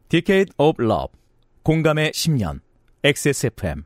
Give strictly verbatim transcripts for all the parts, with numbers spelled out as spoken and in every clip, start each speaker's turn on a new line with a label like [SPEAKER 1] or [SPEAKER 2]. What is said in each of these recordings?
[SPEAKER 1] Decade of Love, 공감의 십 년, 엑스에스에프엠.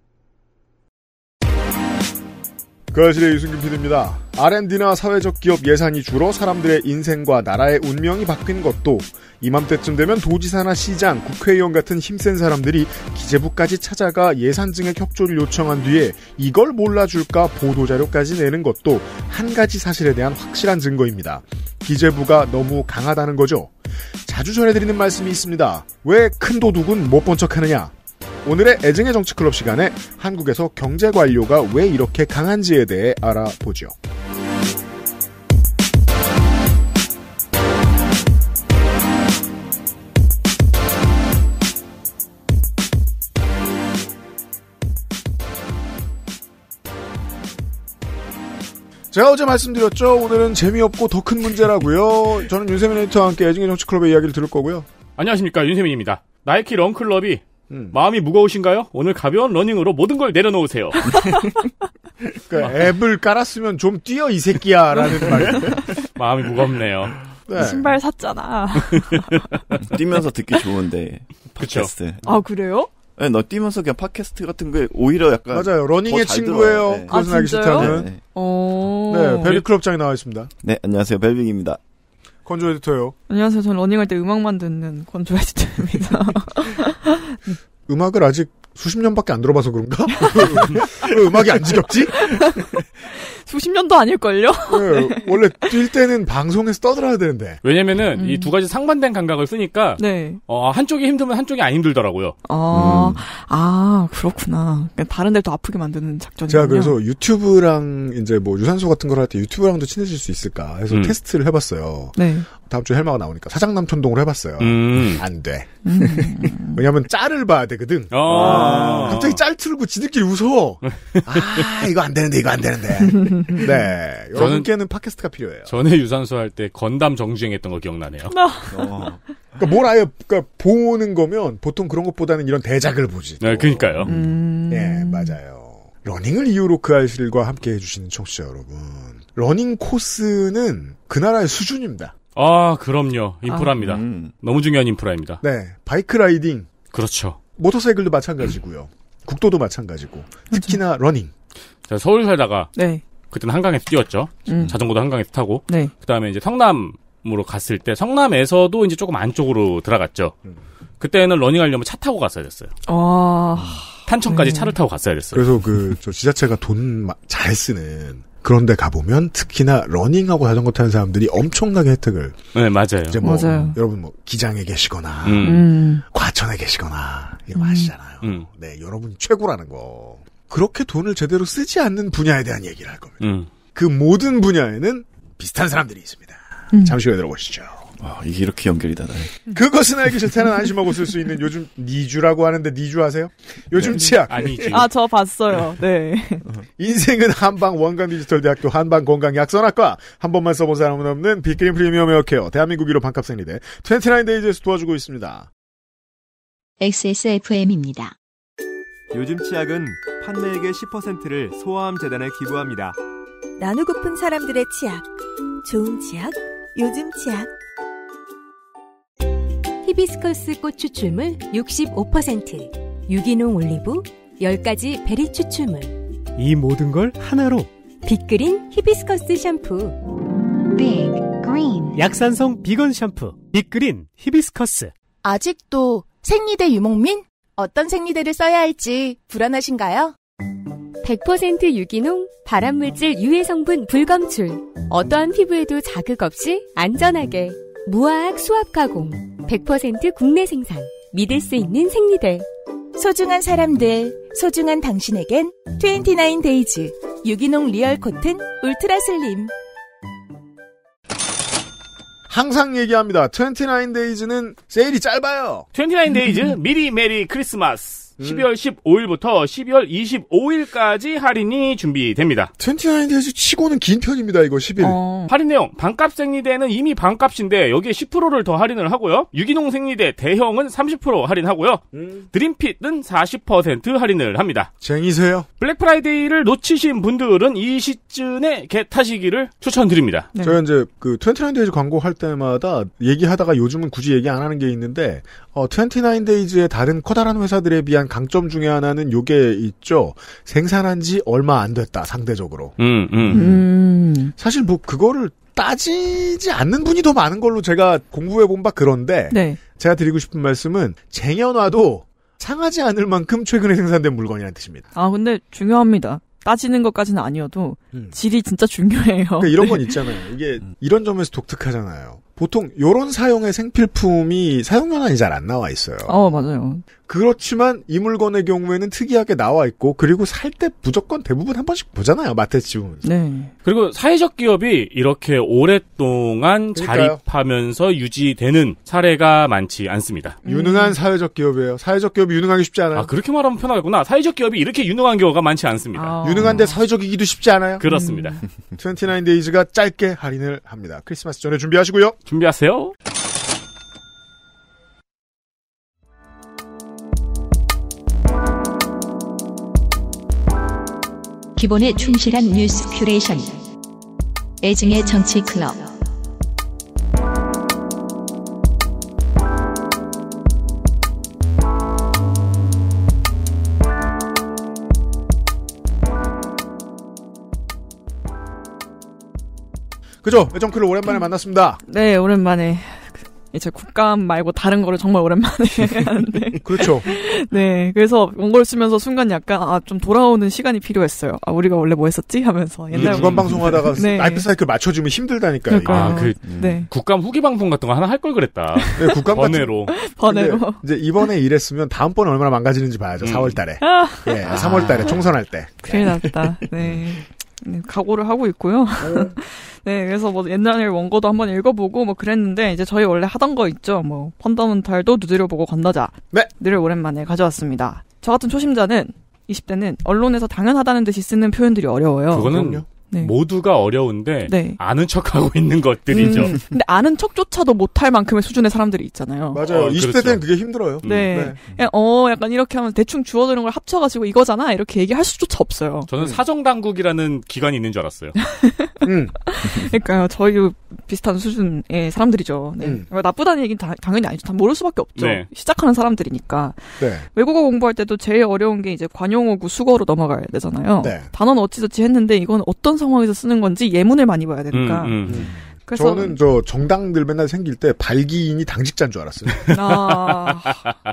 [SPEAKER 2] 그 아실의 유승균 피디입니다. 알앤디나 사회적 기업 예산이 줄어 사람들의 인생과 나라의 운명이 바뀐 것도 이맘때쯤 되면 도지사나 시장, 국회의원 같은 힘센 사람들이 기재부까지 찾아가 예산 증액 협조를 요청한 뒤에 이걸 몰라줄까 보도자료까지 내는 것도 한 가지 사실에 대한 확실한 증거입니다. 기재부가 너무 강하다는 거죠. 자주 전해드리는 말씀이 있습니다. 왜 큰 도둑은 못 본 척하느냐. 오늘의 애증의 정치클럽 시간에 한국에서 경제관료가 왜 이렇게 강한지에 대해 알아보죠. 제가 어제 말씀드렸죠. 오늘은 재미없고 더 큰 문제라고요. 저는 윤세민 에디터와 함께 애증의 정치클럽의 이야기를 들을 거고요.
[SPEAKER 3] 안녕하십니까, 윤세민입니다. 나이키 런클럽이
[SPEAKER 2] 음.
[SPEAKER 3] 마음이 무거우신가요? 오늘 가벼운 러닝으로 모든 걸 내려놓으세요.
[SPEAKER 2] 그러니까 앱을 깔았으면 좀 뛰어 이 새끼야라는 말.
[SPEAKER 3] 마음이 무겁네요.
[SPEAKER 2] 네.
[SPEAKER 4] 신발 샀잖아.
[SPEAKER 5] 뛰면서 듣기 좋은데. 팟캐스트.
[SPEAKER 3] 그쵸.
[SPEAKER 4] 아, 그래요?
[SPEAKER 5] 네, 너 뛰면서 그냥 팟캐스트 같은 게 오히려 약간.
[SPEAKER 2] 맞아요. 러닝의 친구예요.
[SPEAKER 5] 들어요. 네.
[SPEAKER 2] 그것은
[SPEAKER 4] 아,
[SPEAKER 2] 알기 싫다면.
[SPEAKER 5] 네, 네.
[SPEAKER 4] 어.
[SPEAKER 2] 네, 벨리클럽장에 나와 있습니다.
[SPEAKER 5] 네, 안녕하세요. 벨빅입니다.
[SPEAKER 2] 건조 에디터요.
[SPEAKER 4] 안녕하세요. 저는 러닝할 때 음악만 듣는 건조 에디터입니다.
[SPEAKER 2] 음악을 아직 수십 년밖에 안 들어봐서 그런가? 왜 음악이 안 지겹지?
[SPEAKER 4] 수십 년도 아닐걸요?
[SPEAKER 2] 네, 원래 뛸 때는 방송에서 떠들어야 되는데.
[SPEAKER 3] 왜냐면은
[SPEAKER 4] 음.
[SPEAKER 3] 이 두 가지 상반된 감각을 쓰니까
[SPEAKER 4] 네.
[SPEAKER 3] 어, 한쪽이 힘들면 한쪽이 안 힘들더라고요.
[SPEAKER 4] 아,
[SPEAKER 5] 음.
[SPEAKER 4] 아, 그렇구나. 다른 데도 아프게 만드는 작전이군요.
[SPEAKER 2] 제가 그래서 유튜브랑 이제 뭐 유산소 같은 걸 할 때 유튜브랑도 친해질 수 있을까 해서
[SPEAKER 3] 음.
[SPEAKER 2] 테스트를 해봤어요.
[SPEAKER 4] 네.
[SPEAKER 2] 다음 주에 헬마가 나오니까 사장남 천동을 해봤어요.
[SPEAKER 3] 음.
[SPEAKER 2] 안 돼.
[SPEAKER 4] 음.
[SPEAKER 2] 왜냐면 짤을 봐야 되거든.
[SPEAKER 3] 아.
[SPEAKER 2] 갑자기 짤 틀고 지들끼리 웃어. 아, 이거 안 되는데, 이거 안 되는데. 네. 여러분께는 팟캐스트가 필요해요.
[SPEAKER 3] 전에 유산소 할 때 건담 정주행했던 거 기억나네요.
[SPEAKER 5] 어.
[SPEAKER 2] 그러니까 뭘 아예, 그러니까 보는 거면 보통 그런 것보다는 이런 대작을 보지.
[SPEAKER 3] 네, 그러니까요.
[SPEAKER 4] 음.
[SPEAKER 2] 예, 맞아요. 러닝을 이유로 그 알실과 함께 해주시는 청취자 여러분. 러닝 코스는 그 나라의 수준입니다.
[SPEAKER 3] 아, 그럼요. 인프라입니다.
[SPEAKER 5] 음.
[SPEAKER 3] 너무 중요한 인프라입니다.
[SPEAKER 2] 네. 바이크 라이딩,
[SPEAKER 3] 그렇죠.
[SPEAKER 2] 모터사이클도 마찬가지고요. 국도도 마찬가지고. 특히나 러닝.
[SPEAKER 3] 제가 서울 살다가
[SPEAKER 4] 네.
[SPEAKER 3] 그때는 한강에서 뛰었죠.
[SPEAKER 4] 음.
[SPEAKER 3] 자전거도 한강에서 타고.
[SPEAKER 4] 네.
[SPEAKER 3] 그다음에 이제 성남으로 갔을 때 성남에서도 이제 조금 안쪽으로 들어갔죠.
[SPEAKER 2] 음.
[SPEAKER 3] 그때는 러닝하려면 차 타고 갔어야 됐어요.
[SPEAKER 4] 아.
[SPEAKER 3] 탄천까지
[SPEAKER 4] 네.
[SPEAKER 3] 차를 타고 갔어야 됐어요.
[SPEAKER 2] 그래서 그, 저 지자체가 돈 잘 쓰는 그런데 가보면 특히나 러닝하고 자전거 타는 사람들이 엄청나게 혜택을.
[SPEAKER 3] 네, 맞아요.
[SPEAKER 2] 이제 뭐,
[SPEAKER 4] 맞아요.
[SPEAKER 2] 여러분 뭐, 기장에 계시거나,
[SPEAKER 3] 음.
[SPEAKER 4] 음.
[SPEAKER 2] 과천에 계시거나, 이거
[SPEAKER 4] 음.
[SPEAKER 2] 아시잖아요.
[SPEAKER 3] 음.
[SPEAKER 2] 네, 여러분이 최고라는 거. 그렇게 돈을 제대로 쓰지 않는 분야에 대한 얘기를 할 겁니다.
[SPEAKER 3] 음.
[SPEAKER 2] 그 모든 분야에는 비슷한 사람들이 있습니다.
[SPEAKER 4] 음.
[SPEAKER 2] 잠시 후에 들어보시죠.
[SPEAKER 5] 와, 이게 이렇게 연결이 되나요?
[SPEAKER 2] 그것은 알기 싫다는 안심하고 쓸 수 있는 요즘 니주라고 하는데 니주 아세요? 요즘 치약.
[SPEAKER 3] 아니지.
[SPEAKER 4] 아, 저 봤어요. 네.
[SPEAKER 2] 인생은 한방 원광디지털대학교 한방건강약선학과 한 번만 써본 사람은 없는 빅그린 프리미엄 에어케어 대한민국 일 호 반값 생리대 이십구 데이즈에서 도와주고 있습니다.
[SPEAKER 6] 엑스에스에프엠입니다.
[SPEAKER 7] 요즘 치약은 판매액의 십 퍼센트를 소아암 재단에 기부합니다.
[SPEAKER 8] 나누고픈 사람들의 치약. 좋은 치약, 요즘 치약.
[SPEAKER 6] 히비스커스 꽃 추출물 육십오 퍼센트, 유기농 올리브, 열 가지 베리 추출물.
[SPEAKER 9] 이 모든 걸 하나로.
[SPEAKER 6] 빅그린 히비스커스 샴푸.
[SPEAKER 10] 빅 그린
[SPEAKER 9] 약산성 비건 샴푸. 빅그린 히비스커스.
[SPEAKER 8] 아직도 생리대 유목민? 어떤 생리대를 써야 할지 불안하신가요?
[SPEAKER 6] 백 퍼센트 유기농, 발암물질 유해 성분 불검출. 어떠한 피부에도 자극 없이 안전하게. 무화학 수압 가공. 백 퍼센트 국내 생산. 믿을 수 있는 생리대.
[SPEAKER 8] 소중한 사람들, 소중한 당신에겐 이십구 데이즈 유기농 리얼 코튼 울트라 슬림.
[SPEAKER 2] 항상 얘기합니다. 이십구 데이즈는 세일이 짧아요.
[SPEAKER 3] 이십구 데이즈 미리 메리 크리스마스.
[SPEAKER 2] 음.
[SPEAKER 3] 십이월 십오일부터 십이월 이십오일까지 할인이 준비됩니다.
[SPEAKER 2] 이십구 데이즈 치고는 긴 편입니다. 이거 십 일.
[SPEAKER 4] 어.
[SPEAKER 3] 할인 내용, 반값 생리대는 이미 반값인데 여기에 십 퍼센트를 더 할인을 하고요. 유기농 생리대 대형은 삼십 퍼센트 할인하고요.
[SPEAKER 2] 음.
[SPEAKER 3] 드림핏은 사십 퍼센트 할인을 합니다.
[SPEAKER 2] 쟁이세요?
[SPEAKER 3] 블랙 프라이데이를 놓치신 분들은 이 시즌에 겟하시기를 추천드립니다.
[SPEAKER 4] 네.
[SPEAKER 2] 저희가 이제 그 이십구 데이즈 광고 할 때마다 얘기하다가 요즘은 굳이 얘기 안 하는 게 있는데 어, 이십구 데이즈의 다른 커다란 회사들에 비한 강점 중에 하나는 요게 있죠. 생산한 지 얼마 안 됐다, 상대적으로.
[SPEAKER 3] 음, 음.
[SPEAKER 4] 음.
[SPEAKER 2] 사실 뭐 그거를 따지지 않는 분이 더 많은 걸로 제가 공부해본 바 그런데
[SPEAKER 4] 네.
[SPEAKER 2] 제가 드리고 싶은 말씀은 쟁여놔도 상하지 않을 만큼 최근에 생산된 물건이라는 뜻입니다.
[SPEAKER 4] 아, 근데 중요합니다. 따지는 것까지는 아니어도
[SPEAKER 2] 음.
[SPEAKER 4] 질이 진짜 중요해요.
[SPEAKER 2] 그러니까 이런
[SPEAKER 4] 네.
[SPEAKER 2] 건 있잖아요. 이게 이런 점에서 독특하잖아요. 보통 요런 사용의 생필품이 사용연한이 잘 안 나와 있어요.
[SPEAKER 4] 어, 맞아요.
[SPEAKER 2] 그렇지만 이 물건의 경우에는 특이하게 나와 있고 그리고 살 때 무조건 대부분 한 번씩 보잖아요. 마트에서 집으면.
[SPEAKER 4] 네.
[SPEAKER 3] 그리고 사회적 기업이 이렇게 오랫동안
[SPEAKER 2] 그러니까요.
[SPEAKER 3] 자립하면서 유지되는 사례가 많지 않습니다.
[SPEAKER 2] 유능한 사회적 기업이에요. 사회적 기업이 유능하기 쉽지 않아요.
[SPEAKER 3] 아, 그렇게 말하면 편하겠구나. 사회적 기업이 이렇게 유능한 경우가 많지 않습니다.
[SPEAKER 4] 아.
[SPEAKER 2] 유능한데 사회적이기도 쉽지 않아요.
[SPEAKER 3] 그렇습니다.
[SPEAKER 2] 이십구 데이즈가 짧게 할인을 합니다. 크리스마스 전에 준비하시고요.
[SPEAKER 3] 준비하세요.
[SPEAKER 10] 기본에 충실한 뉴스 큐레이션. 애증의 정치 클럽.
[SPEAKER 2] 그죠? 애정클을 오랜만에 만났습니다.
[SPEAKER 4] 네, 오랜만에. 이제 국감 말고 다른 거를 정말 오랜만에 하는데.
[SPEAKER 2] 그렇죠.
[SPEAKER 4] 네, 그래서 원고를 쓰면서 순간 약간, 아, 좀 돌아오는 시간이 필요했어요. 아, 우리가 원래 뭐 했었지? 하면서.
[SPEAKER 2] 옛날 주간 방송하다가
[SPEAKER 4] 네.
[SPEAKER 2] 라이프 사이클 맞춰주면 힘들다니까요.
[SPEAKER 4] 그러니까요.
[SPEAKER 3] 아, 그,
[SPEAKER 2] 음.
[SPEAKER 4] 네.
[SPEAKER 3] 국감 후기 방송 같은 거 하나 할 걸 그랬다.
[SPEAKER 2] 네, 국감 같은-
[SPEAKER 3] 번외로.
[SPEAKER 4] 번외로.
[SPEAKER 2] 근데 이제 이번에 이랬으면 다음번에 얼마나 망가지는지 봐야죠.
[SPEAKER 3] 음.
[SPEAKER 2] 사월 달에.
[SPEAKER 4] 아,
[SPEAKER 2] 예, 삼월 달에 총선할 때.
[SPEAKER 4] 큰일 났다. 네. 네, 각오를 하고 있고요. 네, 그래서 뭐 옛날에 원고도 한번 읽어보고 뭐 그랬는데 이제 저희 원래 하던 거 있죠. 뭐 펀더멘탈도 두드려보고 건너자.
[SPEAKER 2] 네.
[SPEAKER 4] 늘 오랜만에 가져왔습니다. 저 같은 초심자는 이십 대는 언론에서 당연하다는 듯이 쓰는 표현들이 어려워요.
[SPEAKER 3] 그거는
[SPEAKER 2] 그럼요.
[SPEAKER 4] 네.
[SPEAKER 3] 모두가 어려운데
[SPEAKER 4] 네.
[SPEAKER 3] 아는 척하고 있는 것들이죠.
[SPEAKER 4] 음, 근데 아는 척조차도 못할 만큼의 수준의 사람들이 있잖아요.
[SPEAKER 2] 맞아요.
[SPEAKER 3] 어,
[SPEAKER 2] 이십 대
[SPEAKER 3] 그렇죠.
[SPEAKER 2] 때는 그게 힘들어요.
[SPEAKER 4] 네.
[SPEAKER 2] 네.
[SPEAKER 4] 그냥 어 약간 이렇게 하면 대충 주워드는 걸 합쳐가지고 이거잖아 이렇게 얘기할 수조차 없어요.
[SPEAKER 3] 저는 사정당국이라는 기관이 있는 줄 알았어요.
[SPEAKER 2] 음.
[SPEAKER 4] 그러니까요. 저희도 비슷한 수준의 사람들이죠. 네.
[SPEAKER 2] 음.
[SPEAKER 4] 나쁘다는 얘기는 다, 당연히 아니죠. 다 모를 수밖에 없죠.
[SPEAKER 3] 네.
[SPEAKER 4] 시작하는 사람들이니까.
[SPEAKER 2] 네.
[SPEAKER 4] 외국어 공부할 때도 제일 어려운 게 이제 관용어구 수거로 넘어가야 되잖아요.
[SPEAKER 2] 네.
[SPEAKER 4] 단어는 어찌저찌 했는데 이건 어떤 상황에서 쓰는 건지 예문을 많이 봐야 되니까.
[SPEAKER 3] 음, 음.
[SPEAKER 4] 그래서
[SPEAKER 2] 저는 저 정당들 맨날 생길 때 발기인이 당직자인 줄 알았어요.
[SPEAKER 4] 아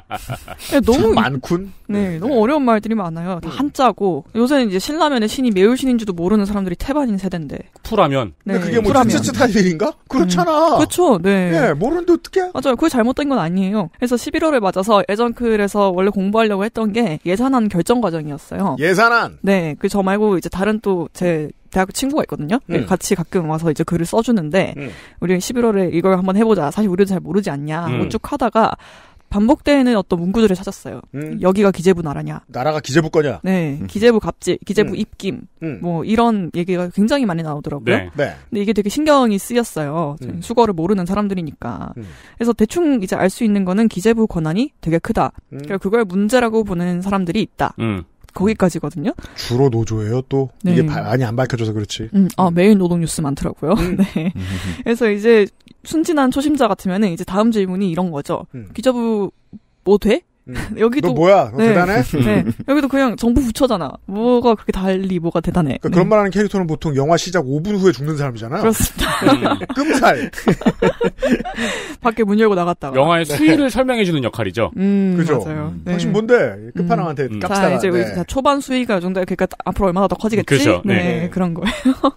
[SPEAKER 4] 네,
[SPEAKER 2] 너무
[SPEAKER 4] 너무
[SPEAKER 2] 많군.
[SPEAKER 4] 네, 너무 어려운 말들이 많아요. 다 한자고 요새는 이제 신라면의 신이 매울신인지도 모르는 사람들이 태반인 세대인데.
[SPEAKER 3] 풀하면.
[SPEAKER 2] 근데
[SPEAKER 4] 네,
[SPEAKER 2] 그게 뭐
[SPEAKER 4] 쿨하면.
[SPEAKER 2] 찌찌 할 일인가? 그렇잖아.
[SPEAKER 4] 그렇죠. 네.
[SPEAKER 2] 예, 모르는데 어떡해?
[SPEAKER 4] 맞아요. 그게 잘못된 건 아니에요. 그래서 십일월에 맞아서 애정클에서 원래 공부하려고 했던 게 예산안 결정 과정이었어요.
[SPEAKER 2] 예산안.
[SPEAKER 4] 네. 그 저 말고 이제 다른 또 제 대학교 친구가 있거든요.
[SPEAKER 2] 음.
[SPEAKER 4] 같이 가끔 와서 이제 글을 써주는데
[SPEAKER 2] 음.
[SPEAKER 4] 우리 십일월에 이걸 한번 해보자. 사실 우리도 잘 모르지 않냐. 하고
[SPEAKER 3] 음.
[SPEAKER 4] 쭉 하다가 반복되는 어떤 문구들을 찾았어요.
[SPEAKER 2] 음.
[SPEAKER 4] 여기가 기재부 나라냐.
[SPEAKER 2] 나라가 기재부 거냐?
[SPEAKER 4] 네. 기재부 갑질, 기재부
[SPEAKER 2] 음.
[SPEAKER 4] 입김.
[SPEAKER 2] 음.
[SPEAKER 4] 뭐 이런 얘기가 굉장히 많이 나오더라고요.
[SPEAKER 3] 네.
[SPEAKER 2] 네.
[SPEAKER 4] 근데 이게 되게 신경이 쓰였어요.
[SPEAKER 2] 음.
[SPEAKER 4] 수거를 모르는 사람들이니까.
[SPEAKER 2] 음.
[SPEAKER 4] 그래서 대충 이제 알 수 있는 거는 기재부 권한이 되게 크다.
[SPEAKER 2] 음.
[SPEAKER 4] 그러니까 그걸 문제라고 보는 사람들이 있다.
[SPEAKER 3] 음.
[SPEAKER 4] 거기까지거든요.
[SPEAKER 2] 주로 노조예요, 또.
[SPEAKER 4] 네.
[SPEAKER 2] 이게 바- 많이 안 밝혀져서 그렇지.
[SPEAKER 4] 음, 아, 매일 노동 뉴스 많더라고요.
[SPEAKER 2] 음.
[SPEAKER 4] 네. 그래서 이제 순진한 초심자 같으면은 이제 다음 질문이 이런 거죠.
[SPEAKER 2] 음.
[SPEAKER 4] 기재부 뭐 돼?
[SPEAKER 2] 음.
[SPEAKER 4] 여기도
[SPEAKER 2] 너 뭐야? 너
[SPEAKER 4] 네.
[SPEAKER 2] 대단해?
[SPEAKER 4] 네. 여기도 그냥 정부 부처잖아. 뭐가 그렇게 달리 뭐가 대단해.
[SPEAKER 2] 그러니까
[SPEAKER 4] 네.
[SPEAKER 2] 그런 말 하는 캐릭터는 보통 영화 시작 오 분 후에 죽는 사람이잖아.
[SPEAKER 4] 그렇습니다.
[SPEAKER 3] 음.
[SPEAKER 2] 끔살.
[SPEAKER 4] 밖에 문 열고 나갔다가.
[SPEAKER 3] 영화의 수위를 설명해주는 역할이죠.
[SPEAKER 4] 음,
[SPEAKER 2] 그죠?
[SPEAKER 4] 맞아요. 네.
[SPEAKER 2] 당신 뭔데? 끝판왕한테
[SPEAKER 3] 음.
[SPEAKER 2] 깝치다가.
[SPEAKER 4] 자, 이제 우리
[SPEAKER 2] 네.
[SPEAKER 4] 자, 초반 수위가 이 정도, 그러니까 앞으로 얼마나 더 커지겠지?
[SPEAKER 3] 그죠,
[SPEAKER 4] 네.
[SPEAKER 2] 네.
[SPEAKER 4] 그런 거예요.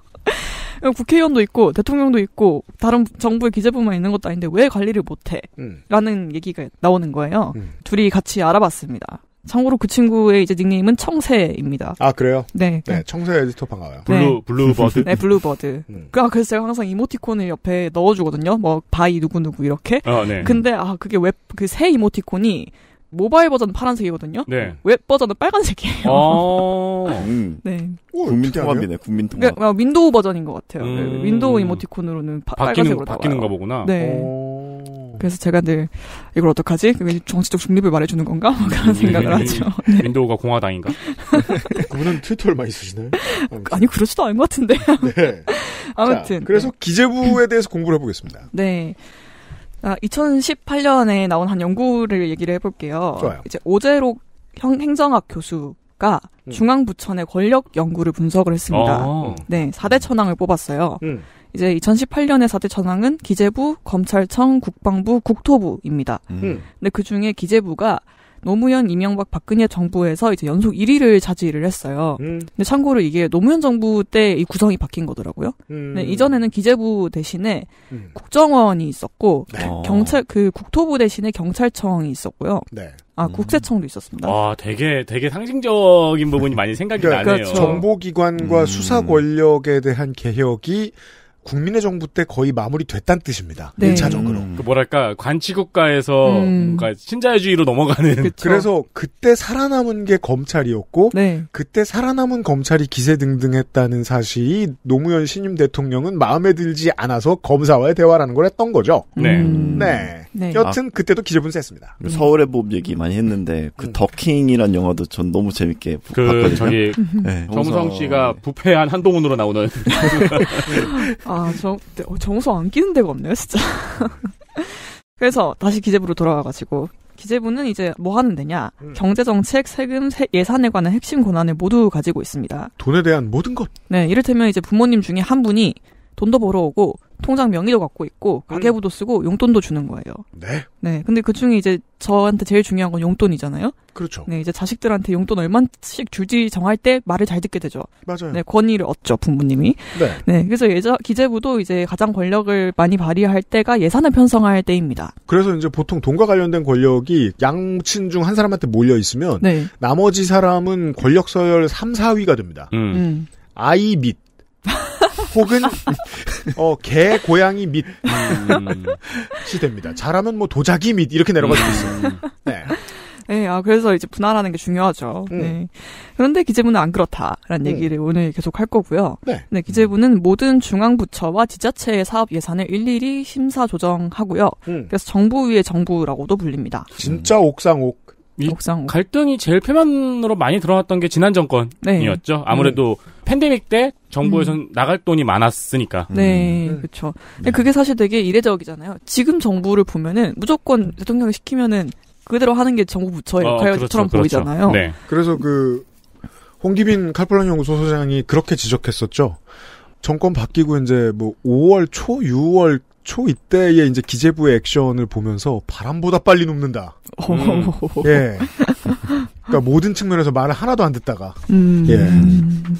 [SPEAKER 4] 국회의원도 있고, 대통령도 있고, 다른 정부의 기재부만 있는 것도 아닌데, 왜 관리를 못해?
[SPEAKER 2] 음.
[SPEAKER 4] 라는 얘기가 나오는 거예요.
[SPEAKER 2] 음.
[SPEAKER 4] 둘이 같이 알아봤습니다. 참고로 그 친구의 이제 닉네임은 청새입니다.
[SPEAKER 2] 아, 그래요?
[SPEAKER 4] 네.
[SPEAKER 2] 네, 청새 에디터 반가워요.
[SPEAKER 3] 블루,
[SPEAKER 4] 네.
[SPEAKER 3] 블루버드.
[SPEAKER 4] 네, 블루버드.
[SPEAKER 2] 음.
[SPEAKER 4] 그, 아, 그래서 제가 항상 이모티콘을 옆에 넣어주거든요. 뭐, 바이 누구누구 이렇게.
[SPEAKER 3] 어, 네.
[SPEAKER 4] 근데, 아, 그게 웹, 그 새 이모티콘이 모바일 버전은 파란색이거든요.
[SPEAKER 3] 네.
[SPEAKER 4] 웹 버전은 빨간색이에요.
[SPEAKER 3] 어.
[SPEAKER 5] 음.
[SPEAKER 4] 네.
[SPEAKER 2] 오,
[SPEAKER 5] 국민 통합이네, 국민 통합.
[SPEAKER 4] 그러니까 윈도우 버전인 것 같아요.
[SPEAKER 3] 음.
[SPEAKER 4] 윈도우 이모티콘으로는 파,
[SPEAKER 3] 바뀌는,
[SPEAKER 4] 빨간색으로
[SPEAKER 3] 바뀌는가
[SPEAKER 4] 나와요.
[SPEAKER 3] 보구나.
[SPEAKER 4] 네.
[SPEAKER 2] 오...
[SPEAKER 4] 그래서 제가 늘 이걸 어떡하지? 정치적 중립을 말해주는 건가? 그런 생각을 하죠. 네.
[SPEAKER 3] 윈도우가 공화당인가?
[SPEAKER 2] 그분은 트위터를 많이 쓰시나요?
[SPEAKER 4] 아니 그러지도 않은 것 같은데.
[SPEAKER 2] 네.
[SPEAKER 4] 아무튼.
[SPEAKER 2] 자, 그래서
[SPEAKER 4] 네.
[SPEAKER 2] 기재부에 대해서 공부를 해보겠습니다.
[SPEAKER 4] 네. 아, 이천십팔 년에 나온 한 연구를 얘기를 해볼게요.
[SPEAKER 2] 좋아요.
[SPEAKER 4] 이제 오재록 형, 행정학 교수가
[SPEAKER 2] 음.
[SPEAKER 4] 중앙부처 내 권력 연구를 분석을 했습니다.
[SPEAKER 3] 어.
[SPEAKER 4] 네, 사 대 천왕을 뽑았어요.
[SPEAKER 2] 음.
[SPEAKER 4] 이제 이천십팔 년의 사 대 천왕은 기재부, 검찰청, 국방부, 국토부입니다.
[SPEAKER 2] 음.
[SPEAKER 4] 근데 그 중에 기재부가 노무현, 이명박, 박근혜 정부에서 이제 연속 일 위를 차지를 했어요.
[SPEAKER 2] 음.
[SPEAKER 4] 근데 참고로 이게 노무현 정부 때 이 구성이 바뀐 거더라고요.
[SPEAKER 2] 음.
[SPEAKER 4] 네, 이전에는 기재부 대신에
[SPEAKER 2] 음.
[SPEAKER 4] 국정원이 있었고
[SPEAKER 2] 네.
[SPEAKER 5] 어.
[SPEAKER 4] 경찰 그 국토부 대신에 경찰청이 있었고요.
[SPEAKER 2] 네.
[SPEAKER 4] 아
[SPEAKER 5] 음.
[SPEAKER 4] 국세청도 있었습니다.
[SPEAKER 3] 와, 되게, 되게 상징적인 부분이 많이 생각이
[SPEAKER 2] 그러니까
[SPEAKER 3] 나네요.
[SPEAKER 4] 그렇죠.
[SPEAKER 2] 정보기관과
[SPEAKER 5] 음.
[SPEAKER 2] 수사 권력에 대한 개혁이 국민의 정부 때 거의 마무리됐다는 뜻입니다.
[SPEAKER 4] 네.
[SPEAKER 2] 일 차적으로.
[SPEAKER 5] 음.
[SPEAKER 3] 그 뭐랄까, 관치국가에서
[SPEAKER 4] 음.
[SPEAKER 3] 뭔가 신자유주의로 넘어가는.
[SPEAKER 4] 그쵸.
[SPEAKER 2] 그래서 그때 살아남은 게 검찰이었고
[SPEAKER 4] 네.
[SPEAKER 2] 그때 살아남은 검찰이 기세등등했다는 사실이 노무현 신임 대통령은 마음에 들지 않아서 검사와의 대화라는 걸 했던 거죠.
[SPEAKER 3] 네.
[SPEAKER 4] 음.
[SPEAKER 2] 네.
[SPEAKER 4] 네.
[SPEAKER 2] 여튼 그때도 기재부는 셌습니다.
[SPEAKER 5] 그 서울의 법 얘기 많이 했는데 그
[SPEAKER 2] 음.
[SPEAKER 5] 더킹이란 영화도 전 너무 재밌게
[SPEAKER 3] 그,
[SPEAKER 5] 봤거든요.
[SPEAKER 3] 저기,
[SPEAKER 5] 네,
[SPEAKER 3] 정우성
[SPEAKER 5] 정우성-
[SPEAKER 3] 씨가 부패한 한동훈으로 나오는.
[SPEAKER 4] 아, 저, 어, 정서 안 끼는 데가 없네요, 진짜. 그래서 다시 기재부로 돌아와가지고, 기재부는 이제 뭐 하는 데냐,
[SPEAKER 2] 음.
[SPEAKER 4] 경제정책, 세금, 세, 예산에 관한 핵심 권한을 모두 가지고 있습니다.
[SPEAKER 2] 돈에 대한 모든 것.
[SPEAKER 4] 네, 이를테면 이제 부모님 중에 한 분이 돈도 벌어오고, 통장 명의도 갖고 있고, 가계부도 쓰고, 용돈도 주는 거예요.
[SPEAKER 2] 네.
[SPEAKER 4] 네, 근데 그 중에 이제 저한테 제일 중요한 건 용돈이잖아요?
[SPEAKER 2] 그렇죠.
[SPEAKER 4] 네, 이제 자식들한테 용돈 얼마씩 줄지 정할 때 말을 잘 듣게 되죠.
[SPEAKER 2] 맞아요.
[SPEAKER 4] 네, 권위를 얻죠, 부모님이.
[SPEAKER 2] 네.
[SPEAKER 4] 네, 그래서 예자, 기재부도 이제 가장 권력을 많이 발휘할 때가 예산을 편성할 때입니다.
[SPEAKER 2] 그래서 이제 보통 돈과 관련된 권력이 양친 중 한 사람한테 몰려 있으면
[SPEAKER 4] 네.
[SPEAKER 2] 나머지 사람은 권력 서열 삼, 사 위가 됩니다.
[SPEAKER 3] 음.
[SPEAKER 4] 음.
[SPEAKER 2] 아이 및 혹은 어, 개, 고양이 및이
[SPEAKER 3] 음.
[SPEAKER 2] 됩니다. 잘하면 뭐 도자기 및 이렇게 내려가지고 있어요. 네.
[SPEAKER 4] 네, 아, 그래서 이제 분할하는 게 중요하죠.
[SPEAKER 2] 음.
[SPEAKER 4] 네. 그런데 기재부는 안 그렇다라는
[SPEAKER 2] 음.
[SPEAKER 4] 얘기를 오늘 계속 할 거고요.
[SPEAKER 2] 네.
[SPEAKER 4] 네, 기재부는 모든 중앙부처와 지자체의 사업 예산을 일일이 심사 조정하고요.
[SPEAKER 2] 음.
[SPEAKER 4] 그래서 정부 위의 정부라고도 불립니다.
[SPEAKER 2] 진짜 옥상옥.
[SPEAKER 3] 이
[SPEAKER 4] 옥상.
[SPEAKER 3] 갈등이 제일 표면으로 많이 드러났던 게 지난 정권이었죠.
[SPEAKER 4] 네.
[SPEAKER 3] 아무래도 팬데믹 때 정부에선 나갈 돈이 많았으니까.
[SPEAKER 4] 네,
[SPEAKER 2] 음.
[SPEAKER 4] 그렇죠. 그게 사실 되게 이례적이잖아요. 지금 정부를 보면은 무조건 대통령이 시키면은 그대로 하는 게 정부 부처의
[SPEAKER 3] 어,
[SPEAKER 4] 역할처럼
[SPEAKER 3] 그렇죠,
[SPEAKER 4] 보이잖아요.
[SPEAKER 3] 그렇죠. 네.
[SPEAKER 2] 그래서 그 홍기빈 칼폴란 연구소 소장이 그렇게 지적했었죠. 정권 바뀌고 이제 뭐 오월 초, 유월 초 이때에 이제 기재부의 액션을 보면서 바람보다 빨리 눕는다.
[SPEAKER 3] 음.
[SPEAKER 2] 예. 그러니까 모든 측면에서 말을 하나도 안 듣다가.
[SPEAKER 4] 음.
[SPEAKER 2] 예. 음.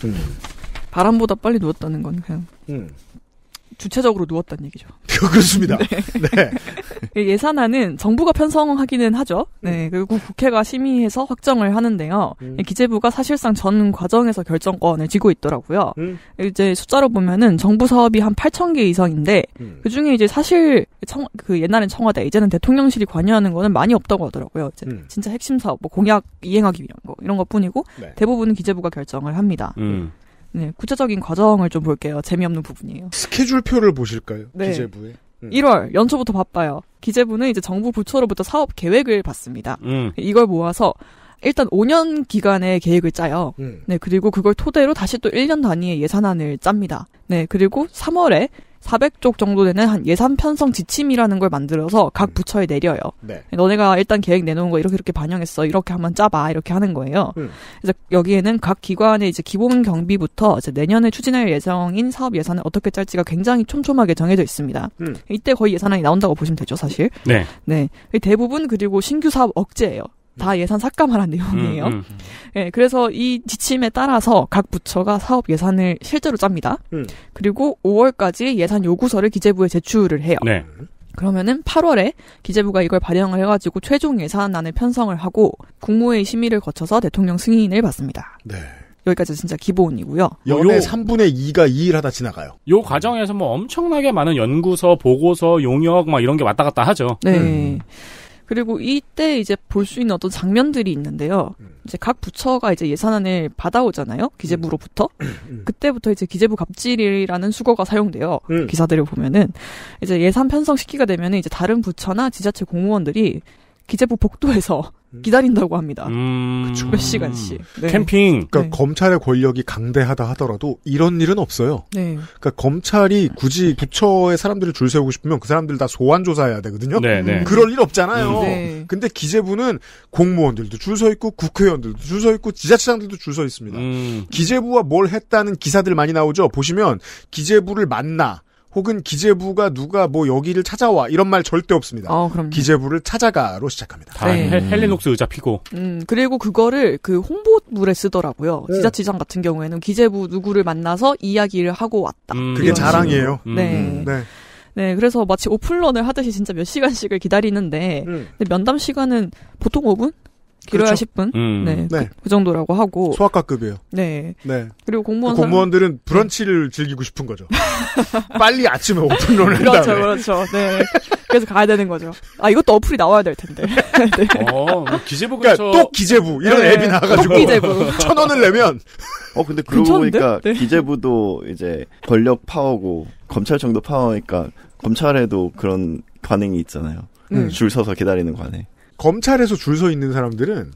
[SPEAKER 4] 바람보다 빨리 누웠다는 건 그냥
[SPEAKER 2] 음.
[SPEAKER 4] 주체적으로 누웠다는 얘기죠.
[SPEAKER 2] 그렇습니다. 네.
[SPEAKER 4] 네. 예산안은 정부가 편성하기는 하죠. 네. 그리고 국회가 심의해서 확정을 하는데요.
[SPEAKER 2] 음.
[SPEAKER 4] 기재부가 사실상 전 과정에서 결정권을 쥐고 있더라고요.
[SPEAKER 2] 음.
[SPEAKER 4] 이제 숫자로 보면은 정부 사업이 한 팔천 개 이상인데
[SPEAKER 2] 음.
[SPEAKER 4] 그 중에 이제 사실 청, 그 옛날엔 청와대, 이제는 대통령실이 관여하는 거는 많이 없다고 하더라고요. 이제
[SPEAKER 2] 음.
[SPEAKER 4] 진짜 핵심 사업, 뭐 공약 이행하기 위한 거 이런 것뿐이고
[SPEAKER 2] 네.
[SPEAKER 4] 대부분은 기재부가 결정을 합니다.
[SPEAKER 3] 음.
[SPEAKER 4] 네, 구체적인 과정을 좀 볼게요. 재미없는 부분이에요.
[SPEAKER 2] 스케줄표를 보실까요?
[SPEAKER 4] 네.
[SPEAKER 2] 기재부에. 음.
[SPEAKER 4] 일월 연초부터 바빠요. 기재부는 이제 정부 부처로부터 사업 계획을 받습니다.
[SPEAKER 3] 음.
[SPEAKER 4] 이걸 모아서 일단 오 년 기간의 계획을 짜요.
[SPEAKER 2] 음.
[SPEAKER 4] 네, 그리고 그걸 토대로 다시 또 일 년 단위의 예산안을 짭니다. 네, 그리고 삼월에 사백 쪽 정도 되는 한 예산 편성 지침이라는 걸 만들어서 각 부처에 내려요.
[SPEAKER 2] 네.
[SPEAKER 4] 너네가 일단 계획 내놓은 거 이렇게 이렇게 반영했어. 이렇게 한번 짜봐. 이렇게 하는 거예요.
[SPEAKER 2] 음.
[SPEAKER 4] 그래서 여기에는 각 기관의 이제 기본 경비부터 이제 내년에 추진할 예정인 사업 예산을 어떻게 짤지가 굉장히 촘촘하게 정해져 있습니다.
[SPEAKER 2] 음.
[SPEAKER 4] 이때 거의 예산안이 나온다고 보시면 되죠, 사실.
[SPEAKER 3] 네.
[SPEAKER 4] 네. 대부분 그리고 신규 사업 억제예요. 다 예산 삭감하라는 내용이에요.
[SPEAKER 3] 음, 음.
[SPEAKER 4] 네, 그래서 이 지침에 따라서 각 부처가 사업 예산을 실제로 짭니다.
[SPEAKER 2] 음.
[SPEAKER 4] 그리고 오월까지 예산 요구서를 기재부에 제출을 해요.
[SPEAKER 3] 네.
[SPEAKER 4] 그러면은 팔월에 기재부가 이걸 발행을 해가지고 최종 예산안을 편성을 하고 국무회의 심의를 거쳐서 대통령 승인을 받습니다.
[SPEAKER 2] 네.
[SPEAKER 4] 여기까지 진짜 기본이고요.
[SPEAKER 2] 연의
[SPEAKER 3] 요-
[SPEAKER 2] 삼분의 이가 이 일 하다 지나가요.
[SPEAKER 3] 요 과정에서 뭐 엄청나게 많은 연구서, 보고서, 용역 막 이런 게 왔다 갔다 하죠.
[SPEAKER 4] 네.
[SPEAKER 2] 음.
[SPEAKER 4] 그리고 이때 이제 볼 수 있는 어떤 장면들이 있는데요.
[SPEAKER 2] 음.
[SPEAKER 4] 이제 각 부처가 이제 예산안을 받아오잖아요. 기재부로부터.
[SPEAKER 2] 음.
[SPEAKER 4] 그때부터 이제 기재부 갑질이라는 수거가 사용돼요.
[SPEAKER 2] 음.
[SPEAKER 4] 기사들을 보면은 이제 예산 편성 시기가 되면은 이제 다른 부처나 지자체 공무원들이 기재부 복도에서
[SPEAKER 2] 음.
[SPEAKER 4] 기다린다고 합니다.
[SPEAKER 3] 음...
[SPEAKER 4] 몇 시간씩. 네.
[SPEAKER 3] 캠핑.
[SPEAKER 2] 그러니까
[SPEAKER 4] 네.
[SPEAKER 2] 검찰의 권력이 강대하다 하더라도 이런 일은 없어요.
[SPEAKER 4] 네.
[SPEAKER 2] 그러니까 검찰이 굳이 부처에 사람들을 줄 세우고 싶으면 그 사람들 다 소환 조사해야 되거든요.
[SPEAKER 3] 네, 네.
[SPEAKER 2] 그럴 일 없잖아요.
[SPEAKER 4] 음, 네.
[SPEAKER 2] 근데 기재부는 공무원들도 줄 서 있고 국회의원들도 줄 서 있고 지자체장들도 줄 서 있습니다.
[SPEAKER 3] 음.
[SPEAKER 2] 기재부와 뭘 했다는 기사들 많이 나오죠. 보시면 기재부를 만나 혹은 기재부가 누가 뭐 여기를 찾아와 이런 말 절대 없습니다.
[SPEAKER 4] 어, 그럼
[SPEAKER 2] 기재부를 찾아가로 시작합니다.
[SPEAKER 3] 다
[SPEAKER 4] 네.
[SPEAKER 3] 헬, 헬레녹스 의자 피고.
[SPEAKER 4] 음, 그리고 그거를 그 홍보물에 쓰더라고요.
[SPEAKER 2] 네.
[SPEAKER 4] 지자체장 같은 경우에는 기재부 누구를 만나서 이야기를 하고 왔다.
[SPEAKER 3] 음.
[SPEAKER 2] 그게
[SPEAKER 4] 이런
[SPEAKER 2] 자랑이에요.
[SPEAKER 3] 음.
[SPEAKER 4] 네.
[SPEAKER 2] 네.
[SPEAKER 4] 네, 그래서 마치 오픈런을 하듯이 진짜 몇 시간씩을 기다리는데,
[SPEAKER 2] 음.
[SPEAKER 4] 근데 면담 시간은 보통 오 분? 길어야
[SPEAKER 2] 그렇죠.
[SPEAKER 4] 십 분?
[SPEAKER 3] 음.
[SPEAKER 4] 네,
[SPEAKER 2] 네.
[SPEAKER 4] 그, 그 정도라고 하고.
[SPEAKER 2] 소아과급이에요.
[SPEAKER 4] 네.
[SPEAKER 2] 네.
[SPEAKER 4] 그리고 공무원
[SPEAKER 2] 그 공무원들은 브런치를 즐기고 싶은 거죠. 빨리 아침에 오픈런을 한
[SPEAKER 4] 그렇죠,
[SPEAKER 2] 다음에.
[SPEAKER 4] 그렇죠. 네. 그래서 가야 되는 거죠. 아, 이것도 어플이 나와야 될 텐데. 네.
[SPEAKER 3] 어, 뭐 기재부가
[SPEAKER 2] 그러니까 또 기재부 이런
[SPEAKER 4] 네.
[SPEAKER 2] 앱이 나와가지고
[SPEAKER 4] 또 기재부.
[SPEAKER 2] 천 원을 내면
[SPEAKER 5] 어 근데 그러고
[SPEAKER 4] 괜찮은데?
[SPEAKER 5] 보니까
[SPEAKER 4] 네.
[SPEAKER 5] 기재부도 이제 권력 파워고 검찰청도 파워니까 검찰에도 그런 관행이 있잖아요.
[SPEAKER 2] 음.
[SPEAKER 5] 줄 서서 기다리는 관행.
[SPEAKER 2] 검찰에서 줄 서 있는 사람들은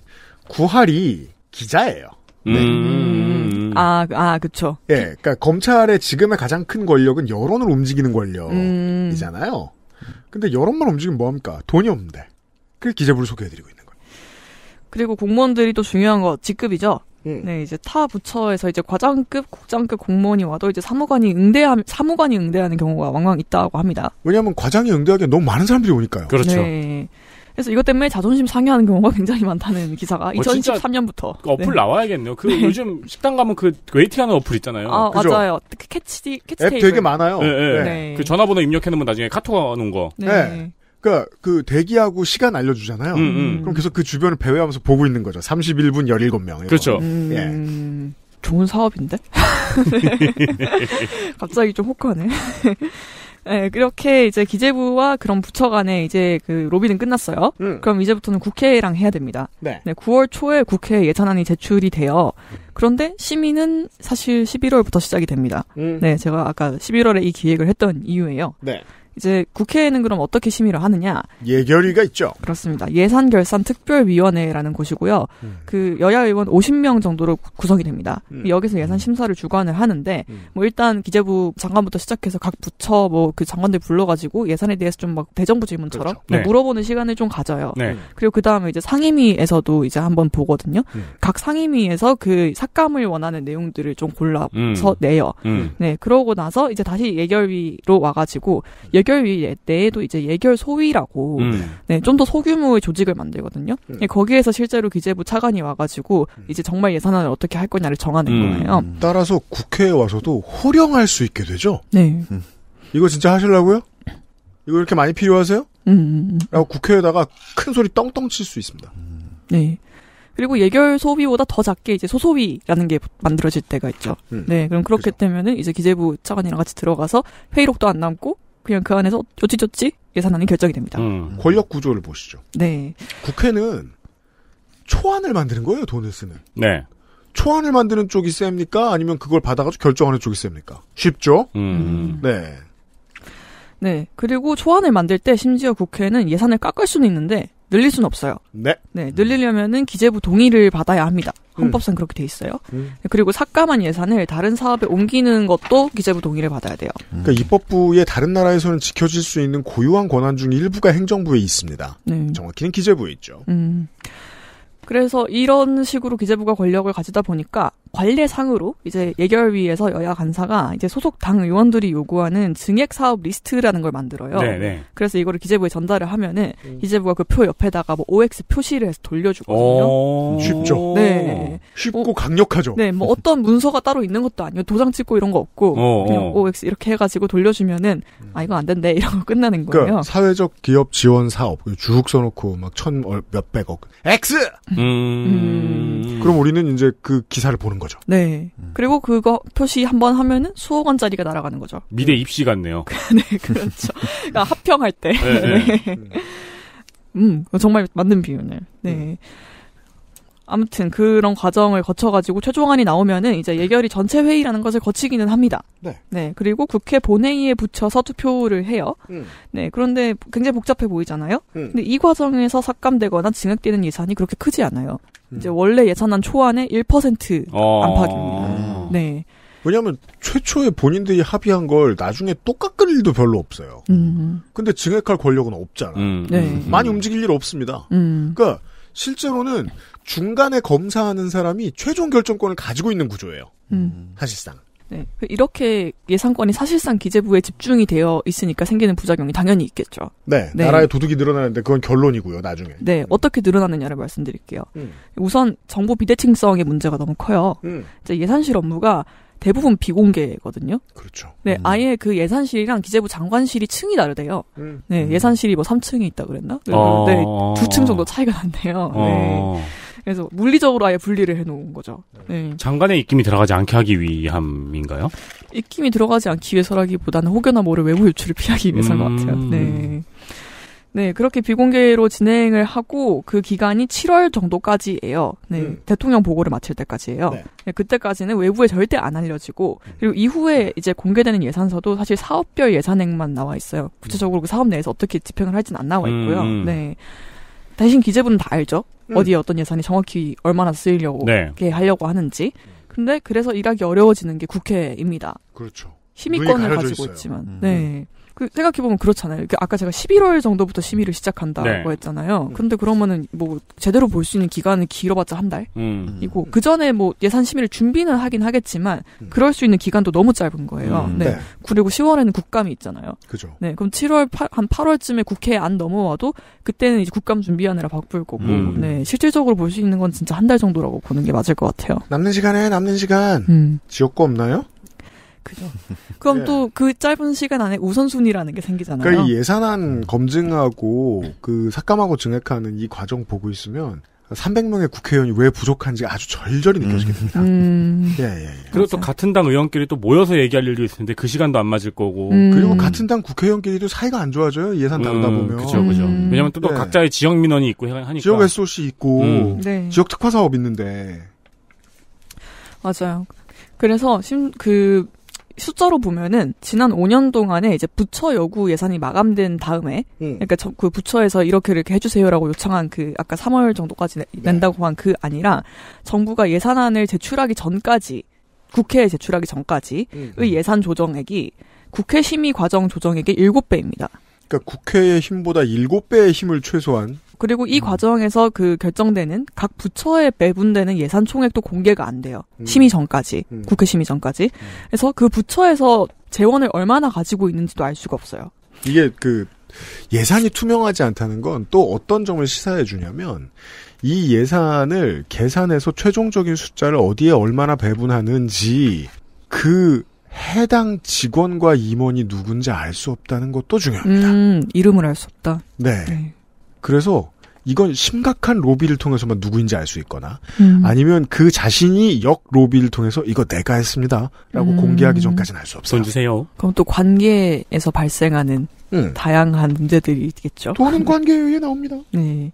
[SPEAKER 2] 구할이 기자예요.
[SPEAKER 3] 음. 음.
[SPEAKER 4] 아, 아, 그쵸.
[SPEAKER 2] 예, 그러니까 검찰의 지금의 가장 큰 권력은 여론을 움직이는
[SPEAKER 4] 음.
[SPEAKER 2] 권력이잖아요. 근데 여론만 움직이면 뭐합니까? 돈이 없는데. 그래서 기재부를 소개해드리고 있는 거예요.
[SPEAKER 4] 그리고 공무원들이 또 중요한 거, 직급이죠.
[SPEAKER 2] 음.
[SPEAKER 4] 네, 이제 타 부처에서 이제 과장급, 국장급 공무원이 와도 이제 사무관이 응대하, 사무관이 응대하는 경우가 왕왕 있다고 합니다.
[SPEAKER 2] 왜냐하면 과장이 응대하기에 너무 많은 사람들이 오니까요.
[SPEAKER 3] 그렇죠.
[SPEAKER 4] 네. 그래서 이것 때문에 자존심 상해하는 경우가 굉장히 많다는 기사가 이천십삼 년부터.
[SPEAKER 3] 그 어플
[SPEAKER 4] 네.
[SPEAKER 3] 나와야겠네요. 그 요즘 식당 가면 그 웨이팅하는 어플 있잖아요.
[SPEAKER 4] 아,
[SPEAKER 2] 그죠?
[SPEAKER 4] 맞아요. 그 캐치, 캐치
[SPEAKER 2] 앱
[SPEAKER 4] 테이블.
[SPEAKER 2] 되게 많아요.
[SPEAKER 3] 네, 네.
[SPEAKER 4] 네.
[SPEAKER 3] 그 전화번호 입력해놓으면 나중에 카톡 오는 거.
[SPEAKER 4] 네.
[SPEAKER 2] 네. 그러니까 그 대기하고 시간 알려주잖아요.
[SPEAKER 3] 음, 음.
[SPEAKER 2] 그럼 계속 그 주변을 배회하면서 보고 있는 거죠. 삼십일 분 열일곱 명.
[SPEAKER 3] 그렇죠.
[SPEAKER 4] 음, 좋은 사업인데? 갑자기 좀 혹하네. 네, 그렇게 이제 기재부와 그런 부처 간에 이제 그 로비는 끝났어요.
[SPEAKER 2] 음.
[SPEAKER 4] 그럼 이제부터는 국회랑 해야 됩니다.
[SPEAKER 2] 네.
[SPEAKER 4] 네, 구월 초에 국회에 예산안이 제출이 돼요. 그런데 심의는 사실 십일월부터 시작이 됩니다.
[SPEAKER 2] 음.
[SPEAKER 4] 네, 제가 아까 십일월에 이 기획을 했던 이유예요.
[SPEAKER 2] 네.
[SPEAKER 4] 이제 국회에는 그럼 어떻게 심의를 하느냐?
[SPEAKER 2] 예결위가 있죠.
[SPEAKER 4] 그렇습니다. 예산결산특별위원회라는 곳이고요.
[SPEAKER 2] 음.
[SPEAKER 4] 그 여야 의원 오십 명 정도로 구성이 됩니다.
[SPEAKER 2] 음.
[SPEAKER 4] 여기서 예산 심사를 주관을 하는데
[SPEAKER 2] 음.
[SPEAKER 4] 뭐 일단 기재부 장관부터 시작해서 각 부처 뭐 그 장관들 불러가지고 예산에 대해서 좀 막 대정부 질문처럼
[SPEAKER 2] 그렇죠.
[SPEAKER 4] 뭐
[SPEAKER 3] 네.
[SPEAKER 4] 물어보는 시간을 좀 가져요.
[SPEAKER 3] 네.
[SPEAKER 4] 그리고 그 다음에 이제 상임위에서도 이제 한번 보거든요.
[SPEAKER 2] 음.
[SPEAKER 4] 각 상임위에서 그 삭감을 원하는 내용들을 좀 골라서
[SPEAKER 3] 음.
[SPEAKER 4] 내요.
[SPEAKER 3] 음.
[SPEAKER 4] 네, 그러고 나서 이제 다시 예결위로 와가지고 예결위 내에도 이제 예결 소위라고
[SPEAKER 3] 음.
[SPEAKER 4] 네, 좀 더 소규모의 조직을 만들거든요.
[SPEAKER 2] 음.
[SPEAKER 4] 네, 거기에서 실제로 기재부 차관이 와가지고
[SPEAKER 2] 음.
[SPEAKER 4] 이제 정말 예산안을 어떻게 할 거냐를 정하는
[SPEAKER 3] 음.
[SPEAKER 4] 거예요.
[SPEAKER 2] 따라서 국회에 와서도 호령할 수 있게 되죠.
[SPEAKER 4] 네,
[SPEAKER 2] 이거 진짜 하시려고요? 이거 이렇게 많이 필요하세요?
[SPEAKER 4] 음, 음, 음.
[SPEAKER 2] 라고 국회에다가 큰 소리 떵떵 칠 수 있습니다.
[SPEAKER 4] 네. 그리고 예결 소위보다 더 작게 이제 소소위라는 게 만들어질 때가 있죠.
[SPEAKER 2] 음.
[SPEAKER 4] 네, 그럼 그렇게
[SPEAKER 2] 그죠.
[SPEAKER 4] 되면은 이제 기재부 차관이랑 같이 들어가서 회의록도 안 남고 그냥 그 안에서 어찌저찌 예산안이 결정이 됩니다.
[SPEAKER 3] 음.
[SPEAKER 2] 권력 구조를 보시죠.
[SPEAKER 4] 네.
[SPEAKER 2] 국회는 초안을 만드는 거예요, 돈을 쓰는.
[SPEAKER 3] 네.
[SPEAKER 2] 초안을 만드는 쪽이 셉니까? 아니면 그걸 받아가지고 결정하는 쪽이 셉니까? 쉽죠?
[SPEAKER 3] 음.
[SPEAKER 2] 네.
[SPEAKER 4] 네. 그리고 초안을 만들 때 심지어 국회는 예산을 깎을 수는 있는데 늘릴 수는 없어요.
[SPEAKER 2] 네.
[SPEAKER 4] 네. 늘리려면은 기재부 동의를 받아야 합니다. 헌법상
[SPEAKER 2] 음.
[SPEAKER 4] 그렇게 돼 있어요.
[SPEAKER 2] 음.
[SPEAKER 4] 그리고 삭감한 예산을 다른 사업에 옮기는 것도 기재부 동의를 받아야 돼요.
[SPEAKER 2] 그러니까 입법부의 다른 나라에서는 지켜질 수 있는 고유한 권한 중 일부가 행정부에 있습니다.
[SPEAKER 4] 네.
[SPEAKER 2] 정확히는 기재부에 있죠.
[SPEAKER 4] 음. 그래서 이런 식으로 기재부가 권력을 가지다 보니까 관례상으로 이제 예결위에서 여야 간사가 이제 소속 당 의원들이 요구하는 증액 사업 리스트라는 걸 만들어요.
[SPEAKER 3] 네네.
[SPEAKER 4] 그래서 이거를 기재부에 전달을 하면은
[SPEAKER 2] 음.
[SPEAKER 4] 기재부가 그 표 옆에다가 뭐 오엑스 표시를 해서 돌려주거든요.
[SPEAKER 3] 오.
[SPEAKER 2] 쉽죠.
[SPEAKER 4] 네.
[SPEAKER 2] 쉽고 강력하죠.
[SPEAKER 4] 네, 뭐 어떤 문서가 따로 있는 것도 아니고 도장 찍고 이런 거 없고
[SPEAKER 3] 어,
[SPEAKER 4] 그냥
[SPEAKER 3] 어.
[SPEAKER 4] 오엑스 이렇게 해가지고 돌려주면은 아 이거 안 된대 이러고 끝나는 거예요.
[SPEAKER 2] 그러니까 사회적 기업 지원 사업 주국 써놓고 막 천 몇백억 X.
[SPEAKER 3] 음.
[SPEAKER 4] 음.
[SPEAKER 2] 그럼 우리는 이제 그 기사를 보는 거죠.
[SPEAKER 4] 네. 그리고 그거 표시 한번 하면은 수억 원짜리가 날아가는 거죠.
[SPEAKER 3] 미대 입시 같네요.
[SPEAKER 4] 네, 그렇죠. 그러니까 합평할 때.
[SPEAKER 3] 네, 네.
[SPEAKER 4] 네. 음, 정말 맞는 비유네. 네. 음. 아무튼 그런 과정을 거쳐가지고 최종안이 나오면은 이제 예결위 전체 회의라는 것을 거치기는 합니다.
[SPEAKER 2] 네.
[SPEAKER 4] 네. 그리고 국회 본회의에 붙여서 투표를 해요.
[SPEAKER 2] 음.
[SPEAKER 4] 네. 그런데 굉장히 복잡해 보이잖아요.
[SPEAKER 2] 음.
[SPEAKER 4] 근데 이 과정에서 삭감되거나 증액되는 예산이 그렇게 크지 않아요.
[SPEAKER 2] 음.
[SPEAKER 4] 이제 원래 예산안 초안의 일 퍼센트
[SPEAKER 3] 어...
[SPEAKER 4] 안팎입니다. 네.
[SPEAKER 2] 왜냐하면 최초에 본인들이 합의한 걸 나중에 또 깎을 일도 별로 없어요.
[SPEAKER 4] 음.
[SPEAKER 2] 근데 증액할 권력은 없잖아.
[SPEAKER 3] 음.
[SPEAKER 4] 네.
[SPEAKER 2] 많이 움직일 일 없습니다.
[SPEAKER 4] 음.
[SPEAKER 2] 그러니까 실제로는 중간에 검사하는 사람이 최종 결정권을 가지고 있는 구조예요.
[SPEAKER 4] 음.
[SPEAKER 2] 사실상.
[SPEAKER 4] 네. 이렇게 예산권이 사실상 기재부에 집중이 되어 있으니까 생기는 부작용이 당연히 있겠죠.
[SPEAKER 2] 네.
[SPEAKER 4] 네.
[SPEAKER 2] 나라의 도둑이 늘어나는데 그건 결론이고요. 나중에.
[SPEAKER 4] 네. 어떻게 늘어나느냐를 말씀드릴게요.
[SPEAKER 2] 음.
[SPEAKER 4] 우선 정보 비대칭성의 문제가 너무 커요.
[SPEAKER 2] 음.
[SPEAKER 4] 이제 예산실 업무가 대부분 비공개거든요.
[SPEAKER 2] 그렇죠.
[SPEAKER 4] 네,
[SPEAKER 2] 음.
[SPEAKER 4] 아예 그 예산실이랑 기재부 장관실이 층이 다르대요.
[SPEAKER 2] 음.
[SPEAKER 4] 네, 예산실이 뭐 삼 층에 있다 그랬나?
[SPEAKER 3] 어.
[SPEAKER 4] 네, 두 층 정도 차이가 난대요.
[SPEAKER 3] 어.
[SPEAKER 4] 네. 그래서 물리적으로 아예 분리를 해놓은 거죠. 네.
[SPEAKER 3] 장관의 입김이 들어가지 않게 하기 위함인가요? 입김이
[SPEAKER 4] 들어가지 않기 위해서라기보다는 혹여나 모를 외부 유출을 피하기 위해서인 음. 것 같아요. 네. 네, 그렇게 비공개로 진행을 하고 그 기간이 칠월 정도까지예요. 네, 음. 대통령 보고를 마칠 때까지예요. 네. 네, 그때까지는 외부에 절대 안 알려지고 그리고 이후에 이제 공개되는 예산서도 사실 사업별 예산액만 나와 있어요. 구체적으로 그 사업 내에서 어떻게 집행을 할지는 안 나와 있고요.
[SPEAKER 3] 음.
[SPEAKER 4] 네. 대신 기재부는 다 알죠.
[SPEAKER 3] 음.
[SPEAKER 4] 어디에 어떤 예산이 정확히 얼마나 쓰이려고
[SPEAKER 3] 네.
[SPEAKER 4] 하려고 하는지. 근데 그래서 일하기 어려워지는 게 국회입니다.
[SPEAKER 2] 그렇죠.
[SPEAKER 4] 심의권을 가지고
[SPEAKER 2] 있어요.
[SPEAKER 4] 있지만.
[SPEAKER 2] 음.
[SPEAKER 4] 네. 그 생각해보면 그렇잖아요. 아까 제가 십일월 정도부터 심의를 시작한다고
[SPEAKER 3] 네.
[SPEAKER 4] 했잖아요. 근데 그러면은 뭐 제대로 볼 수 있는 기간은 길어봤자 한 달이고
[SPEAKER 3] 음.
[SPEAKER 4] 그 전에 뭐 예산 심의를 준비는 하긴 하겠지만
[SPEAKER 2] 음.
[SPEAKER 4] 그럴 수 있는 기간도 너무 짧은 거예요.
[SPEAKER 3] 음.
[SPEAKER 4] 네.
[SPEAKER 2] 네.
[SPEAKER 4] 그리고 시월에는 국감이 있잖아요.
[SPEAKER 2] 그죠.
[SPEAKER 4] 네. 그럼 칠월 한 팔월쯤에 국회에 안 넘어와도 그때는 이제 국감 준비하느라 바쁠 거고,
[SPEAKER 3] 음.
[SPEAKER 4] 네. 실질적으로 볼 수 있는 건 진짜 한 달 정도라고 보는 게 맞을 것 같아요.
[SPEAKER 2] 남는 시간에 남는 시간.
[SPEAKER 4] 음.
[SPEAKER 2] 지역구 없나요?
[SPEAKER 4] 그죠. 그럼
[SPEAKER 2] 네.
[SPEAKER 4] 또 그 짧은 시간 안에 우선순위라는 게 생기잖아요.
[SPEAKER 2] 그러니까 이 예산안 검증하고 그 삭감하고 증액하는 이 과정 보고 있으면 삼백 명의 국회의원이 왜 부족한지 아주 절절히 느껴지게 됩니다.
[SPEAKER 4] 음.
[SPEAKER 2] 예, 예, 예.
[SPEAKER 3] 그리고 또 같은 당 의원끼리 또 모여서 얘기할 일도 있을 텐데 그 시간도 안 맞을 거고.
[SPEAKER 4] 음.
[SPEAKER 2] 그리고 같은 당 국회의원끼리도 사이가 안 좋아져요. 예산 다루다
[SPEAKER 3] 음,
[SPEAKER 2] 보면.
[SPEAKER 3] 그죠, 그죠.
[SPEAKER 4] 음.
[SPEAKER 3] 왜냐면 또, 또
[SPEAKER 2] 네.
[SPEAKER 3] 각자의 지역 민원이 있고 하니까.
[SPEAKER 2] 지역 에스오씨 있고,
[SPEAKER 3] 음.
[SPEAKER 4] 네.
[SPEAKER 2] 지역 특화 사업 있는데.
[SPEAKER 4] 맞아요. 그래서 심, 그, 숫자로 보면은 지난 오 년 동안에 이제 부처 요구 예산이 마감된 다음에
[SPEAKER 2] 음.
[SPEAKER 4] 그러니까 저, 그 부처에서 이렇게 이렇게 해주세요라고 요청한 그 아까 삼월 정도까지 내, 낸다고 한 그 아니라 정부가 예산안을 제출하기 전까지 국회에 제출하기 전까지의
[SPEAKER 2] 음.
[SPEAKER 4] 예산 조정액이 국회 심의 과정 조정액의 일곱 배입니다.
[SPEAKER 2] 그러니까 국회의 힘보다 일곱 배의 힘을 최소한.
[SPEAKER 4] 그리고 이
[SPEAKER 2] 음.
[SPEAKER 4] 과정에서 그 결정되는 각 부처에 배분되는 예산 총액도 공개가 안 돼요.
[SPEAKER 2] 음.
[SPEAKER 4] 심의 전까지.
[SPEAKER 2] 음.
[SPEAKER 4] 국회 심의 전까지.
[SPEAKER 2] 음.
[SPEAKER 4] 그래서 그 부처에서 재원을 얼마나 가지고 있는지도 알 수가 없어요.
[SPEAKER 2] 이게 그 예산이 투명하지 않다는 건 또 어떤 점을 시사해 주냐면 이 예산을 계산해서 최종적인 숫자를 어디에 얼마나 배분하는지 그 해당 직원과 임원이 누군지 알 수 없다는 것도 중요합니다.
[SPEAKER 4] 음, 이름을 알 수 없다.
[SPEAKER 2] 네.
[SPEAKER 4] 네.
[SPEAKER 2] 그래서 이건 심각한 로비를 통해서만 누구인지 알 수 있거나
[SPEAKER 4] 음.
[SPEAKER 2] 아니면 그 자신이 역 로비를 통해서 이거 내가 했습니다 라고
[SPEAKER 4] 음.
[SPEAKER 2] 공개하기 전까지는 알 수 없어요.
[SPEAKER 3] 돈 주세요.
[SPEAKER 4] 그럼 또 관계에서 발생하는
[SPEAKER 2] 음.
[SPEAKER 4] 다양한 문제들이 있겠죠.
[SPEAKER 2] 돈은 관계에 의해 나옵니다.
[SPEAKER 4] 네.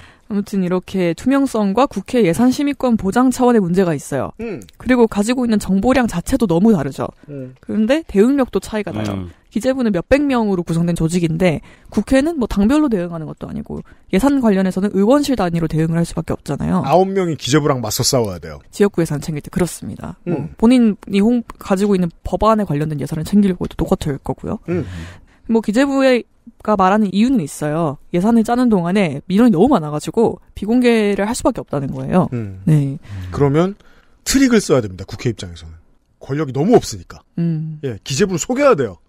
[SPEAKER 4] 아무튼 이렇게 투명성과 국회 예산 심의권 보장 차원의 문제가 있어요.
[SPEAKER 2] 음.
[SPEAKER 4] 그리고 가지고 있는 정보량 자체도 너무 다르죠.
[SPEAKER 2] 음.
[SPEAKER 4] 그런데 대응력도 차이가 나요.
[SPEAKER 3] 음.
[SPEAKER 4] 기재부는 몇백 명으로 구성된 조직인데 국회는 뭐 당별로 대응하는 것도 아니고 예산 관련해서는 의원실 단위로 대응을 할 수밖에 없잖아요.
[SPEAKER 2] 아홉 명이 기재부랑 맞서 싸워야 돼요.
[SPEAKER 4] 지역구 예산 챙길 때 그렇습니다.
[SPEAKER 2] 음.
[SPEAKER 4] 뭐 본인이 홍, 가지고 있는 법안에 관련된 예산을 챙기려고 해도 똑같을 거고요.
[SPEAKER 2] 음.
[SPEAKER 4] 뭐 기재부가 말하는 이유는 있어요. 예산을 짜는 동안에 민원이 너무 많아가지고 비공개를 할 수밖에 없다는 거예요.
[SPEAKER 2] 음.
[SPEAKER 4] 네.
[SPEAKER 2] 그러면 트릭을 써야 됩니다. 국회 입장에서는. 권력이 너무 없으니까.
[SPEAKER 4] 음.
[SPEAKER 2] 예, 기재부를 속여야 돼요.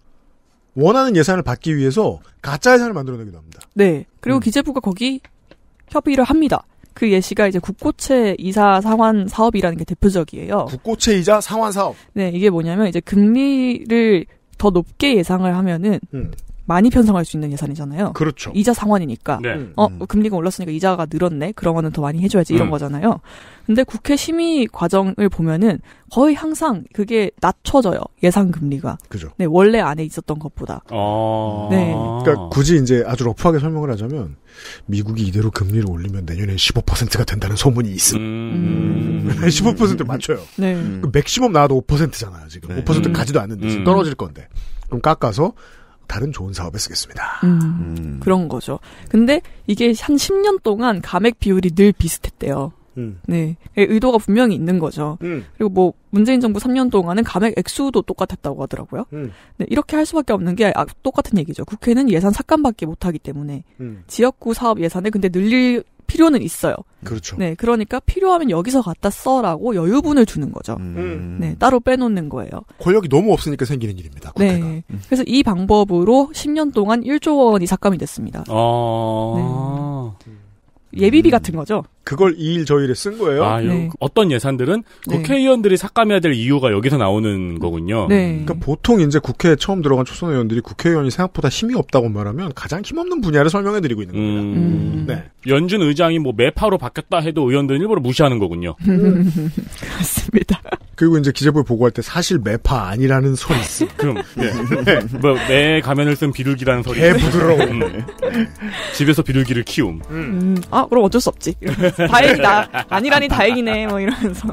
[SPEAKER 2] 원하는 예산을 받기 위해서 가짜 예산을 만들어내기도 합니다.
[SPEAKER 4] 네. 그리고
[SPEAKER 2] 음.
[SPEAKER 4] 기재부가 거기 협의를 합니다. 그 예시가 이제 국고채 이사 상환 사업이라는 게 대표적이에요.
[SPEAKER 2] 국고채 이자 상환 사업.
[SPEAKER 4] 네, 이게 뭐냐면 이제 금리를 더 높게 예상을 하면은
[SPEAKER 2] 음.
[SPEAKER 4] 많이 편성할 수 있는 예산이잖아요.
[SPEAKER 2] 그렇죠.
[SPEAKER 4] 이자 상환이니까.
[SPEAKER 3] 네.
[SPEAKER 4] 어, 금리가 올랐으니까 이자가 늘었네. 그러면은 더 많이 해줘야지 이런
[SPEAKER 3] 음.
[SPEAKER 4] 거잖아요. 근데 국회 심의 과정을 보면은 거의 항상 그게 낮춰져요. 예상 금리가.
[SPEAKER 2] 그죠.
[SPEAKER 4] 네, 원래 안에 있었던 것보다.
[SPEAKER 3] 어...
[SPEAKER 4] 네.
[SPEAKER 2] 그러니까 굳이 이제 아주 러프하게 설명을 하자면 미국이 이대로 금리를 올리면 내년에 십오 퍼센트가 된다는 소문이 있음.
[SPEAKER 3] 음...
[SPEAKER 2] 십오 퍼센트 맞춰요.
[SPEAKER 4] 네.
[SPEAKER 2] 그 맥시멈 나와도 오 퍼센트잖아요. 지금
[SPEAKER 5] 네.
[SPEAKER 2] 오 퍼센트
[SPEAKER 3] 음.
[SPEAKER 2] 가지도 않는데 지금
[SPEAKER 3] 음.
[SPEAKER 2] 떨어질 건데. 그럼 깎아서 다른 좋은 사업에 쓰겠습니다.
[SPEAKER 4] 음,
[SPEAKER 5] 음.
[SPEAKER 4] 그런 거죠. 근데 이게 한 십 년 동안 감액 비율이 늘 비슷했대요.
[SPEAKER 2] 음.
[SPEAKER 4] 네. 의도가 분명히 있는 거죠.
[SPEAKER 2] 음.
[SPEAKER 4] 그리고 뭐 문재인 정부 삼 년 동안은 감액 액수도 똑같았다고 하더라고요.
[SPEAKER 2] 음.
[SPEAKER 4] 네, 이렇게 할 수밖에 없는 게 아, 똑같은 얘기죠. 국회는 예산 삭감밖에 못하기 때문에
[SPEAKER 2] 음.
[SPEAKER 4] 지역구 사업 예산을 근데 늘릴 필요는 있어요.
[SPEAKER 2] 그렇죠.
[SPEAKER 4] 네, 그러니까 필요하면 여기서 갖다 써라고 여유분을 주는 거죠.
[SPEAKER 5] 음.
[SPEAKER 4] 네, 따로 빼놓는 거예요.
[SPEAKER 2] 권력이 너무 없으니까 생기는 일입니다. 국회가.
[SPEAKER 4] 네, 그래서 이 방법으로 십 년 동안 일조 원이 삭감이 됐습니다.
[SPEAKER 3] 어...
[SPEAKER 4] 네. 예비비 같은 거죠.
[SPEAKER 2] 그걸 이 일 저 일에 쓴 거예요.
[SPEAKER 3] 아,
[SPEAKER 4] 네.
[SPEAKER 3] 요, 어떤 예산들은
[SPEAKER 4] 네.
[SPEAKER 3] 국회의원들이 삭감해야 될 이유가 여기서 나오는 거군요.
[SPEAKER 4] 네.
[SPEAKER 2] 그러니까 보통 이제 국회에 처음 들어간 초선 의원들이 국회의원이 생각보다 힘이 없다고 말하면 가장 힘없는 분야를 설명해드리고 있는 겁니다.
[SPEAKER 3] 음...
[SPEAKER 2] 네.
[SPEAKER 3] 연준 의장이 뭐 매파로 바뀌었다 해도 의원들은 일부러 무시하는 거군요.
[SPEAKER 4] 그렇습니다.
[SPEAKER 2] 그리고 이제 기재부에 보고할 때 사실 매파 아니라는 소리 있음.
[SPEAKER 3] 그럼 예. 뭐, 매 가면을 쓴 비둘기라는 소리.
[SPEAKER 2] 개 부드러움.
[SPEAKER 3] 음. 집에서 비둘기를 키움.
[SPEAKER 4] 음, 아, 그럼 어쩔 수 없지. 다행이다. 아니라니 다행이네. 뭐 이러면서.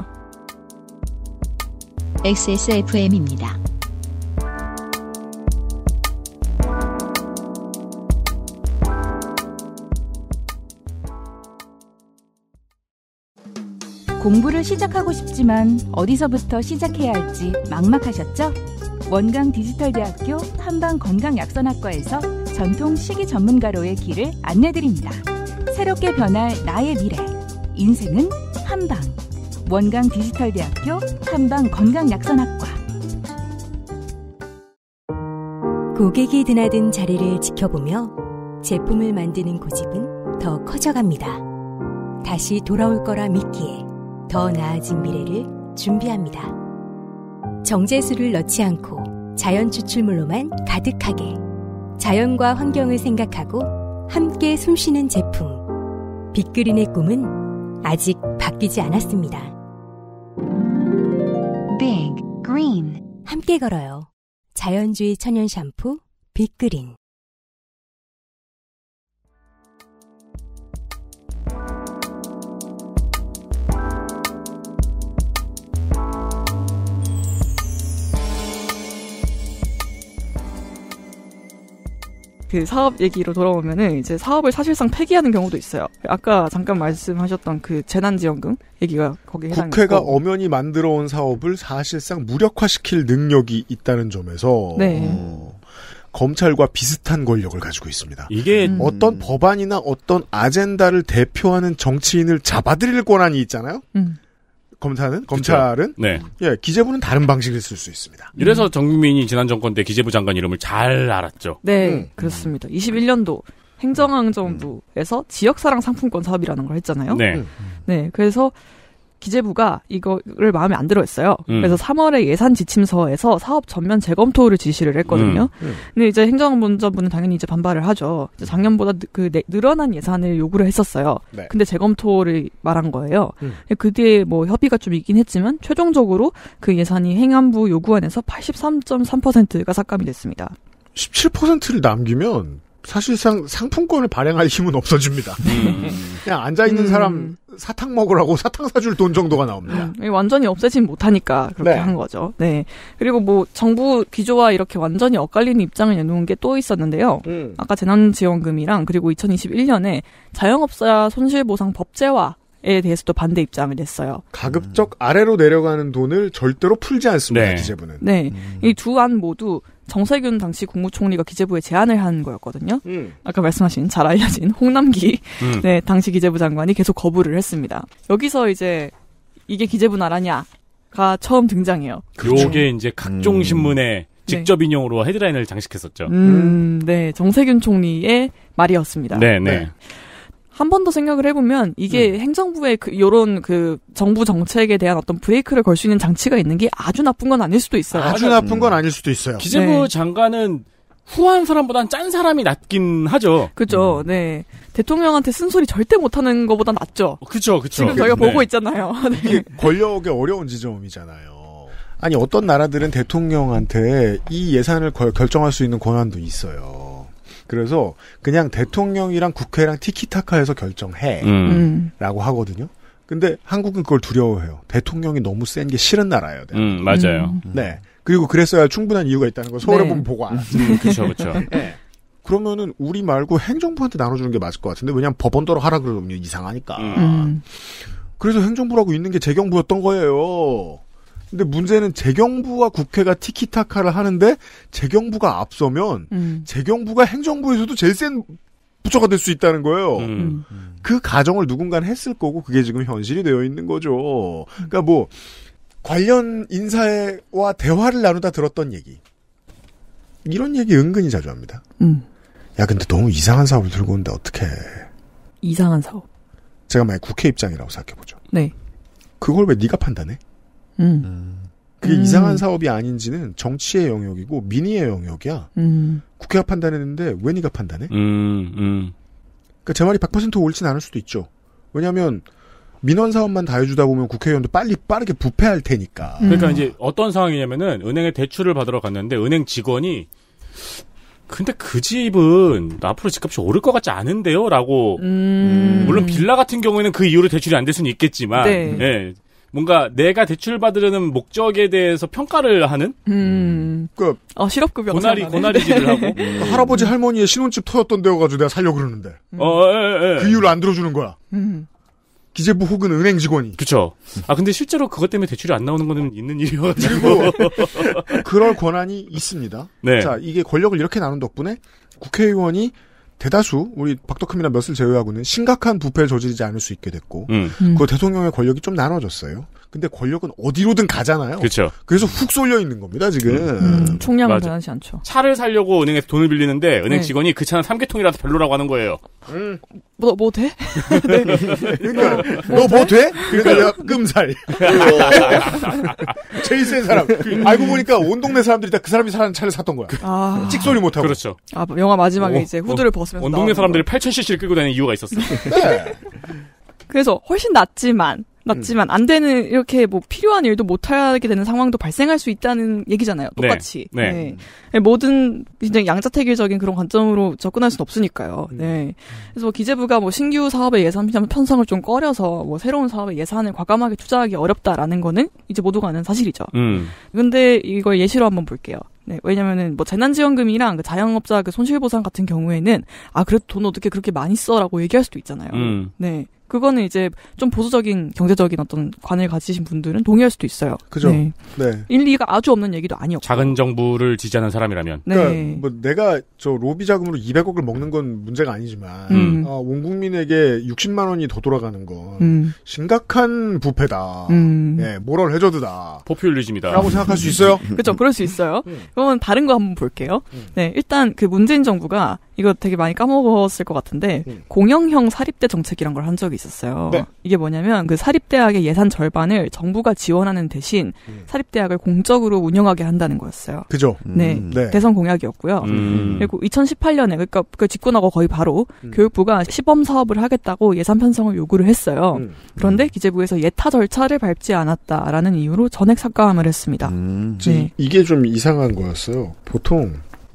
[SPEAKER 10] 엑스에스에프엠입니다.
[SPEAKER 11] 공부를 시작하고 싶지만 어디서부터 시작해야 할지 막막하셨죠? 원광 디지털대학교 한방건강약선학과에서 전통 식이 전문가로의 길을 안내드립니다. 새롭게 변할 나의 미래. 인생은 한방. 원광 디지털대학교 한방건강약선학과.
[SPEAKER 12] 고객이 드나든 자리를 지켜보며 제품을 만드는 고집은 더 커져갑니다. 다시 돌아올 거라 믿기에 더 나아진 미래를 준비합니다. 정제수를 넣지 않고 자연 추출물로만 가득하게 자연과 환경을 생각하고 함께 숨쉬는 제품. 빅그린의 꿈은 아직 바뀌지 않았습니다.
[SPEAKER 11] Big Green.
[SPEAKER 12] 함께 걸어요. 자연주의 천연 샴푸 빅그린.
[SPEAKER 4] 그 사업 얘기로 돌아오면은 이제 사업을 사실상 폐기하는 경우도 있어요. 아까 잠깐 말씀하셨던 그 재난지원금 얘기가 거기에 해당이
[SPEAKER 2] 국회가
[SPEAKER 4] 있고.
[SPEAKER 2] 엄연히 만들어온 사업을 사실상 무력화시킬 능력이 있다는 점에서
[SPEAKER 4] 네.
[SPEAKER 2] 어, 검찰과 비슷한 권력을 가지고 있습니다.
[SPEAKER 3] 이게
[SPEAKER 4] 음.
[SPEAKER 2] 어떤 법안이나 어떤 아젠다를 대표하는 정치인을 잡아들일 권한이 있잖아요.
[SPEAKER 4] 음.
[SPEAKER 2] 검사는 검찰은
[SPEAKER 3] 네.
[SPEAKER 2] 예 기재부는 다른 방식을 쓸 수 있습니다.
[SPEAKER 3] 이래서 정민이 지난 정권 때 기재부 장관 이름을 잘 알았죠.
[SPEAKER 4] 네,
[SPEAKER 2] 음.
[SPEAKER 4] 그렇습니다. 이십일 년도 행정안전부에서 지역사랑 상품권 사업이라는 걸 했잖아요.
[SPEAKER 3] 네.
[SPEAKER 4] 네, 그래서 기재부가 이거를 마음에 안 들어 했어요.
[SPEAKER 3] 음.
[SPEAKER 4] 그래서 삼월에 예산 지침서에서 사업 전면 재검토를 지시를 했거든요.
[SPEAKER 2] 음. 음.
[SPEAKER 4] 근데 이제 행정안전부는 당연히 이제 반발을 하죠. 이제 작년보다 느- 그 내- 늘어난 예산을 요구를 했었어요.
[SPEAKER 2] 네.
[SPEAKER 4] 근데 재검토를 말한 거예요.
[SPEAKER 2] 음.
[SPEAKER 4] 그 뒤에 뭐 협의가 좀 있긴 했지만 최종적으로 그 예산이 행안부 요구안에서 팔십삼 점 삼 퍼센트가 삭감이 됐습니다.
[SPEAKER 2] 십칠 퍼센트를 남기면 사실상 상품권을 발행할 힘은 없어집니다.
[SPEAKER 3] 음.
[SPEAKER 2] 그냥 앉아있는
[SPEAKER 4] 음.
[SPEAKER 2] 사람 사탕 먹으라고 사탕 사줄 돈 정도가 나옵니다.
[SPEAKER 4] 음, 완전히 없애진 못하니까 그렇게
[SPEAKER 2] 네.
[SPEAKER 4] 한 거죠. 네. 그리고 뭐 정부 기조와 이렇게 완전히 엇갈리는 입장을 내놓은 게 또 있었는데요.
[SPEAKER 2] 음.
[SPEAKER 4] 아까 재난지원금이랑 그리고 이천이십일 년에 자영업자 손실보상 법제화에 대해서도 반대 입장을 냈어요.
[SPEAKER 2] 가급적 아래로 내려가는 돈을 절대로 풀지 않습니다.
[SPEAKER 3] 네.
[SPEAKER 2] 기재부는.
[SPEAKER 4] 네. 이 두 안 모두 정세균 당시 국무총리가 기재부에 제안을 한 거였거든요.
[SPEAKER 2] 음.
[SPEAKER 4] 아까 말씀하신 잘 알려진 홍남기
[SPEAKER 3] 음.
[SPEAKER 4] 네, 당시 기재부 장관이 계속 거부를 했습니다. 여기서 이제 이게 기재부 나라냐가 처음 등장해요.
[SPEAKER 3] 요게 이제 각종
[SPEAKER 5] 음.
[SPEAKER 3] 신문에 직접 인용으로 헤드라인을 장식했었죠.
[SPEAKER 4] 음, 네, 정세균 총리의 말이었습니다.
[SPEAKER 3] 네, 네.
[SPEAKER 4] 한 번 더 생각을 해보면 이게
[SPEAKER 2] 음.
[SPEAKER 4] 행정부의 그 요런 그 정부 정책에 대한 어떤 브레이크를 걸 수 있는 장치가 있는 게 아주 나쁜 건 아닐 수도 있어요.
[SPEAKER 2] 아주 나쁜 건 아닐 수도 있어요.
[SPEAKER 3] 기재부
[SPEAKER 4] 네.
[SPEAKER 3] 장관은 후한 사람보단 짠 사람이 낫긴 하죠.
[SPEAKER 4] 그죠. 네. 대통령한테 쓴소리 절대 못하는 것보다 낫죠.
[SPEAKER 3] 그쵸, 그쵸.
[SPEAKER 4] 지금 저희가
[SPEAKER 3] 네.
[SPEAKER 4] 보고 있잖아요. 네.
[SPEAKER 2] 이게 권력의 어려운 지점이잖아요. 아니 어떤 나라들은 대통령한테 이 예산을 거, 결정할 수 있는 권한도 있어요. 그래서 그냥 대통령이랑 국회랑 티키타카해서 결정해
[SPEAKER 3] 음.
[SPEAKER 2] 라고 하거든요. 근데 한국은 그걸 두려워해요. 대통령이 너무 센 게 싫은 나라예요.
[SPEAKER 3] 음, 맞아요.
[SPEAKER 2] 음. 네. 그리고 그랬어야 충분한 이유가 있다는 걸 서울에
[SPEAKER 4] 네.
[SPEAKER 2] 보면 보고 알았죠.
[SPEAKER 3] 음, 그쵸, 그쵸.
[SPEAKER 2] 네. 그러면은 우리 말고 행정부한테 나눠주는 게 맞을 것 같은데 왜냐면 법원대로 하라 그러면 이상하니까.
[SPEAKER 4] 음.
[SPEAKER 2] 그래서 행정부라고 있는 게 재경부였던 거예요. 근데 문제는 재경부와 국회가 티키타카를 하는데 재경부가 앞서면
[SPEAKER 4] 음.
[SPEAKER 2] 재경부가 행정부에서도 제일 센 부처가 될 수 있다는 거예요.
[SPEAKER 3] 음.
[SPEAKER 2] 그 가정을 누군가는 했을 거고 그게 지금 현실이 되어 있는 거죠. 그러니까 뭐 관련 인사와 대화를 나누다 들었던 얘기. 이런 얘기 은근히 자주 합니다.
[SPEAKER 4] 음.
[SPEAKER 2] 야 근데 너무 이상한 사업을 들고 오는데 어떡해.
[SPEAKER 4] 이상한 사업.
[SPEAKER 2] 제가 만약 국회 입장이라고 생각해보죠.
[SPEAKER 4] 네.
[SPEAKER 2] 그걸 왜 네가 판단해?
[SPEAKER 4] 음.
[SPEAKER 2] 그게
[SPEAKER 4] 음.
[SPEAKER 2] 이상한 사업이 아닌지는 정치의 영역이고 민의의 영역이야.
[SPEAKER 4] 음.
[SPEAKER 2] 국회가 판단했는데 왜 네가 판단해?
[SPEAKER 3] 음, 음.
[SPEAKER 2] 그러니까 제 말이 백 퍼센트 옳진 않을 수도 있죠. 왜냐하면 민원 사업만 다 해주다 보면 국회의원도 빨리 빠르게 부패할 테니까.
[SPEAKER 4] 음.
[SPEAKER 3] 그러니까 이제 어떤 상황이냐면은 은행에 대출을 받으러 갔는데 은행 직원이 근데 그 집은 앞으로 집값이 오를 것 같지 않은데요? 라고
[SPEAKER 4] 음.
[SPEAKER 3] 물론 빌라 같은 경우에는 그 이후로 대출이 안 될 수는 있겠지만
[SPEAKER 4] 네.
[SPEAKER 3] 예. 뭔가 내가 대출 받으려는 목적에 대해서 평가를 하는
[SPEAKER 4] 음.
[SPEAKER 2] 그
[SPEAKER 4] 어, 실업급여
[SPEAKER 3] 고나리 고나리질을 하고
[SPEAKER 2] 음. 할아버지 할머니의 신혼집 터였던 데여가지고 내가 살려고 그러는데
[SPEAKER 4] 음.
[SPEAKER 3] 어, 예, 예.
[SPEAKER 2] 그 이유를 안 들어주는 거야.
[SPEAKER 4] 음.
[SPEAKER 2] 기재부 혹은 은행 직원이.
[SPEAKER 3] 그쵸. 아, 근데 실제로 그것 때문에 대출이 안 나오는 거는 있는 일이어가지고.
[SPEAKER 2] 그리고 그럴 권한이 있습니다.
[SPEAKER 3] 네.
[SPEAKER 2] 자, 이게 권력을 이렇게 나눈 덕분에 국회의원이 대다수 우리 박덕흠이나 몇을 제외하고는 심각한 부패를 저지르지 않을 수 있게 됐고
[SPEAKER 3] 음.
[SPEAKER 4] 음.
[SPEAKER 2] 그 대통령의 권력이 좀 나눠졌어요. 근데 권력은 어디로든 가잖아요.
[SPEAKER 3] 그쵸.
[SPEAKER 2] 그래서 훅 쏠려 있는 겁니다, 지금.
[SPEAKER 4] 음, 총량은
[SPEAKER 3] 맞아.
[SPEAKER 4] 변하지 않죠.
[SPEAKER 3] 차를 살려고 은행에서 돈을 빌리는데 은행
[SPEAKER 4] 네.
[SPEAKER 3] 직원이 그 차는 삼계통이라서 별로라고 하는 거예요.
[SPEAKER 2] 음.
[SPEAKER 4] 뭐, 뭐 돼? 네.
[SPEAKER 2] 그러니까 너 뭐 돼? 그러니까 내가 끔살. 제일 센 사람. 알고 보니까 온 동네 사람들이 다 그 사람이 사는 차를 샀던 거야.
[SPEAKER 4] 아.
[SPEAKER 2] 찍소리 못하고.
[SPEAKER 3] 그렇죠.
[SPEAKER 4] 아, 영화 마지막에
[SPEAKER 3] 어,
[SPEAKER 4] 이제 후드를
[SPEAKER 3] 어,
[SPEAKER 4] 벗으면서.
[SPEAKER 3] 온 동네 사람들이 팔천 씨씨를 끌고 다니는 이유가 있었어.
[SPEAKER 2] 네.
[SPEAKER 4] 그래서 훨씬 낫지만, 낫지만, 안 되는, 이렇게 뭐 필요한 일도 못하게 되는 상황도 발생할 수 있다는 얘기잖아요. 똑같이.
[SPEAKER 3] 네. 네.
[SPEAKER 4] 네. 모든, 굉장히 양자택일적인 그런 관점으로 접근할 수는 없으니까요. 네. 그래서 뭐 기재부가 뭐 신규 사업의 예산 편성을 좀 꺼려서 뭐 새로운 사업의 예산을 과감하게 투자하기 어렵다라는 거는 이제 모두가 아는 사실이죠.
[SPEAKER 3] 음.
[SPEAKER 4] 근데 이걸 예시로 한번 볼게요. 네, 왜냐면은 뭐 재난지원금이랑 그 자영업자 그 손실보상 같은 경우에는 아 그래도 돈 어떻게 그렇게 많이 써라고 얘기할 수도 있잖아요.
[SPEAKER 3] 음.
[SPEAKER 4] 네, 그거는 이제 좀 보수적인 경제적인 어떤 관을 가지신 분들은 동의할 수도 있어요.
[SPEAKER 2] 그죠.
[SPEAKER 4] 네.
[SPEAKER 2] 네.
[SPEAKER 4] 일리가 아주 없는 얘기도 아니었고.
[SPEAKER 3] 작은 정부를 지지하는 사람이라면.
[SPEAKER 4] 네.
[SPEAKER 2] 그러니까 뭐 내가 저 로비 자금으로 이백억을 먹는 건 문제가 아니지만
[SPEAKER 4] 음.
[SPEAKER 2] 어, 온 국민에게 육십만 원이 더 돌아가는 건
[SPEAKER 4] 음.
[SPEAKER 2] 심각한 부패다.
[SPEAKER 4] 음.
[SPEAKER 2] 예, 모럴 해저드다.
[SPEAKER 3] 포퓰리즘이다.
[SPEAKER 2] 라고 생각할 수 있어요.
[SPEAKER 4] 그렇죠. 그럴 수 있어요.
[SPEAKER 2] 음.
[SPEAKER 4] 그러면 다른 거 한번 볼게요.
[SPEAKER 2] 음.
[SPEAKER 4] 네, 일단 그 문재인 정부가 이거 되게 많이 까먹었을 것 같은데
[SPEAKER 2] 음.
[SPEAKER 4] 공영형 사립대 정책이란 걸 한 적이 있었어요.
[SPEAKER 2] 네.
[SPEAKER 4] 이게 뭐냐면 그 사립대학의 예산 절반을 정부가 지원하는 대신
[SPEAKER 2] 음.
[SPEAKER 4] 사립대학을 공적으로 운영하게 한다는 거였어요.
[SPEAKER 2] 그죠.
[SPEAKER 4] 네,
[SPEAKER 5] 음.
[SPEAKER 2] 네.
[SPEAKER 4] 대선 공약이었고요.
[SPEAKER 3] 음.
[SPEAKER 4] 그리고 이천십팔 년에 그러니까 그 집권하고 거의 바로
[SPEAKER 2] 음.
[SPEAKER 4] 교육부가 시범 사업을 하겠다고 예산 편성을 요구를 했어요.
[SPEAKER 2] 음.
[SPEAKER 4] 그런데 기재부에서 예타 절차를 밟지 않았다라는 이유로 전액 삭감을 했습니다.
[SPEAKER 5] 음.
[SPEAKER 4] 네.
[SPEAKER 2] 이게 좀 이상한 거였어요. 보통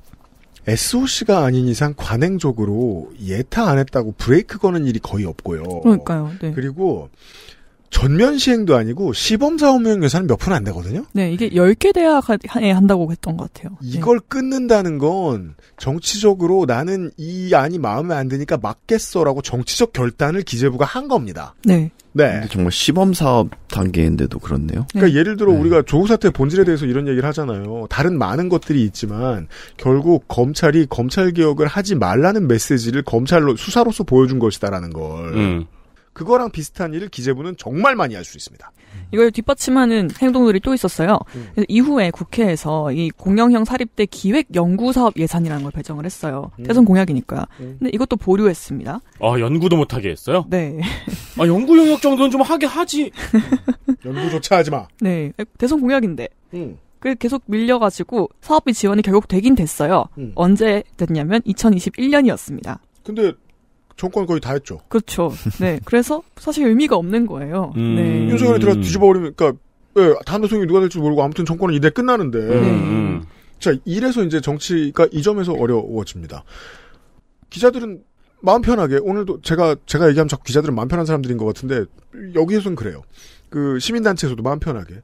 [SPEAKER 2] 에스오씨가 아닌 이상 관행적으로 예타 안 했다고 브레이크 거는 일이 거의 없고요.
[SPEAKER 4] 그러니까요. 네.
[SPEAKER 2] 그리고 전면 시행도 아니고 시범 사업용 예산은 몇 푼 안 되거든요.
[SPEAKER 4] 네, 이게 열 개 대학에 한다고 했던 것 같아요.
[SPEAKER 2] 이걸 끊는다는 건 정치적으로 나는 이 안이 마음에 안 드니까 막겠어라고 정치적 결단을 기재부가 한 겁니다.
[SPEAKER 4] 네.
[SPEAKER 2] 네.
[SPEAKER 5] 근데 정말 시범 사업 단계인데도 그렇네요.
[SPEAKER 2] 그러니까 예를 들어
[SPEAKER 5] 네.
[SPEAKER 2] 우리가 조국 사태의 본질에 대해서 이런 얘기를 하잖아요. 다른 많은 것들이 있지만 결국 검찰이 검찰 개혁을 하지 말라는 메시지를 검찰로 수사로서 보여준 것이다라는 걸.
[SPEAKER 3] 음.
[SPEAKER 2] 그거랑 비슷한 일을 기재부는 정말 많이 할 수 있습니다.
[SPEAKER 4] 이걸 뒷받침하는 행동들이 또 있었어요.
[SPEAKER 2] 음.
[SPEAKER 4] 그래서 이후에 국회에서 이 공영형 사립대 기획 연구 사업 예산이라는 걸 배정을 했어요.
[SPEAKER 2] 음.
[SPEAKER 4] 대선 공약이니까.
[SPEAKER 2] 음.
[SPEAKER 4] 근데 이것도 보류했습니다.
[SPEAKER 3] 아, 연구도 못하게 했어요?
[SPEAKER 4] 네.
[SPEAKER 3] 아, 연구 영역 정도는 좀 하게 하지.
[SPEAKER 2] 연구조차 하지 마.
[SPEAKER 4] 네. 대선 공약인데.
[SPEAKER 2] 음.
[SPEAKER 4] 그 계속 밀려가지고 사업비 지원이 결국 되긴 됐어요.
[SPEAKER 2] 음.
[SPEAKER 4] 언제 됐냐면 이천이십일 년이었습니다.
[SPEAKER 2] 근데 정권 거의 다 했죠.
[SPEAKER 4] 그렇죠. 네. 그래서 사실 의미가 없는 거예요.
[SPEAKER 3] 음.
[SPEAKER 4] 네.
[SPEAKER 2] 윤석열이 들어서 뒤집어버리면, 그러니까 예, 다음 대통령이 누가 될지 모르고 아무튼 정권은 이대 끝나는데.
[SPEAKER 3] 음.
[SPEAKER 2] 자, 이래서 이제 정치가 이 점에서 어려워집니다. 기자들은 마음 편하게, 오늘도 제가, 제가 얘기하면 자꾸 기자들은 마음 편한 사람들인 것 같은데, 여기에서는 그래요. 그, 시민단체에서도 마음 편하게.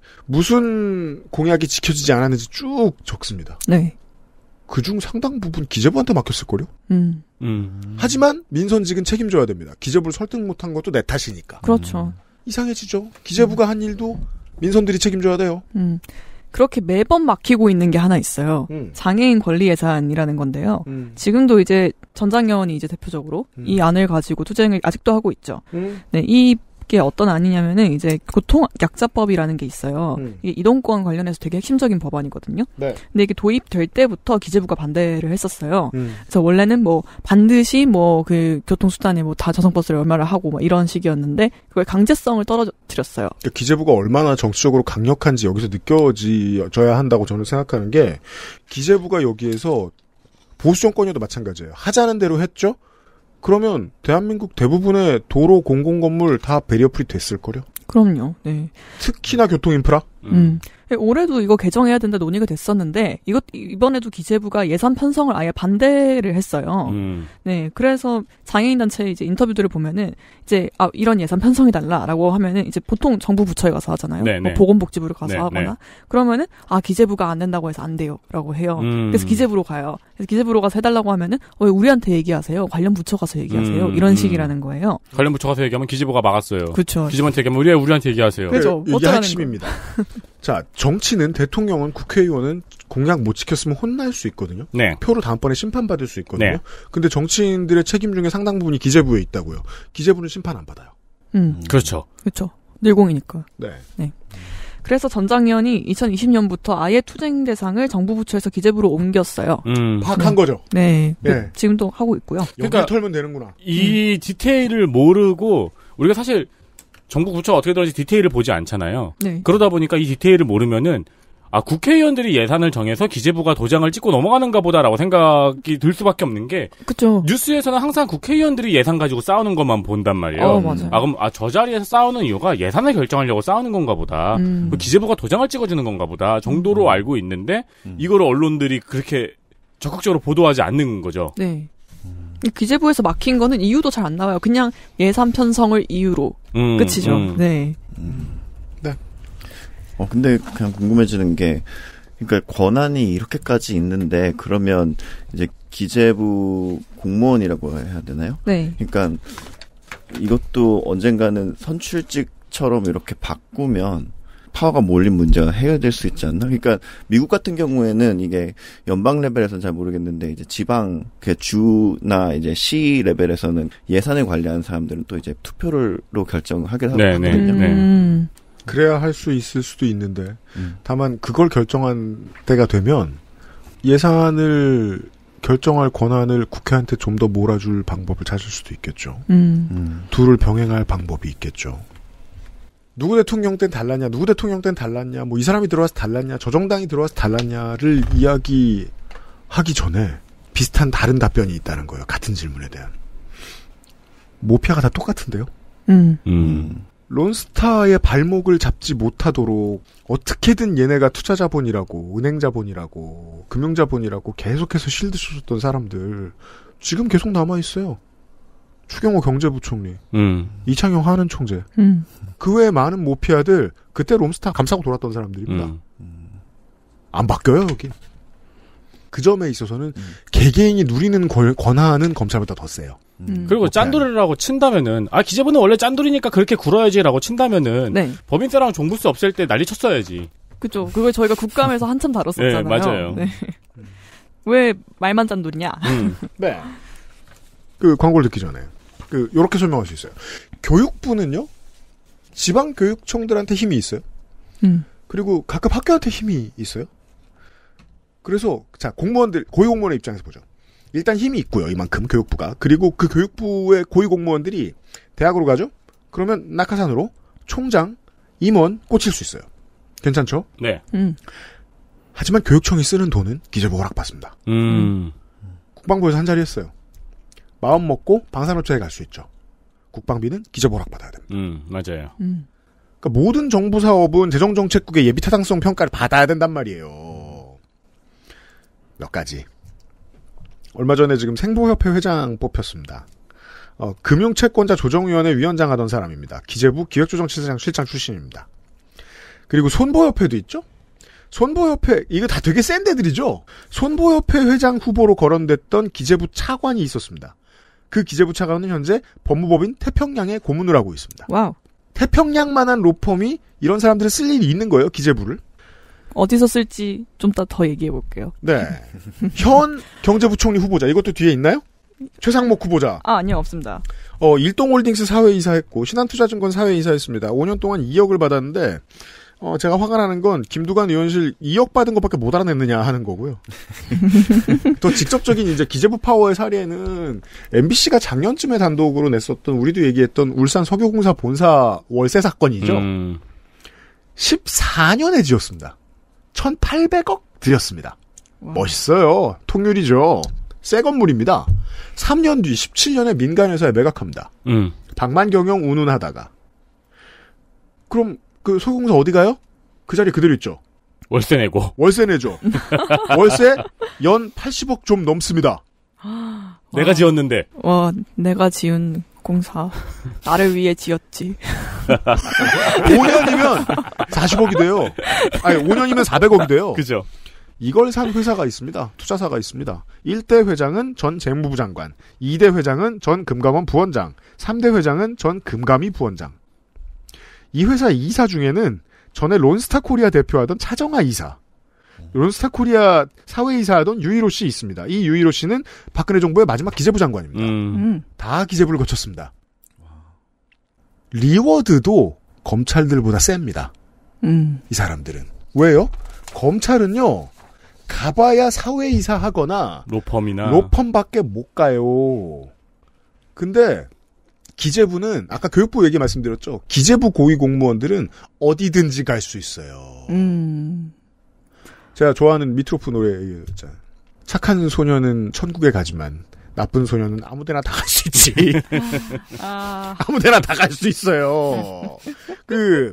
[SPEAKER 2] 무슨 공약이 지켜지지 않았는지 쭉 적습니다.
[SPEAKER 4] 네.
[SPEAKER 2] 그중 상당 부분 기재부한테 맡겼을걸요?
[SPEAKER 4] 음.
[SPEAKER 3] 음.
[SPEAKER 2] 하지만 민선직은 책임져야 됩니다. 기재부를 설득 못한 것도 내 탓이니까.
[SPEAKER 4] 그렇죠.
[SPEAKER 2] 이상해지죠. 기재부가 한 일도 민선들이 책임져야 돼요.
[SPEAKER 4] 음. 그렇게 매번 막히고 있는 게 하나 있어요.
[SPEAKER 2] 음.
[SPEAKER 4] 장애인 권리 예산이라는 건데요.
[SPEAKER 2] 음.
[SPEAKER 4] 지금도 이제 전장현이 이제 대표적으로
[SPEAKER 2] 음.
[SPEAKER 4] 이 안을 가지고 투쟁을 아직도 하고 있죠.
[SPEAKER 2] 음.
[SPEAKER 4] 네, 이게 어떤 안이냐면은 이제 고통 약자법이라는 게 있어요.
[SPEAKER 2] 음.
[SPEAKER 4] 이게 이동권 관련해서 되게 핵심적인 법안이거든요.
[SPEAKER 2] 네.
[SPEAKER 4] 근데 이게 도입될 때부터 기재부가 반대를 했었어요.
[SPEAKER 2] 음.
[SPEAKER 4] 그래서 원래는 뭐 반드시 뭐 그 교통수단에 뭐 다 저성버스를 얼마를 하고 막 이런 식이었는데 그걸 강제성을 떨어뜨렸어요.
[SPEAKER 2] 그러니까 기재부가 얼마나 정치적으로 강력한지 여기서 느껴져야 한다고 저는 생각하는 게 기재부가 여기에서 보수 정권이어도 마찬가지예요. 하자는 대로 했죠? 그러면 대한민국 대부분의 도로 공공건물 다 베리어프리 됐을 거요.
[SPEAKER 4] 그럼요. 네.
[SPEAKER 2] 특히나 교통인프라.
[SPEAKER 4] 음. 올해도 이거 개정해야 된다 논의가 됐었는데 이것 이번에도 기재부가 예산 편성을 아예 반대를 했어요.
[SPEAKER 3] 음.
[SPEAKER 4] 네, 그래서 장애인 단체 이제 인터뷰들을 보면은 이제 아 이런 예산 편성해 달라라고 하면은 이제 보통 정부 부처에 가서 하잖아요.
[SPEAKER 3] 네,
[SPEAKER 4] 뭐
[SPEAKER 3] 네.
[SPEAKER 4] 보건복지부를 가서
[SPEAKER 3] 네,
[SPEAKER 4] 하거나
[SPEAKER 3] 네.
[SPEAKER 4] 그러면은 아 기재부가 안 된다고 해서 안 돼요라고 해요.
[SPEAKER 3] 음.
[SPEAKER 4] 그래서 기재부로 가요. 그래서 기재부로 가서 해달라고 하면은 어, 왜 우리한테 얘기하세요? 관련 부처 가서 얘기하세요.
[SPEAKER 3] 음,
[SPEAKER 4] 이런
[SPEAKER 3] 음.
[SPEAKER 4] 식이라는 거예요.
[SPEAKER 3] 관련 부처 가서 얘기하면 기재부가 막았어요.
[SPEAKER 4] 그렇죠.
[SPEAKER 3] 기재부한테 얘기하면 우리 우리한테 얘기하세요.
[SPEAKER 4] 그렇죠.
[SPEAKER 2] 이게
[SPEAKER 4] 어쩌라는
[SPEAKER 2] 핵심입니다. 자, 정치는 대통령은 국회의원은 공약 못 지켰으면 혼날 수 있거든요.
[SPEAKER 3] 네.
[SPEAKER 2] 표로 다음번에 심판받을 수 있거든요.
[SPEAKER 3] 네.
[SPEAKER 2] 근데 정치인들의 책임 중에 상당 부분이 기재부에 있다고요. 기재부는 심판 안 받아요.
[SPEAKER 4] 음.
[SPEAKER 3] 그렇죠.
[SPEAKER 4] 그렇죠. 늘공이니까.
[SPEAKER 2] 네.
[SPEAKER 4] 네. 그래서 전장현이 이천이십 년부터 아예 투쟁 대상을 정부 부처에서 기재부로 옮겼어요.
[SPEAKER 3] 음.
[SPEAKER 2] 파악한 거죠.
[SPEAKER 4] 네.
[SPEAKER 2] 네.
[SPEAKER 4] 지금도 하고 있고요.
[SPEAKER 2] 그러니까 털면 되는구나.
[SPEAKER 3] 이 음. 디테일을 모르고 우리가 사실 정부 부처가 어떻게 들어가는지 디테일을 보지 않잖아요.
[SPEAKER 4] 네.
[SPEAKER 3] 그러다 보니까 이 디테일을 모르면은 아 국회의원들이 예산을 정해서 기재부가 도장을 찍고 넘어가는가 보다라고 생각이 들 수밖에 없는 게
[SPEAKER 4] 그렇죠.
[SPEAKER 3] 뉴스에서는 항상 국회의원들이 예산 가지고 싸우는 것만 본단 말이에요.
[SPEAKER 4] 어, 맞아요.
[SPEAKER 3] 아 그럼 아 저 자리에서 싸우는 이유가 예산을 결정하려고 싸우는 건가 보다.
[SPEAKER 4] 음.
[SPEAKER 3] 기재부가 도장을 찍어주는 건가 보다 정도로
[SPEAKER 5] 음.
[SPEAKER 3] 알고 있는데
[SPEAKER 5] 음.
[SPEAKER 3] 이거를 언론들이 그렇게 적극적으로 보도하지 않는 거죠.
[SPEAKER 4] 네. 기재부에서 막힌 거는 이유도 잘 안 나와요. 그냥 예산 편성을 이유로
[SPEAKER 3] 음,
[SPEAKER 4] 끝이죠.
[SPEAKER 3] 음.
[SPEAKER 4] 네.
[SPEAKER 5] 음.
[SPEAKER 2] 네.
[SPEAKER 5] 어 근데 그냥 궁금해지는 게 그러니까 권한이 이렇게까지 있는데 그러면 이제 기재부 공무원이라고 해야 되나요?
[SPEAKER 4] 네.
[SPEAKER 5] 그러니까 이것도 언젠가는 선출직처럼 이렇게 바꾸면 파워가 몰린 문제가 해결될 수 있지 않나? 그러니까 미국 같은 경우에는 이게 연방 레벨에서는 잘 모르겠는데 이제 지방 그 주나 이제 시 레벨에서는 예산을 관리하는 사람들은 또 이제 투표로 결정하게 하거든요.
[SPEAKER 3] 네, 네, 네.
[SPEAKER 4] 음.
[SPEAKER 2] 그래야 할 수 있을 수도 있는데
[SPEAKER 5] 음.
[SPEAKER 2] 다만 그걸 결정한 때가 되면 예산을 결정할 권한을 국회한테 좀 더 몰아줄 방법을 찾을 수도 있겠죠.
[SPEAKER 4] 음.
[SPEAKER 5] 음.
[SPEAKER 2] 둘을 병행할 방법이 있겠죠. 누구 대통령 땐 달랐냐, 누구 대통령 땐 달랐냐, 뭐 이 사람이 들어와서 달랐냐, 저 정당이 들어와서 달랐냐를 이야기하기 전에 비슷한 다른 답변이 있다는 거예요. 같은 질문에 대한. 모피아가 다 똑같은데요.
[SPEAKER 4] 음.
[SPEAKER 3] 음.
[SPEAKER 2] 론스타의 발목을 잡지 못하도록 어떻게든 얘네가 투자자본이라고, 은행자본이라고, 금융자본이라고 계속해서 실드 쏘셨던 사람들 지금 계속 남아있어요. 추경호 경제부총리,
[SPEAKER 3] 음.
[SPEAKER 2] 이창용 하는 총재,
[SPEAKER 4] 음.
[SPEAKER 2] 그 외에 많은 모피아들 그때 롬스타 감싸고 돌았던 사람들입니다.
[SPEAKER 3] 음.
[SPEAKER 2] 안 바뀌어요 여기. 그 점에 있어서는
[SPEAKER 5] 음.
[SPEAKER 2] 개개인이 누리는 권, 권한은 검찰보다 더 세요.
[SPEAKER 4] 음.
[SPEAKER 3] 그리고 짠돌이라고 친다면은 아 기재부는 원래 짠돌이니까 그렇게 굴어야지라고 친다면은
[SPEAKER 4] 네.
[SPEAKER 3] 법인세랑 종부세 없앨 때 난리 쳤어야지.
[SPEAKER 4] 그죠. 그걸 저희가 국감에서 한참 다뤘었잖아요.
[SPEAKER 3] 네, 맞아요.
[SPEAKER 4] 네. 왜 말만 짠돌이냐?
[SPEAKER 3] 음.
[SPEAKER 2] 네. 그 광고를 듣기 전에 그 요렇게 설명할 수 있어요. 교육부는요 지방 교육청들한테 힘이 있어요.
[SPEAKER 4] 음.
[SPEAKER 2] 그리고 각급 학교한테 힘이 있어요. 그래서 자 공무원들 고위공무원의 입장에서 보죠. 일단 힘이 있고요. 이만큼 교육부가. 그리고 그 교육부의 고위공무원들이 대학으로 가죠. 그러면 낙하산으로 총장, 임원 꽂힐 수 있어요. 괜찮죠?
[SPEAKER 3] 네.
[SPEAKER 4] 음.
[SPEAKER 2] 하지만 교육청이 쓰는 돈은 기재부 허락받습니다.
[SPEAKER 3] 음.
[SPEAKER 2] 국방부에서 한 자리 했어요. 마음 먹고 방산업체에 갈 수 있죠. 국방비는 기재부 허락받아야 됩니다.
[SPEAKER 3] 음, 맞아요.
[SPEAKER 4] 음.
[SPEAKER 2] 그러니까 모든 정부 사업은 재정정책국의 예비타당성 평가를 받아야 된단 말이에요. 몇 가지. 얼마 전에 지금 생보협회 회장 뽑혔습니다. 어, 금융채권자 조정위원회 위원장 하던 사람입니다. 기재부 기획조정실장 실장 출신입니다. 그리고 손보협회도 있죠? 손보협회, 이거 다 되게 센 데들이죠? 손보협회 회장 후보로 거론됐던 기재부 차관이 있었습니다. 그 기재부 차관은 현재 법무법인 태평양에 고문을 하고 있습니다.
[SPEAKER 4] 와우.
[SPEAKER 2] 태평양만한 로펌이 이런 사람들을 쓸 일이 있는 거예요, 기재부를.
[SPEAKER 4] 어디서 쓸지 좀 더 더 얘기해 볼게요.
[SPEAKER 2] 네. 현 경제부총리 후보자, 이것도 뒤에 있나요? 최상목 후보자.
[SPEAKER 4] 아, 아니요, 없습니다.
[SPEAKER 2] 어, 일동홀딩스 사회이사 했고, 신한투자증권 사회이사 했습니다. 오 년 동안 이억을 받았는데, 어, 제가 화가 나는 건, 김두관 의원실 이억 받은 것밖에 못 알아냈느냐 하는 거고요. 더 직접적인 이제 기재부 파워의 사례는, 엠비씨가 작년쯤에 단독으로 냈었던, 우리도 얘기했던 울산 석유공사 본사 월세 사건이죠. 음. 십사 년에 지었습니다. 천팔백억 들였습니다. 와. 멋있어요. 통률이죠. 새 건물입니다. 삼 년 뒤 십칠 년에 민간회사에 매각합니다.
[SPEAKER 3] 음.
[SPEAKER 2] 방만경영 운운하다가. 그럼 그 소유공사 어디 가요? 그 자리 그대로 있죠.
[SPEAKER 3] 월세 내고.
[SPEAKER 2] 월세 내죠. 월세 연 팔십억 좀 넘습니다.
[SPEAKER 3] 내가 지었는데.
[SPEAKER 4] 와, 내가 지은 공사. 나를 위해 지었지.
[SPEAKER 2] 오 년이면 사십억이 돼요. 아니, 오 년이면 사백억이 돼요.
[SPEAKER 3] 그죠.
[SPEAKER 2] 이걸 산 회사가 있습니다. 투자사가 있습니다. 일 대 회장은 전 재무부 장관, 이 대 회장은 전 금감원 부원장, 삼 대 회장은 전 금감위 부원장. 이 회사 이사 중에는 전에 론스타 코리아 대표하던 차정아 이사, 론스타 코리아 사회이사 하던 유일호 씨 있습니다. 이 유일호 씨는 박근혜 정부의 마지막 기재부 장관입니다.
[SPEAKER 3] 음.
[SPEAKER 2] 다 기재부를 거쳤습니다. 리워드도 검찰들보다 셉니다.
[SPEAKER 4] 음.
[SPEAKER 2] 이 사람들은. 왜요? 검찰은요, 가봐야 사회이사 하거나
[SPEAKER 3] 로펌이나
[SPEAKER 2] 로펌밖에 못 가요. 근데 기재부는 아까 교육부 얘기 말씀드렸죠. 기재부 고위 공무원들은 어디든지 갈 수 있어요.
[SPEAKER 4] 음.
[SPEAKER 2] 제가 좋아하는 미트로프 노래 있잖아요. 착한 소녀는 천국에 가지만 나쁜 소녀는 아무데나 다 갈 수 있지.
[SPEAKER 4] 아.
[SPEAKER 2] 아무데나 다 갈 수 있어요. 그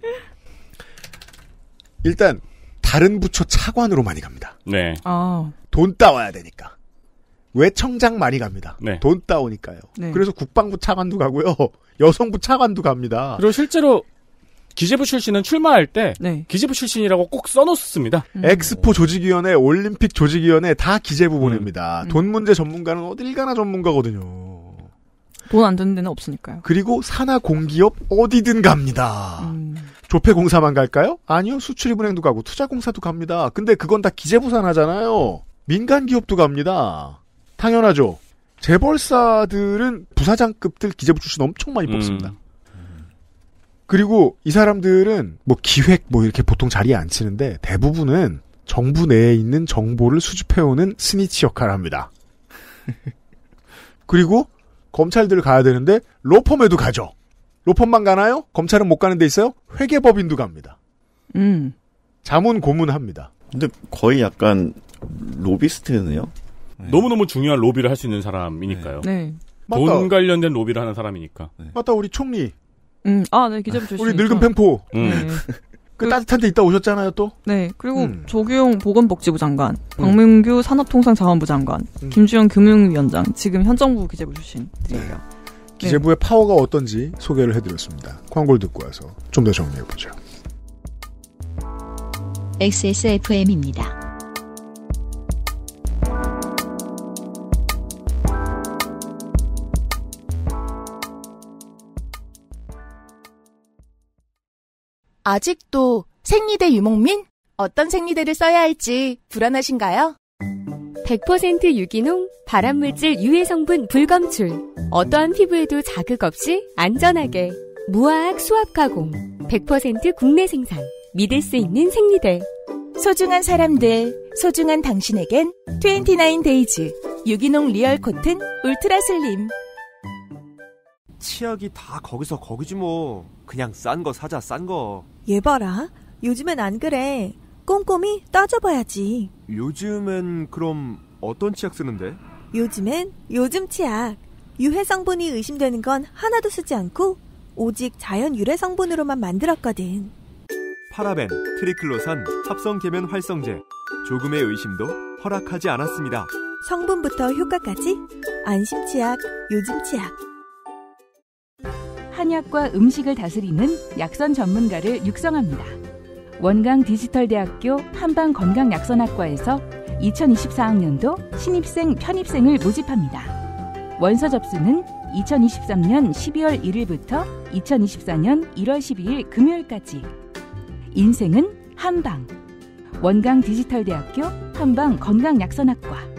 [SPEAKER 2] 일단 다른 부처 차관으로 많이 갑니다.
[SPEAKER 3] 네.
[SPEAKER 4] 아.
[SPEAKER 2] 돈 따와야 되니까. 외청장 많이 갑니다.
[SPEAKER 3] 네.
[SPEAKER 2] 돈 따오니까요.
[SPEAKER 4] 네.
[SPEAKER 2] 그래서 국방부 차관도 가고요. 여성부 차관도 갑니다.
[SPEAKER 3] 그리고 실제로 기재부 출신은 출마할 때
[SPEAKER 4] 네.
[SPEAKER 3] 기재부 출신이라고 꼭 써놓습니다.
[SPEAKER 4] 음.
[SPEAKER 2] 엑스포 조직위원회, 올림픽 조직위원회 다 기재부 보냅니다.
[SPEAKER 4] 음.
[SPEAKER 2] 돈 문제 전문가는 어딜 가나 전문가거든요.
[SPEAKER 4] 돈 안 드는 데는 없으니까요.
[SPEAKER 2] 그리고 산하 공기업 어디든 갑니다.
[SPEAKER 4] 음.
[SPEAKER 2] 조폐공사만 갈까요? 아니요. 수출입은행도 가고 투자공사도 갑니다. 근데 그건 다 기재부 산하잖아요. 민간 기업도 갑니다. 당연하죠. 재벌사들은 부사장급들 기재부 출신 엄청 많이 뽑습니다.
[SPEAKER 3] 음.
[SPEAKER 2] 그리고 이 사람들은 뭐 기획 뭐 이렇게 보통 자리에 안 치는데 대부분은 정부 내에 있는 정보를 수집해오는 스니치 역할을 합니다. 그리고 검찰들 가야 되는데 로펌에도 가죠. 로펌만 가나요? 검찰은 못 가는 데 있어요? 회계법인도 갑니다.
[SPEAKER 4] 음.
[SPEAKER 2] 자문 고문합니다.
[SPEAKER 5] 근데 거의 약간 로비스트네요.
[SPEAKER 3] 네. 너무너무 중요한 로비를 할 수 있는 사람이니까요.
[SPEAKER 4] 네.
[SPEAKER 3] 돈
[SPEAKER 2] 맞다.
[SPEAKER 3] 관련된 로비를 하는 사람이니까.
[SPEAKER 5] 네.
[SPEAKER 2] 맞다, 우리 총리.
[SPEAKER 4] 음, 아, 네, 기재부 출신.
[SPEAKER 2] 우리 늙은 펜포.
[SPEAKER 3] 음.
[SPEAKER 4] 네.
[SPEAKER 2] 그 따뜻한 데 있다 오셨잖아요, 또?
[SPEAKER 4] 네. 그리고
[SPEAKER 2] 음.
[SPEAKER 4] 조규용 보건복지부 장관, 박문규 산업통상자원부 장관,
[SPEAKER 2] 음.
[SPEAKER 4] 김주영 금융위원장, 지금 현 정부 기재부 출신들이에요. 네.
[SPEAKER 2] 기재부의 파워가 어떤지 소개를 해드렸습니다. 광고를 듣고 와서 좀 더 정리해보죠.
[SPEAKER 10] 엑스에스에프엠입니다.
[SPEAKER 8] 아직도 생리대 유목민? 어떤 생리대를 써야 할지 불안하신가요?
[SPEAKER 6] 백 퍼센트 유기농, 발암물질 유해 성분 불검출. 어떠한 피부에도 자극 없이 안전하게. 무화학 수압 가공. 백 퍼센트 국내 생산. 믿을 수 있는 생리대.
[SPEAKER 8] 소중한 사람들, 소중한 당신에겐 이십구 데이즈 유기농 리얼 코튼 울트라 슬림.
[SPEAKER 7] 치약이 다 거기서 거기지 뭐. 그냥 싼 거 사자, 싼 거.
[SPEAKER 13] 얘 봐라. 요즘엔 안 그래. 꼼꼼히 따져봐야지.
[SPEAKER 7] 요즘엔 그럼 어떤 치약 쓰는데?
[SPEAKER 13] 요즘엔 요즘 치약. 유해 성분이 의심되는 건 하나도 쓰지 않고 오직 자연 유래 성분으로만 만들었거든.
[SPEAKER 7] 파라벤, 트리클로산, 합성 계면 활성제. 조금의 의심도 허락하지 않았습니다.
[SPEAKER 13] 성분부터 효과까지 안심 치약, 요즘 치약.
[SPEAKER 11] 한약과 음식을 다스리는 약선 전문가를 육성합니다. 원광 디지털대학교 한방건강약선학과에서 이천이십사 학년도 신입생 편입생을 모집합니다. 원서 접수는 이천이십삼 년 십이월 일일부터 이천이십사 년 일월 십이일 금요일까지. 인생은 한방. 원광 디지털대학교 한방건강약선학과.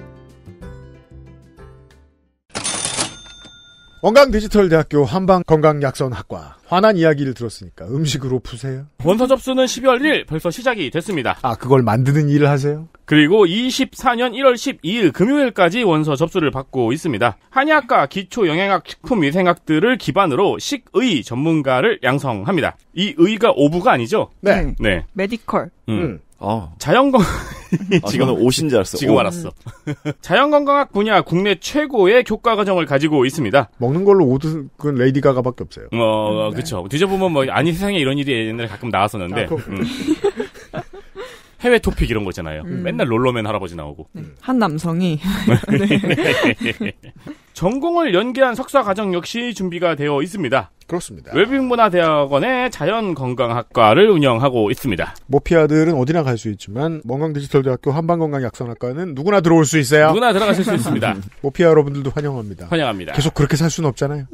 [SPEAKER 2] 원광 디지털대학교 한방건강약선학과. 화난 이야기를 들었으니까 음식으로 푸세요.
[SPEAKER 3] 원서 접수는 십이월 일일 벌써 시작이 됐습니다.
[SPEAKER 2] 아, 그걸 만드는 일을 하세요?
[SPEAKER 3] 그리고 이십사 년 일월 십이일 금요일까지 원서 접수를 받고 있습니다. 한의학과 기초영양학 식품위생학들을 기반으로 식의 전문가를 양성합니다. 이 의가 오부가 아니죠?
[SPEAKER 2] 네.
[SPEAKER 3] 네.
[SPEAKER 4] 메디컬.
[SPEAKER 3] 음.
[SPEAKER 5] 음. 어.
[SPEAKER 3] 자연건
[SPEAKER 5] 아, 지금 오신 줄 알았어.
[SPEAKER 3] 지금
[SPEAKER 5] 오.
[SPEAKER 3] 알았어. 자연건강학 분야 국내 최고의 교과과정을 가지고 있습니다.
[SPEAKER 2] 먹는 걸로 오든 건 레이디 가가밖에 없어요.
[SPEAKER 3] 어, 네. 그렇죠. 뒤져보면 뭐 아니 세상에 이런 일이 옛날에 가끔 나왔었는데.
[SPEAKER 2] 아,
[SPEAKER 3] 음. 해외 토픽 이런 거 있잖아요.
[SPEAKER 4] 음.
[SPEAKER 3] 맨날 롤러맨 할아버지 나오고.
[SPEAKER 4] 네. 한 남성이
[SPEAKER 3] 네. 전공을 연계한 석사 과정 역시 준비가 되어 있습니다.
[SPEAKER 2] 그렇습니다.
[SPEAKER 3] 웰빙문화대학원의 자연건강학과를 운영하고 있습니다.
[SPEAKER 2] 모피아들은 어디나 갈 수 있지만 원광디지털대학교 한방건강약선학과는 누구나 들어올 수 있어요.
[SPEAKER 3] 누구나 들어가실 수 있습니다.
[SPEAKER 2] 모피아 여러분들도 환영합니다.
[SPEAKER 3] 환영합니다.
[SPEAKER 2] 계속 그렇게 살 수는 없잖아요.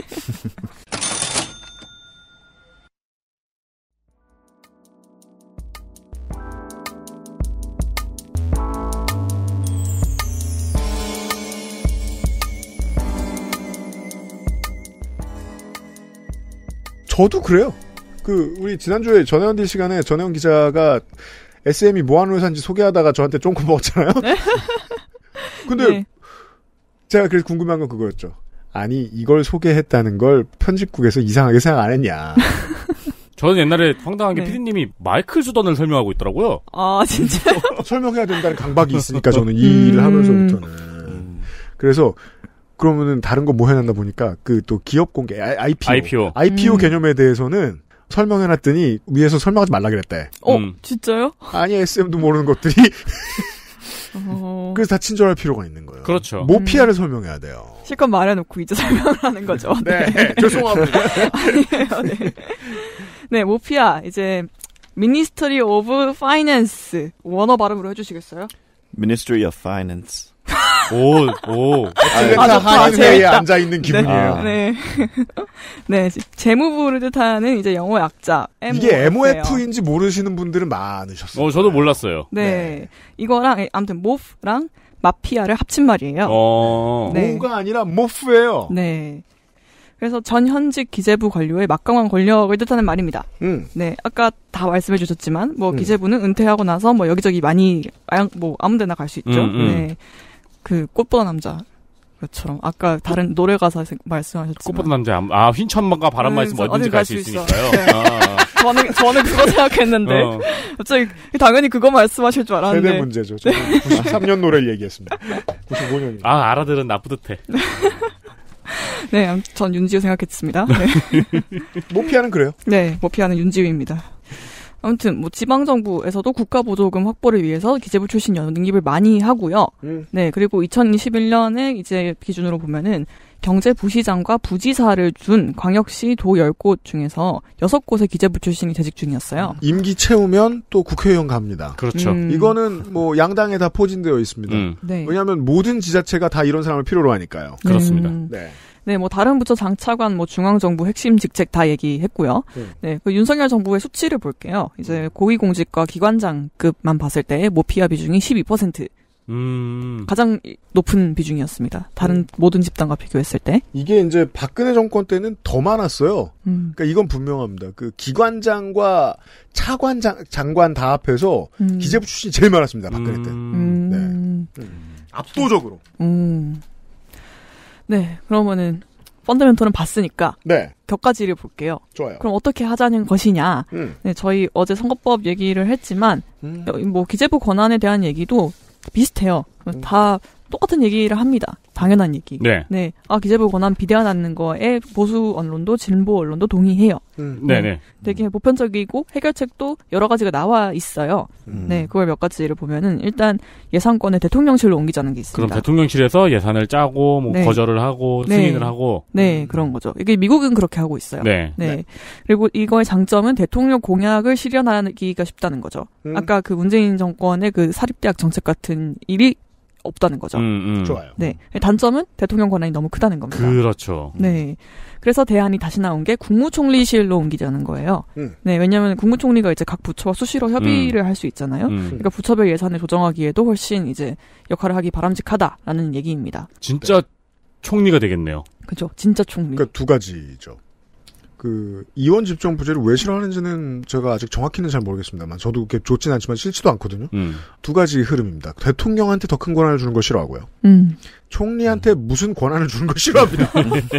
[SPEAKER 2] 저도 그래요. 그 우리 지난주에 전혜원 딜 시간에 전혜원 기자가 에스엠이 뭐 하는 회사인지 소개하다가 저한테 쫑코 먹었잖아요. 근데 네. 제가 그래서 궁금한 건 그거였죠. 아니 이걸 소개했다는 걸 편집국에서 이상하게 생각 안 했냐.
[SPEAKER 3] 저는 옛날에 황당하게
[SPEAKER 4] 네.
[SPEAKER 3] 피디님이 마이클 수던을 설명하고 있더라고요.
[SPEAKER 4] 아 진짜요?
[SPEAKER 2] 설명해야 된다는 강박이 있으니까 저는 이 일을 하면서부터는. 음. 그래서 그러면은 다른 거 뭐 해놨나 보니까 그 또 기업 공개 아이피오
[SPEAKER 3] 아이피오,
[SPEAKER 2] 아이피오
[SPEAKER 4] 음.
[SPEAKER 2] 개념에 대해서는 설명해놨더니 위에서 설명하지 말라 그랬대.
[SPEAKER 4] 어
[SPEAKER 3] 음.
[SPEAKER 4] 진짜요?
[SPEAKER 2] 아니 에스엠도 모르는 것들이
[SPEAKER 4] 어...
[SPEAKER 2] 그래서 다 친절할 필요가 있는 거예요.
[SPEAKER 3] 그렇죠.
[SPEAKER 2] 모피아를
[SPEAKER 4] 음.
[SPEAKER 2] 설명해야 돼요.
[SPEAKER 4] 실컷 말해놓고 이제 설명을 하는 거죠.
[SPEAKER 2] 네, 네. 죄송합니다.
[SPEAKER 4] 아니에요, 네. 네, 모피아 이제 Ministry of Finance 원어 발음으로 해주시겠어요?
[SPEAKER 5] Ministry of Finance.
[SPEAKER 3] 오, 오.
[SPEAKER 2] 아, 한인회에 앉아있는 기분이에요.
[SPEAKER 4] 네. 네. 재무부를 뜻하는 이제 영어 약자.
[SPEAKER 2] 이게 엠오에프인지 모르시는 분들은 많으셨어요.
[SPEAKER 3] 어, 저도 몰랐어요.
[SPEAKER 4] 네.
[SPEAKER 2] 네.
[SPEAKER 4] 이거랑, 아무튼, 모프랑 마피아를 합친 말이에요.
[SPEAKER 3] 어.
[SPEAKER 4] 네.
[SPEAKER 2] 모가 아니라 모프예요.
[SPEAKER 4] 네. 그래서 전현직 기재부 관료의 막강한 권력을 뜻하는 말입니다.
[SPEAKER 2] 음.
[SPEAKER 4] 네. 아까 다 말씀해 주셨지만, 뭐,
[SPEAKER 2] 음.
[SPEAKER 4] 기재부는 은퇴하고 나서 뭐 여기저기 많이, 뭐, 아무 데나 갈 수 있죠.
[SPEAKER 3] 음, 음.
[SPEAKER 4] 네. 그 꽃보다 남자 것처럼 아까 다른 노래 가사 말씀하셨지만
[SPEAKER 3] 꽃보다 남자 아 휜천만과 바람
[SPEAKER 4] 네,
[SPEAKER 3] 말씀 어딘지 갈 수 있으니까요.
[SPEAKER 4] 네.
[SPEAKER 3] 아.
[SPEAKER 4] 저는 저는 그거 생각했는데
[SPEAKER 3] 어.
[SPEAKER 4] 갑자기 당연히 그거 말씀하실 줄 알았는데
[SPEAKER 2] 세대 문제죠. 저는 구십삼 년 노래를 얘기했습니다. 구십오 년이.
[SPEAKER 3] 아 알아들은 나쁘듯해.
[SPEAKER 4] 네, 전 윤지우 생각했습니다. 네.
[SPEAKER 2] 모피아는 그래요?
[SPEAKER 4] 네, 모피아는 윤지우입니다. 아무튼 뭐 지방정부에서도 국가보조금 확보를 위해서 기재부 출신 영입을 많이 하고요.
[SPEAKER 2] 음.
[SPEAKER 4] 네, 그리고 이천이십일 년에 이제 기준으로 보면은 경제부시장과 부지사를 준 광역시 도 열 곳 중에서 여섯 곳의 기재부 출신이 재직 중이었어요.
[SPEAKER 2] 임기 채우면 또 국회의원 갑니다.
[SPEAKER 3] 그렇죠.
[SPEAKER 4] 음.
[SPEAKER 2] 이거는 뭐 양당에 다 포진되어 있습니다.
[SPEAKER 3] 음.
[SPEAKER 4] 네.
[SPEAKER 2] 왜냐하면 모든 지자체가 다 이런 사람을 필요로 하니까요.
[SPEAKER 3] 그렇습니다.
[SPEAKER 4] 음.
[SPEAKER 2] 네.
[SPEAKER 4] 네, 뭐 다른 부처 장차관, 뭐 중앙정부 핵심 직책 다 얘기했고요.
[SPEAKER 2] 음.
[SPEAKER 4] 네, 그 윤석열 정부의 수치를 볼게요. 이제 고위공직과 기관장급만 봤을 때 모피아 비중이 십이 퍼센트.
[SPEAKER 3] 음.
[SPEAKER 4] 가장 높은 비중이었습니다. 다른
[SPEAKER 2] 음.
[SPEAKER 4] 모든 집단과 비교했을 때.
[SPEAKER 2] 이게 이제 박근혜 정권 때는 더 많았어요.
[SPEAKER 4] 음.
[SPEAKER 2] 그러니까 이건 분명합니다. 그 기관장과 차관장 장관 다 합해서
[SPEAKER 4] 음.
[SPEAKER 2] 기재부 출신이 제일 많았습니다. 박근혜 때.
[SPEAKER 4] 음.
[SPEAKER 2] 네. 음. 압도적으로.
[SPEAKER 4] 음. 네, 그러면은 펀더멘털은 봤으니까
[SPEAKER 2] 네.
[SPEAKER 4] 격가지를 볼게요.
[SPEAKER 2] 좋아요.
[SPEAKER 4] 그럼 어떻게 하자는 것이냐.
[SPEAKER 2] 음.
[SPEAKER 4] 네, 저희 어제 선거법 얘기를 했지만
[SPEAKER 2] 음.
[SPEAKER 4] 뭐 기재부 권한에 대한 얘기도 비슷해요.
[SPEAKER 2] 음.
[SPEAKER 4] 다 똑같은 얘기를 합니다. 당연한 얘기.
[SPEAKER 3] 네.
[SPEAKER 4] 네. 아, 기재부 권한 비대화하는 거에 보수 언론도 진보 언론도 동의해요.
[SPEAKER 2] 음.
[SPEAKER 3] 네네. 네.
[SPEAKER 4] 되게 보편적이고 해결책도 여러 가지가 나와 있어요.
[SPEAKER 2] 음.
[SPEAKER 4] 네. 그걸 몇 가지를 보면은 일단 예산권을 대통령실로 옮기자는 게 있습니다.
[SPEAKER 3] 그럼 대통령실에서 예산을 짜고 뭐
[SPEAKER 4] 네.
[SPEAKER 3] 거절을 하고
[SPEAKER 4] 네.
[SPEAKER 3] 승인을 하고.
[SPEAKER 4] 네, 그런 거죠. 이게 미국은 그렇게 하고 있어요.
[SPEAKER 3] 네.
[SPEAKER 4] 네. 그리고 이거의 장점은 대통령 공약을 실현하기가 쉽다는 거죠.
[SPEAKER 2] 음.
[SPEAKER 4] 아까 그 문재인 정권의 그 사립대학 정책 같은 일이 없다는 거죠.
[SPEAKER 3] 음, 음.
[SPEAKER 2] 좋아요.
[SPEAKER 4] 네. 단점은 대통령 권한이 너무 크다는 겁니다.
[SPEAKER 3] 그렇죠.
[SPEAKER 4] 네. 그래서 대안이 다시 나온 게 국무총리실로 옮기자는 거예요.
[SPEAKER 2] 음.
[SPEAKER 4] 네, 왜냐하면 국무총리가 이제 각 부처와 수시로 협의를 음. 할 수 있잖아요.
[SPEAKER 3] 음.
[SPEAKER 4] 그러니까 부처별 예산을 조정하기에도 훨씬 이제 역할을 하기 바람직하다라는 얘기입니다.
[SPEAKER 3] 진짜 네. 총리가 되겠네요.
[SPEAKER 4] 그죠. 진짜 총리.
[SPEAKER 2] 그러니까 두 가지죠. 그 이원 집정부제를 왜 싫어하는지는 제가 아직 정확히는 잘 모르겠습니다만 저도 그렇게 좋진 않지만 싫지도 않거든요.
[SPEAKER 3] 음.
[SPEAKER 2] 두 가지 흐름입니다. 대통령한테 더 큰 권한을 주는 거 싫어하고요.
[SPEAKER 4] 음.
[SPEAKER 2] 총리한테 무슨 권한을 주는 거 싫어합니다.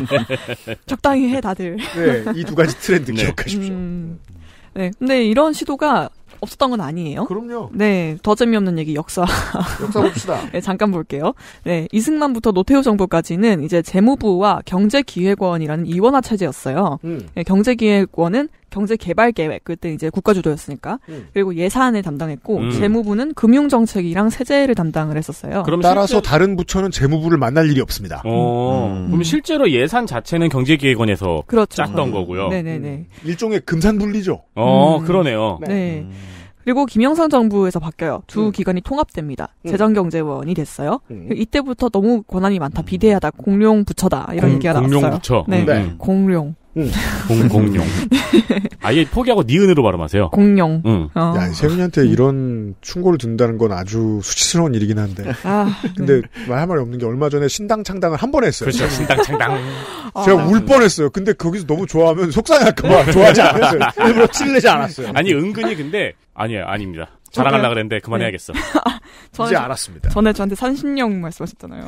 [SPEAKER 4] 적당히 해 다들.
[SPEAKER 2] 네, 이 두 가지 트렌드
[SPEAKER 3] 네.
[SPEAKER 2] 기억하십시오.
[SPEAKER 4] 음. 네, 근데 이런 시도가 없었던 건 아니에요.
[SPEAKER 2] 그럼요.
[SPEAKER 4] 네, 더 재미없는 얘기 역사.
[SPEAKER 2] 역사 봅시다.
[SPEAKER 4] 네, 잠깐 볼게요. 네, 이승만부터 노태우 정부까지는 이제 재무부와 경제기획원이라는 이원화 체제였어요.
[SPEAKER 2] 음.
[SPEAKER 4] 네, 경제기획원은 경제개발계획, 그때 이제 국가주도였으니까.
[SPEAKER 2] 음.
[SPEAKER 4] 그리고 예산을 담당했고,
[SPEAKER 3] 음.
[SPEAKER 4] 재무부는 금융정책이랑 세제를 담당을 했었어요.
[SPEAKER 3] 그럼
[SPEAKER 2] 따라서
[SPEAKER 3] 실제...
[SPEAKER 2] 다른 부처는 재무부를 만날 일이 없습니다.
[SPEAKER 3] 어,
[SPEAKER 2] 음.
[SPEAKER 3] 그럼 실제로 예산 자체는 경제기획원에서
[SPEAKER 4] 그렇죠.
[SPEAKER 3] 짰던 거고요.
[SPEAKER 4] 네네네.
[SPEAKER 2] 음. 일종의 금산분리죠.
[SPEAKER 3] 어,
[SPEAKER 4] 음.
[SPEAKER 3] 그러네요.
[SPEAKER 4] 네. 네. 그리고 김영삼 정부에서 바뀌어요. 두 음. 기관이 통합됩니다. 음. 재정경제원이 됐어요. 음. 이때부터 너무 권한이 많다, 비대하다, 공룡 부처다 이런
[SPEAKER 3] 공,
[SPEAKER 4] 얘기가
[SPEAKER 3] 공룡
[SPEAKER 4] 나왔어요.
[SPEAKER 3] 부처.
[SPEAKER 4] 네,
[SPEAKER 3] 네.
[SPEAKER 4] 공룡.
[SPEAKER 2] 음.
[SPEAKER 3] 공, 공룡. 아예 포기하고 니은으로 발음하세요.
[SPEAKER 4] 공룡.
[SPEAKER 3] 응.
[SPEAKER 4] 어.
[SPEAKER 2] 야, 세훈이한테 음. 이런 충고를 든다는 건 아주 수치스러운 일이긴 한데.
[SPEAKER 4] 아,
[SPEAKER 2] 근데
[SPEAKER 4] 네.
[SPEAKER 2] 말 할 말이 없는 게 얼마 전에 신당 창당을 한 번 했어요.
[SPEAKER 3] 그렇죠. 신당 창당.
[SPEAKER 2] 제가
[SPEAKER 4] 아,
[SPEAKER 2] 울 뻔했어요. 근데 거기서 너무 좋아하면 속상할까봐 좋아하지 않았어요. 일부러 칠내지 않았어요.
[SPEAKER 3] 아니, 은근히 근데, 아니에요, 아닙니다. 자랑하려고 그랬는데 그만해야겠어.
[SPEAKER 4] 네.
[SPEAKER 2] 이제
[SPEAKER 4] 전에,
[SPEAKER 2] 알았습니다.
[SPEAKER 4] 전에 저한테 산신령 말씀하셨잖아요.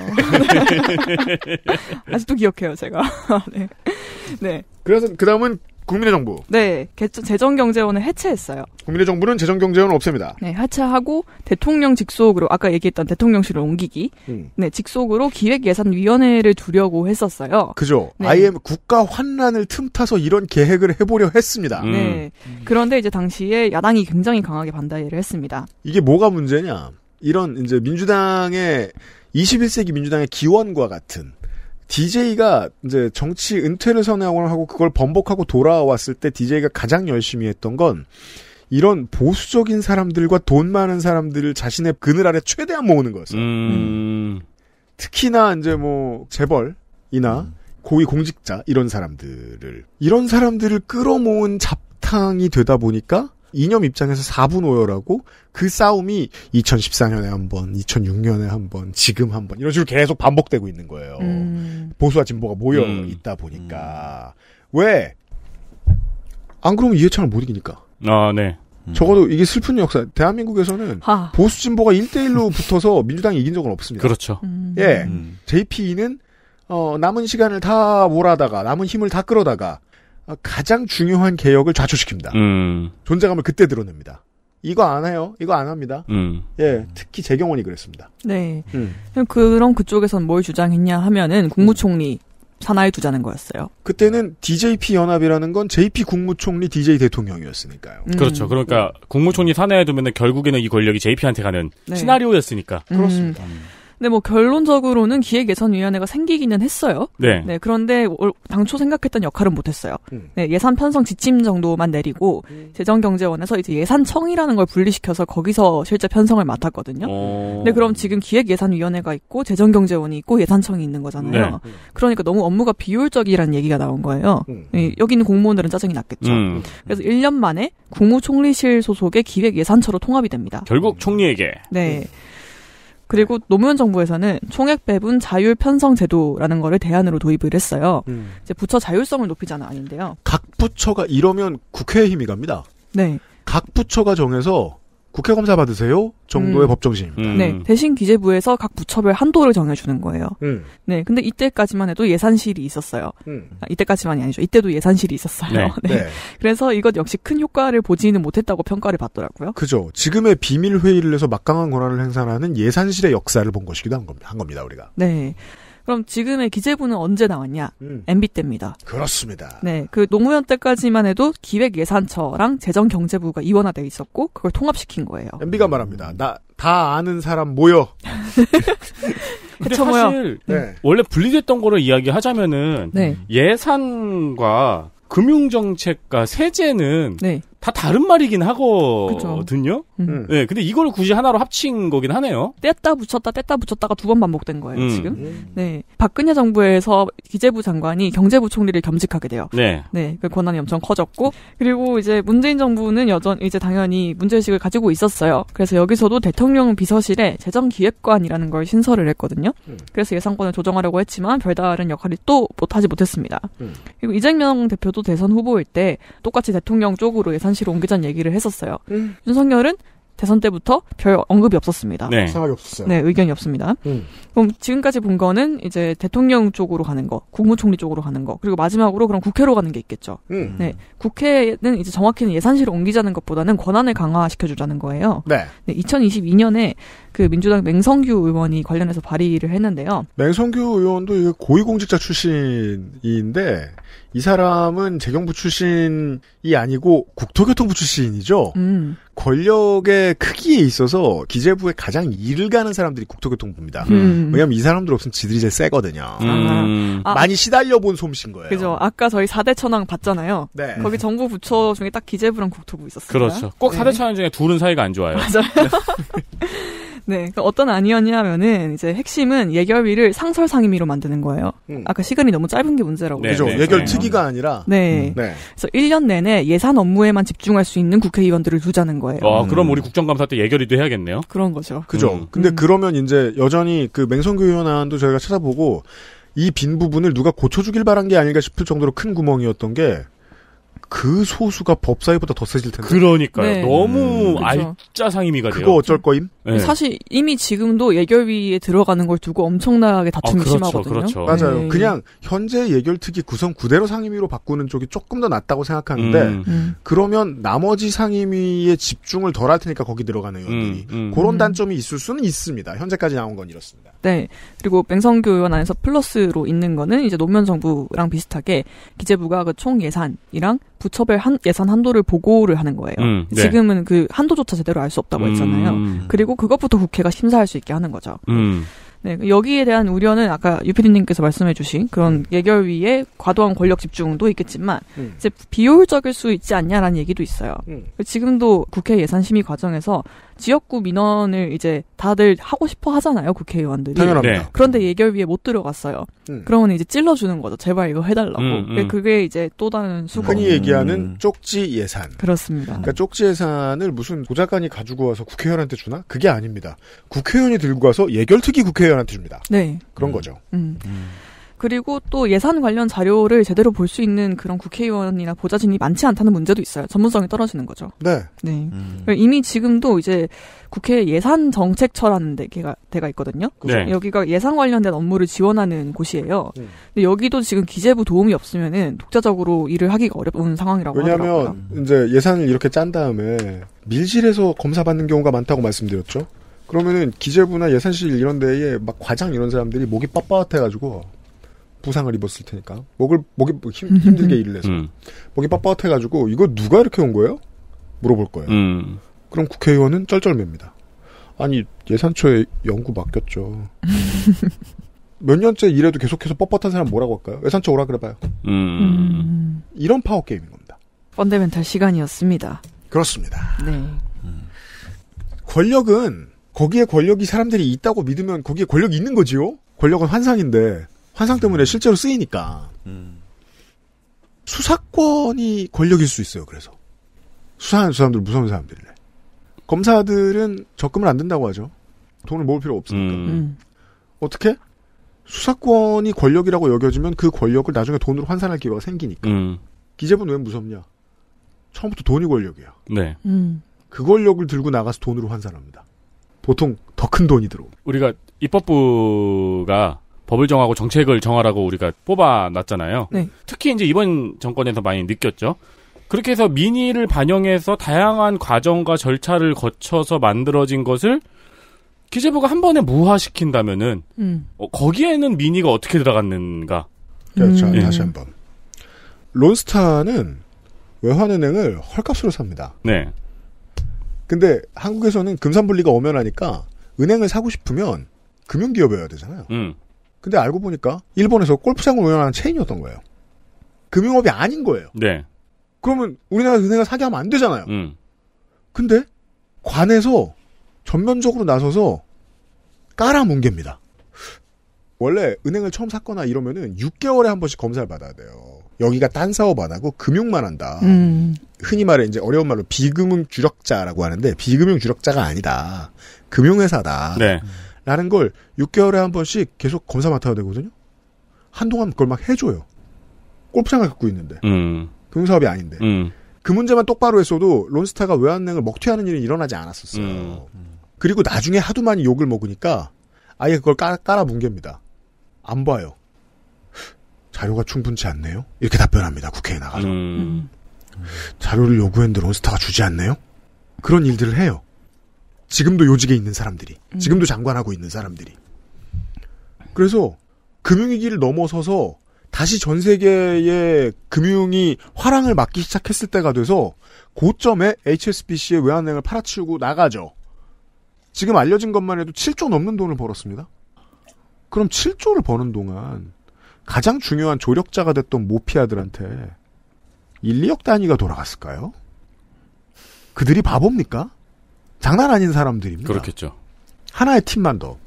[SPEAKER 4] 아직도 기억해요, 제가. 네. 네.
[SPEAKER 2] 그래서 그 다음은 국민의 정부.
[SPEAKER 4] 네. 재정경제원을 해체했어요.
[SPEAKER 2] 국민의 정부는 재정경제원을 없앱니다.
[SPEAKER 4] 네. 해체하고 대통령 직속으로 아까 얘기했던 대통령실을 옮기기.
[SPEAKER 2] 음.
[SPEAKER 4] 네. 직속으로 기획예산위원회를 두려고 했었어요.
[SPEAKER 2] 그죠.
[SPEAKER 4] 네.
[SPEAKER 2] 아이엠 국가 환난을 틈타서 이런 계획을 해보려 했습니다.
[SPEAKER 3] 음.
[SPEAKER 4] 네. 그런데 이제 당시에 야당이 굉장히 강하게 반대를 했습니다.
[SPEAKER 2] 이게 뭐가 문제냐. 이런 이제 민주당의 이십일 세기 민주당의 기원과 같은 디제이가 이제 정치 은퇴를 선언하고 그걸 번복하고 돌아왔을 때 디제이가 가장 열심히 했던 건 이런 보수적인 사람들과 돈 많은 사람들을 자신의 그늘 아래 최대한 모으는 거였어요.
[SPEAKER 3] 음.
[SPEAKER 2] 특히나 이제 뭐 재벌이나 음. 고위 공직자 이런 사람들을 이런 사람들을 끌어모은 잡탕이 되다 보니까 이념 입장에서 사분 오열하고 그 싸움이 이천십사 년에 한 번, 이천육 년에 한 번, 지금 한 번 이런 식으로 계속 반복되고 있는 거예요.
[SPEAKER 4] 음.
[SPEAKER 2] 보수와 진보가 모여
[SPEAKER 3] 음.
[SPEAKER 2] 있다 보니까 왜? 안 그러면 이해찬을 못 이기니까.
[SPEAKER 3] 아, 네.
[SPEAKER 2] 음. 적어도 이게 슬픈 역사. 대한민국에서는
[SPEAKER 4] 하.
[SPEAKER 2] 보수 진보가 일 대일로 붙어서 민주당이 이긴 적은 없습니다.
[SPEAKER 3] 그렇죠.
[SPEAKER 4] 음.
[SPEAKER 2] 예,
[SPEAKER 5] 음.
[SPEAKER 2] 제이피는 어, 남은 시간을 다 몰아다가 남은 힘을 다 끌어다가 가장 중요한 개혁을 좌초시킵니다.
[SPEAKER 3] 음.
[SPEAKER 2] 존재감을 그때 드러냅니다. 이거 안 해요. 이거 안 합니다.
[SPEAKER 3] 음.
[SPEAKER 2] 예, 특히 재경원이 그랬습니다.
[SPEAKER 4] 네.
[SPEAKER 2] 음.
[SPEAKER 4] 그럼 그쪽에선 뭘 주장했냐 하면은 국무총리 산하에 두자는 거였어요.
[SPEAKER 2] 그때는 디제이피 연합이라는 건 제이피 국무총리, 디제이 대통령이었으니까요.
[SPEAKER 4] 음.
[SPEAKER 3] 그렇죠. 그러니까 국무총리 산하에 두면은 결국에는 이 권력이 제이피한테 가는
[SPEAKER 4] 네.
[SPEAKER 3] 시나리오였으니까.
[SPEAKER 4] 음.
[SPEAKER 2] 그렇습니다.
[SPEAKER 4] 근데 뭐 결론적으로는 기획예산위원회가 생기기는 했어요.
[SPEAKER 3] 네.
[SPEAKER 4] 네. 그런데 당초 생각했던 역할은 못했어요.
[SPEAKER 2] 음.
[SPEAKER 4] 네. 예산 편성 지침 정도만 내리고
[SPEAKER 2] 음.
[SPEAKER 4] 재정경제원에서 이제 예산청이라는 걸 분리시켜서 거기서 실제 편성을 맡았거든요.
[SPEAKER 3] 어...
[SPEAKER 4] 근데 그럼 지금 기획예산위원회가 있고 재정경제원이 있고 예산청이 있는 거잖아요.
[SPEAKER 3] 네.
[SPEAKER 4] 그러니까 너무 업무가 비효율적이라는 얘기가 나온 거예요.
[SPEAKER 2] 음.
[SPEAKER 4] 네. 여기 있는 공무원들은 짜증이 났겠죠.
[SPEAKER 3] 음.
[SPEAKER 4] 그래서 일 년 만에 국무총리실 소속의 기획예산처로 통합이 됩니다.
[SPEAKER 3] 결국 총리에게.
[SPEAKER 4] 네. 그리고 노무현 정부에서는 총액 배분 자율 편성 제도라는 거를 대안으로 도입을 했어요.
[SPEAKER 2] 음.
[SPEAKER 4] 이제 부처 자율성을 높이자는 아닌데요.
[SPEAKER 2] 각 부처가 이러면 국회에 힘이 갑니다.
[SPEAKER 4] 네.
[SPEAKER 2] 각 부처가 정해서 국회 검사 받으세요 정도의
[SPEAKER 4] 음.
[SPEAKER 2] 법정신입니다.
[SPEAKER 3] 음.
[SPEAKER 4] 네, 대신 기재부에서 각 부처별 한도를 정해주는 거예요.
[SPEAKER 2] 음.
[SPEAKER 4] 네, 근데 이때까지만 해도 예산실이 있었어요.
[SPEAKER 2] 음.
[SPEAKER 4] 아, 이때까지만이 아니죠. 이때도 예산실이 있었어요.
[SPEAKER 3] 네.
[SPEAKER 4] 네.
[SPEAKER 2] 네.
[SPEAKER 4] 그래서 이것 역시 큰 효과를 보지는 못했다고 평가를 받더라고요.
[SPEAKER 2] 그죠. 지금의 비밀 회의를 해서 막강한 권한을 행사하는 예산실의 역사를 본 것이기도 한 겁니다. 한 겁니다, 우리가.
[SPEAKER 4] 네. 그럼 지금의 기재부는 언제 나왔냐?
[SPEAKER 2] 음.
[SPEAKER 4] 엠비 때입니다.
[SPEAKER 2] 그렇습니다.
[SPEAKER 4] 네, 그 노무현 때까지만 해도 기획예산처랑 재정경제부가 이원화되어 있었고 그걸 통합시킨 거예요.
[SPEAKER 2] 엠비가 말합니다. 나 다 아는 사람 모여.
[SPEAKER 3] 근데
[SPEAKER 4] 그쵸, 뭐요?
[SPEAKER 3] 사실
[SPEAKER 2] 네.
[SPEAKER 3] 원래 분리됐던 거를 이야기하자면은
[SPEAKER 4] 네.
[SPEAKER 3] 예산과 금융정책과 세제는
[SPEAKER 4] 네.
[SPEAKER 3] 다 다른 말이긴 하거든요.
[SPEAKER 4] 음.
[SPEAKER 3] 네, 근데 이걸 굳이 하나로 합친 거긴 하네요.
[SPEAKER 4] 뗐다 붙였다 뗐다 붙였다가 두 번 반복된 거예요,
[SPEAKER 3] 음.
[SPEAKER 4] 지금.
[SPEAKER 2] 음.
[SPEAKER 4] 네. 박근혜 정부에서 기재부 장관이 경제부 총리를 겸직하게 돼요.
[SPEAKER 3] 네.
[SPEAKER 4] 네. 그 권한이 엄청 커졌고, 그리고 이제 문재인 정부는 여전, 이제 당연히 문제의식을 가지고 있었어요. 그래서 여기서도 대통령 비서실에 재정기획관이라는 걸 신설을 했거든요.
[SPEAKER 2] 음.
[SPEAKER 4] 그래서 예산권을 조정하려고 했지만 별다른 역할이 또 못하지 못했습니다.
[SPEAKER 2] 음.
[SPEAKER 4] 그리고 이재명 대표도 대선 후보일 때 똑같이 대통령 쪽으로 예산실을 옮기자는 얘기를 했었어요.
[SPEAKER 2] 음.
[SPEAKER 4] 윤석열은 대선 때부터 별 언급이 없었습니다.
[SPEAKER 3] 네.
[SPEAKER 2] 생각이 없었어요.
[SPEAKER 4] 네, 의견이 없습니다.
[SPEAKER 2] 음.
[SPEAKER 4] 그럼 지금까지 본 거는 이제 대통령 쪽으로 가는 거, 국무총리 쪽으로 가는 거, 그리고 마지막으로 그럼 국회로 가는 게 있겠죠.
[SPEAKER 2] 음.
[SPEAKER 4] 네, 국회는 이제 정확히는 예산실을 옮기자는 것보다는 권한을 강화시켜주자는 거예요.
[SPEAKER 2] 네.
[SPEAKER 4] 네, 이천이십이 년에 그 민주당 맹성규 의원이 관련해서 발의를 했는데요.
[SPEAKER 2] 맹성규 의원도 이게 고위공직자 출신인데 이 사람은 재경부 출신이 아니고 국토교통부 출신이죠.
[SPEAKER 4] 음.
[SPEAKER 2] 권력의 크기에 있어서 기재부에 가장 일을 가는 사람들이 국토교통부입니다.
[SPEAKER 4] 음.
[SPEAKER 2] 왜냐하면 이 사람들 없으면 지들이 제일 세거든요.
[SPEAKER 3] 음.
[SPEAKER 4] 아.
[SPEAKER 2] 많이 시달려본 솜씨인 거예요.
[SPEAKER 4] 그죠. 아까 저희 사 대 천왕 봤잖아요.
[SPEAKER 2] 네.
[SPEAKER 4] 거기 정부 부처 중에 딱 기재부랑 국토부 있었어요.
[SPEAKER 3] 그렇죠. 꼭 사 대 천왕 중에 둘은 사이가 안 좋아요.
[SPEAKER 4] 맞아요. 네, 그러니까 어떤 안이었냐면은 이제 핵심은 예결위를 상설 상임위로 만드는 거예요.
[SPEAKER 2] 음.
[SPEAKER 4] 아까 시간이 너무 짧은 게 문제라고.
[SPEAKER 3] 네,
[SPEAKER 2] 그죠.
[SPEAKER 3] 네,
[SPEAKER 2] 예결
[SPEAKER 3] 네.
[SPEAKER 2] 특위가 아니라.
[SPEAKER 4] 네.
[SPEAKER 2] 네.
[SPEAKER 4] 그래서 일 년 내내 예산 업무에만 집중할 수 있는 국회의원들을 두자는 거예요.
[SPEAKER 3] 어, 그럼 우리 국정감사 때 예결위도 해야겠네요.
[SPEAKER 4] 그런 거죠.
[SPEAKER 2] 그죠.
[SPEAKER 3] 음.
[SPEAKER 2] 근데
[SPEAKER 4] 음.
[SPEAKER 2] 그러면 이제 여전히 그 맹성규 의원안도 저희가 찾아보고 이 빈 부분을 누가 고쳐주길 바란 게 아닌가 싶을 정도로 큰 구멍이었던 게 그 소수가 법사위보다 더 세질 텐데.
[SPEAKER 3] 그러니까요.
[SPEAKER 4] 네.
[SPEAKER 3] 너무
[SPEAKER 4] 음, 그렇죠.
[SPEAKER 3] 알짜 상임위가 돼요.
[SPEAKER 2] 그거 어쩔 거임?
[SPEAKER 3] 네.
[SPEAKER 4] 사실 이미 지금도 예결위에 들어가는 걸 두고 엄청나게 다툼이
[SPEAKER 3] 아, 그렇죠,
[SPEAKER 4] 심하거든요.
[SPEAKER 3] 그렇죠.
[SPEAKER 2] 맞아요.
[SPEAKER 4] 네.
[SPEAKER 2] 그냥 현재 예결특위 구성 그대로 상임위로 바꾸는 쪽이 조금 더 낫다고 생각하는데
[SPEAKER 3] 음.
[SPEAKER 4] 음.
[SPEAKER 2] 그러면 나머지 상임위에 집중을 덜 할 테니까 거기 들어가는 의원들이
[SPEAKER 3] 음, 음.
[SPEAKER 2] 그런
[SPEAKER 4] 음.
[SPEAKER 2] 단점이 있을 수는 있습니다. 현재까지 나온 건 이렇습니다.
[SPEAKER 4] 네. 그리고 맹성규 의원 안에서 플러스로 있는 거는 이제 노무현 정부랑 비슷하게 기재부가 그 총 예산이랑 부처별 한, 예산 한도를 보고를 하는 거예요.
[SPEAKER 3] 음, 네.
[SPEAKER 4] 지금은 그 한도조차 제대로 알 수 없다고 했잖아요.
[SPEAKER 3] 음.
[SPEAKER 4] 그리고 그것부터 국회가 심사할 수 있게 하는 거죠.
[SPEAKER 3] 음.
[SPEAKER 4] 네, 여기에 대한 우려는 아까 유피디님께서 말씀해주신 그런 예결위의 과도한 권력 집중도 있겠지만
[SPEAKER 2] 음.
[SPEAKER 4] 이제 비효율적일 수 있지 않냐라는 얘기도 있어요.
[SPEAKER 2] 음.
[SPEAKER 4] 지금도 국회 예산심의 과정에서 지역구 민원을 이제 다들 하고 싶어 하잖아요, 국회의원들이.
[SPEAKER 2] 당연합니다.
[SPEAKER 3] 네.
[SPEAKER 4] 그런데 예결위에 못 들어갔어요.
[SPEAKER 2] 음.
[SPEAKER 4] 그러면 이제 찔러주는 거죠. 제발 이거 해달라고.
[SPEAKER 3] 음, 음.
[SPEAKER 4] 그게 이제 또 다른 수고.
[SPEAKER 2] 흔히 얘기하는
[SPEAKER 5] 음.
[SPEAKER 2] 쪽지 예산.
[SPEAKER 4] 그렇습니다.
[SPEAKER 2] 그러니까 쪽지 예산을 무슨 보좌관이 가지고 와서 국회의원한테 주나? 그게 아닙니다. 국회의원이 들고 와서 예결특위 국회의원한테 줍니다.
[SPEAKER 4] 네.
[SPEAKER 2] 그런
[SPEAKER 5] 음.
[SPEAKER 2] 거죠.
[SPEAKER 4] 음.
[SPEAKER 5] 음.
[SPEAKER 4] 그리고 또 예산 관련 자료를 제대로 볼 수 있는 그런 국회의원이나 보좌진이 많지 않다는 문제도 있어요. 전문성이 떨어지는 거죠.
[SPEAKER 2] 네.
[SPEAKER 4] 네.
[SPEAKER 5] 음.
[SPEAKER 4] 이미 지금도 이제 국회 예산정책처라는 데가, 데가 있거든요.
[SPEAKER 3] 네.
[SPEAKER 4] 여기가 예산 관련된 업무를 지원하는 곳이에요.
[SPEAKER 2] 음.
[SPEAKER 4] 근데 여기도 지금 기재부 도움이 없으면은 독자적으로 일을 하기가 어려운 상황이라고 하더라고요.
[SPEAKER 2] 왜냐하면 이제 예산을 이렇게 짠 다음에 밀실에서 검사 받는 경우가 많다고 말씀드렸죠. 그러면은 기재부나 예산실 이런 데에 막 과장 이런 사람들이 목이 빳빳해가지고 부상을 입었을 테니까 목을 목이 힘, 힘들게 일을 해서
[SPEAKER 3] 음.
[SPEAKER 2] 목이 빳빳해가지고 이거 누가 이렇게 온 거예요? 물어볼 거예요.
[SPEAKER 3] 음.
[SPEAKER 2] 그럼 국회의원은 쩔쩔맵니다. 아니 예산처에 연구 맡겼죠. 몇 년째 일해도 계속해서 뻣뻣한 사람 뭐라고 할까요? 예산처 오라 그래봐요.
[SPEAKER 3] 음.
[SPEAKER 4] 음.
[SPEAKER 2] 이런 파워 게임인 겁니다.
[SPEAKER 4] 펀더멘탈 시간이었습니다.
[SPEAKER 2] 그렇습니다.
[SPEAKER 4] 네.
[SPEAKER 2] 권력은 거기에 권력이 사람들이 있다고 믿으면 거기에 권력이 있는 거지요. 권력은 환상인데 환상 때문에 실제로 쓰이니까
[SPEAKER 5] 음.
[SPEAKER 2] 수사권이 권력일 수 있어요. 그래서 수사하는 사람들 무서운 사람들이래. 검사들은 적금을 안 든다고 하죠. 돈을 모을 필요 없으니까.
[SPEAKER 3] 음.
[SPEAKER 4] 음.
[SPEAKER 2] 어떻게? 수사권이 권력이라고 여겨지면 그 권력을 나중에 돈으로 환산할 기회가 생기니까.
[SPEAKER 3] 음.
[SPEAKER 2] 기재부는 왜 무섭냐? 처음부터 돈이 권력이야.
[SPEAKER 3] 네.
[SPEAKER 4] 음.
[SPEAKER 2] 그 권력을 들고 나가서 돈으로 환산합니다. 보통 더 큰 돈이 들어오고.
[SPEAKER 3] 우리가 입법부가 법을 정하고 정책을 정하라고 우리가 뽑아놨잖아요.
[SPEAKER 4] 네.
[SPEAKER 3] 특히 이제 이번 정권에서 많이 느꼈죠. 그렇게 해서 민의를 반영해서 다양한 과정과 절차를 거쳐서 만들어진 것을 기재부가 한 번에 무화시킨다면은
[SPEAKER 4] 음.
[SPEAKER 3] 어, 거기에는 민의가 어떻게 들어갔는가?
[SPEAKER 2] 그렇죠.
[SPEAKER 4] 음.
[SPEAKER 2] 다시 한번. 론스타는 외환은행을 헐값으로 삽니다.
[SPEAKER 3] 네.
[SPEAKER 2] 근데 한국에서는 금산분리가 엄연하니까 은행을 사고 싶으면 금융기업이어야 되잖아요.
[SPEAKER 3] 음.
[SPEAKER 2] 근데 알고 보니까 일본에서 골프장을 운영하는 체인이었던 거예요. 금융업이 아닌 거예요.
[SPEAKER 3] 네.
[SPEAKER 2] 그러면 우리나라 은행을 사게 하면 안 되잖아요.
[SPEAKER 3] 음.
[SPEAKER 2] 근데 관에서 전면적으로 나서서 깔아뭉갭니다. 원래 은행을 처음 샀거나 이러면은 육 개월에 한 번씩 검사를 받아야 돼요. 여기가 딴 사업 안 하고 금융만 한다.
[SPEAKER 4] 음.
[SPEAKER 2] 흔히 말해 이제 어려운 말로 비금융 주력자라고 하는데 비금융 주력자가 아니다. 금융회사다.
[SPEAKER 3] 네.
[SPEAKER 2] 라는 걸 육 개월에 한 번씩 계속 검사 맡아야 되거든요. 한동안 그걸 막 해줘요. 골프장을 갖고 있는데.
[SPEAKER 3] 음.
[SPEAKER 2] 금융사업이 아닌데.
[SPEAKER 3] 음.
[SPEAKER 2] 그 문제만 똑바로 했어도 론스타가 외환은행을 먹튀하는 일이 일어나지 않았었어요.
[SPEAKER 3] 음.
[SPEAKER 2] 그리고 나중에 하도 많이 욕을 먹으니까 아예 그걸 깔아, 깔아 뭉갭니다. 안 봐요. 자료가 충분치 않네요. 이렇게 답변합니다. 국회에 나가서.
[SPEAKER 3] 음.
[SPEAKER 2] 자료를 요구했는데 론스타가 주지 않네요. 그런 일들을 해요. 지금도 요직에 있는 사람들이.
[SPEAKER 4] 음.
[SPEAKER 2] 지금도 장관하고 있는 사람들이. 그래서 금융위기를 넘어서서 다시 전 세계의 금융이 화랑을 맞기 시작했을 때가 돼서 고점에 에이치에스비씨의 외환은행을 팔아치우고 나가죠. 지금 알려진 것만 해도 칠조 넘는 돈을 벌었습니다. 그럼 칠조를 버는 동안 가장 중요한 조력자가 됐던 모피아들한테 일, 이억 단위가 돌아갔을까요? 그들이 바보입니까? 장난 아닌 사람들입니다.
[SPEAKER 3] 그렇겠죠.
[SPEAKER 2] 하나의 팀만 더.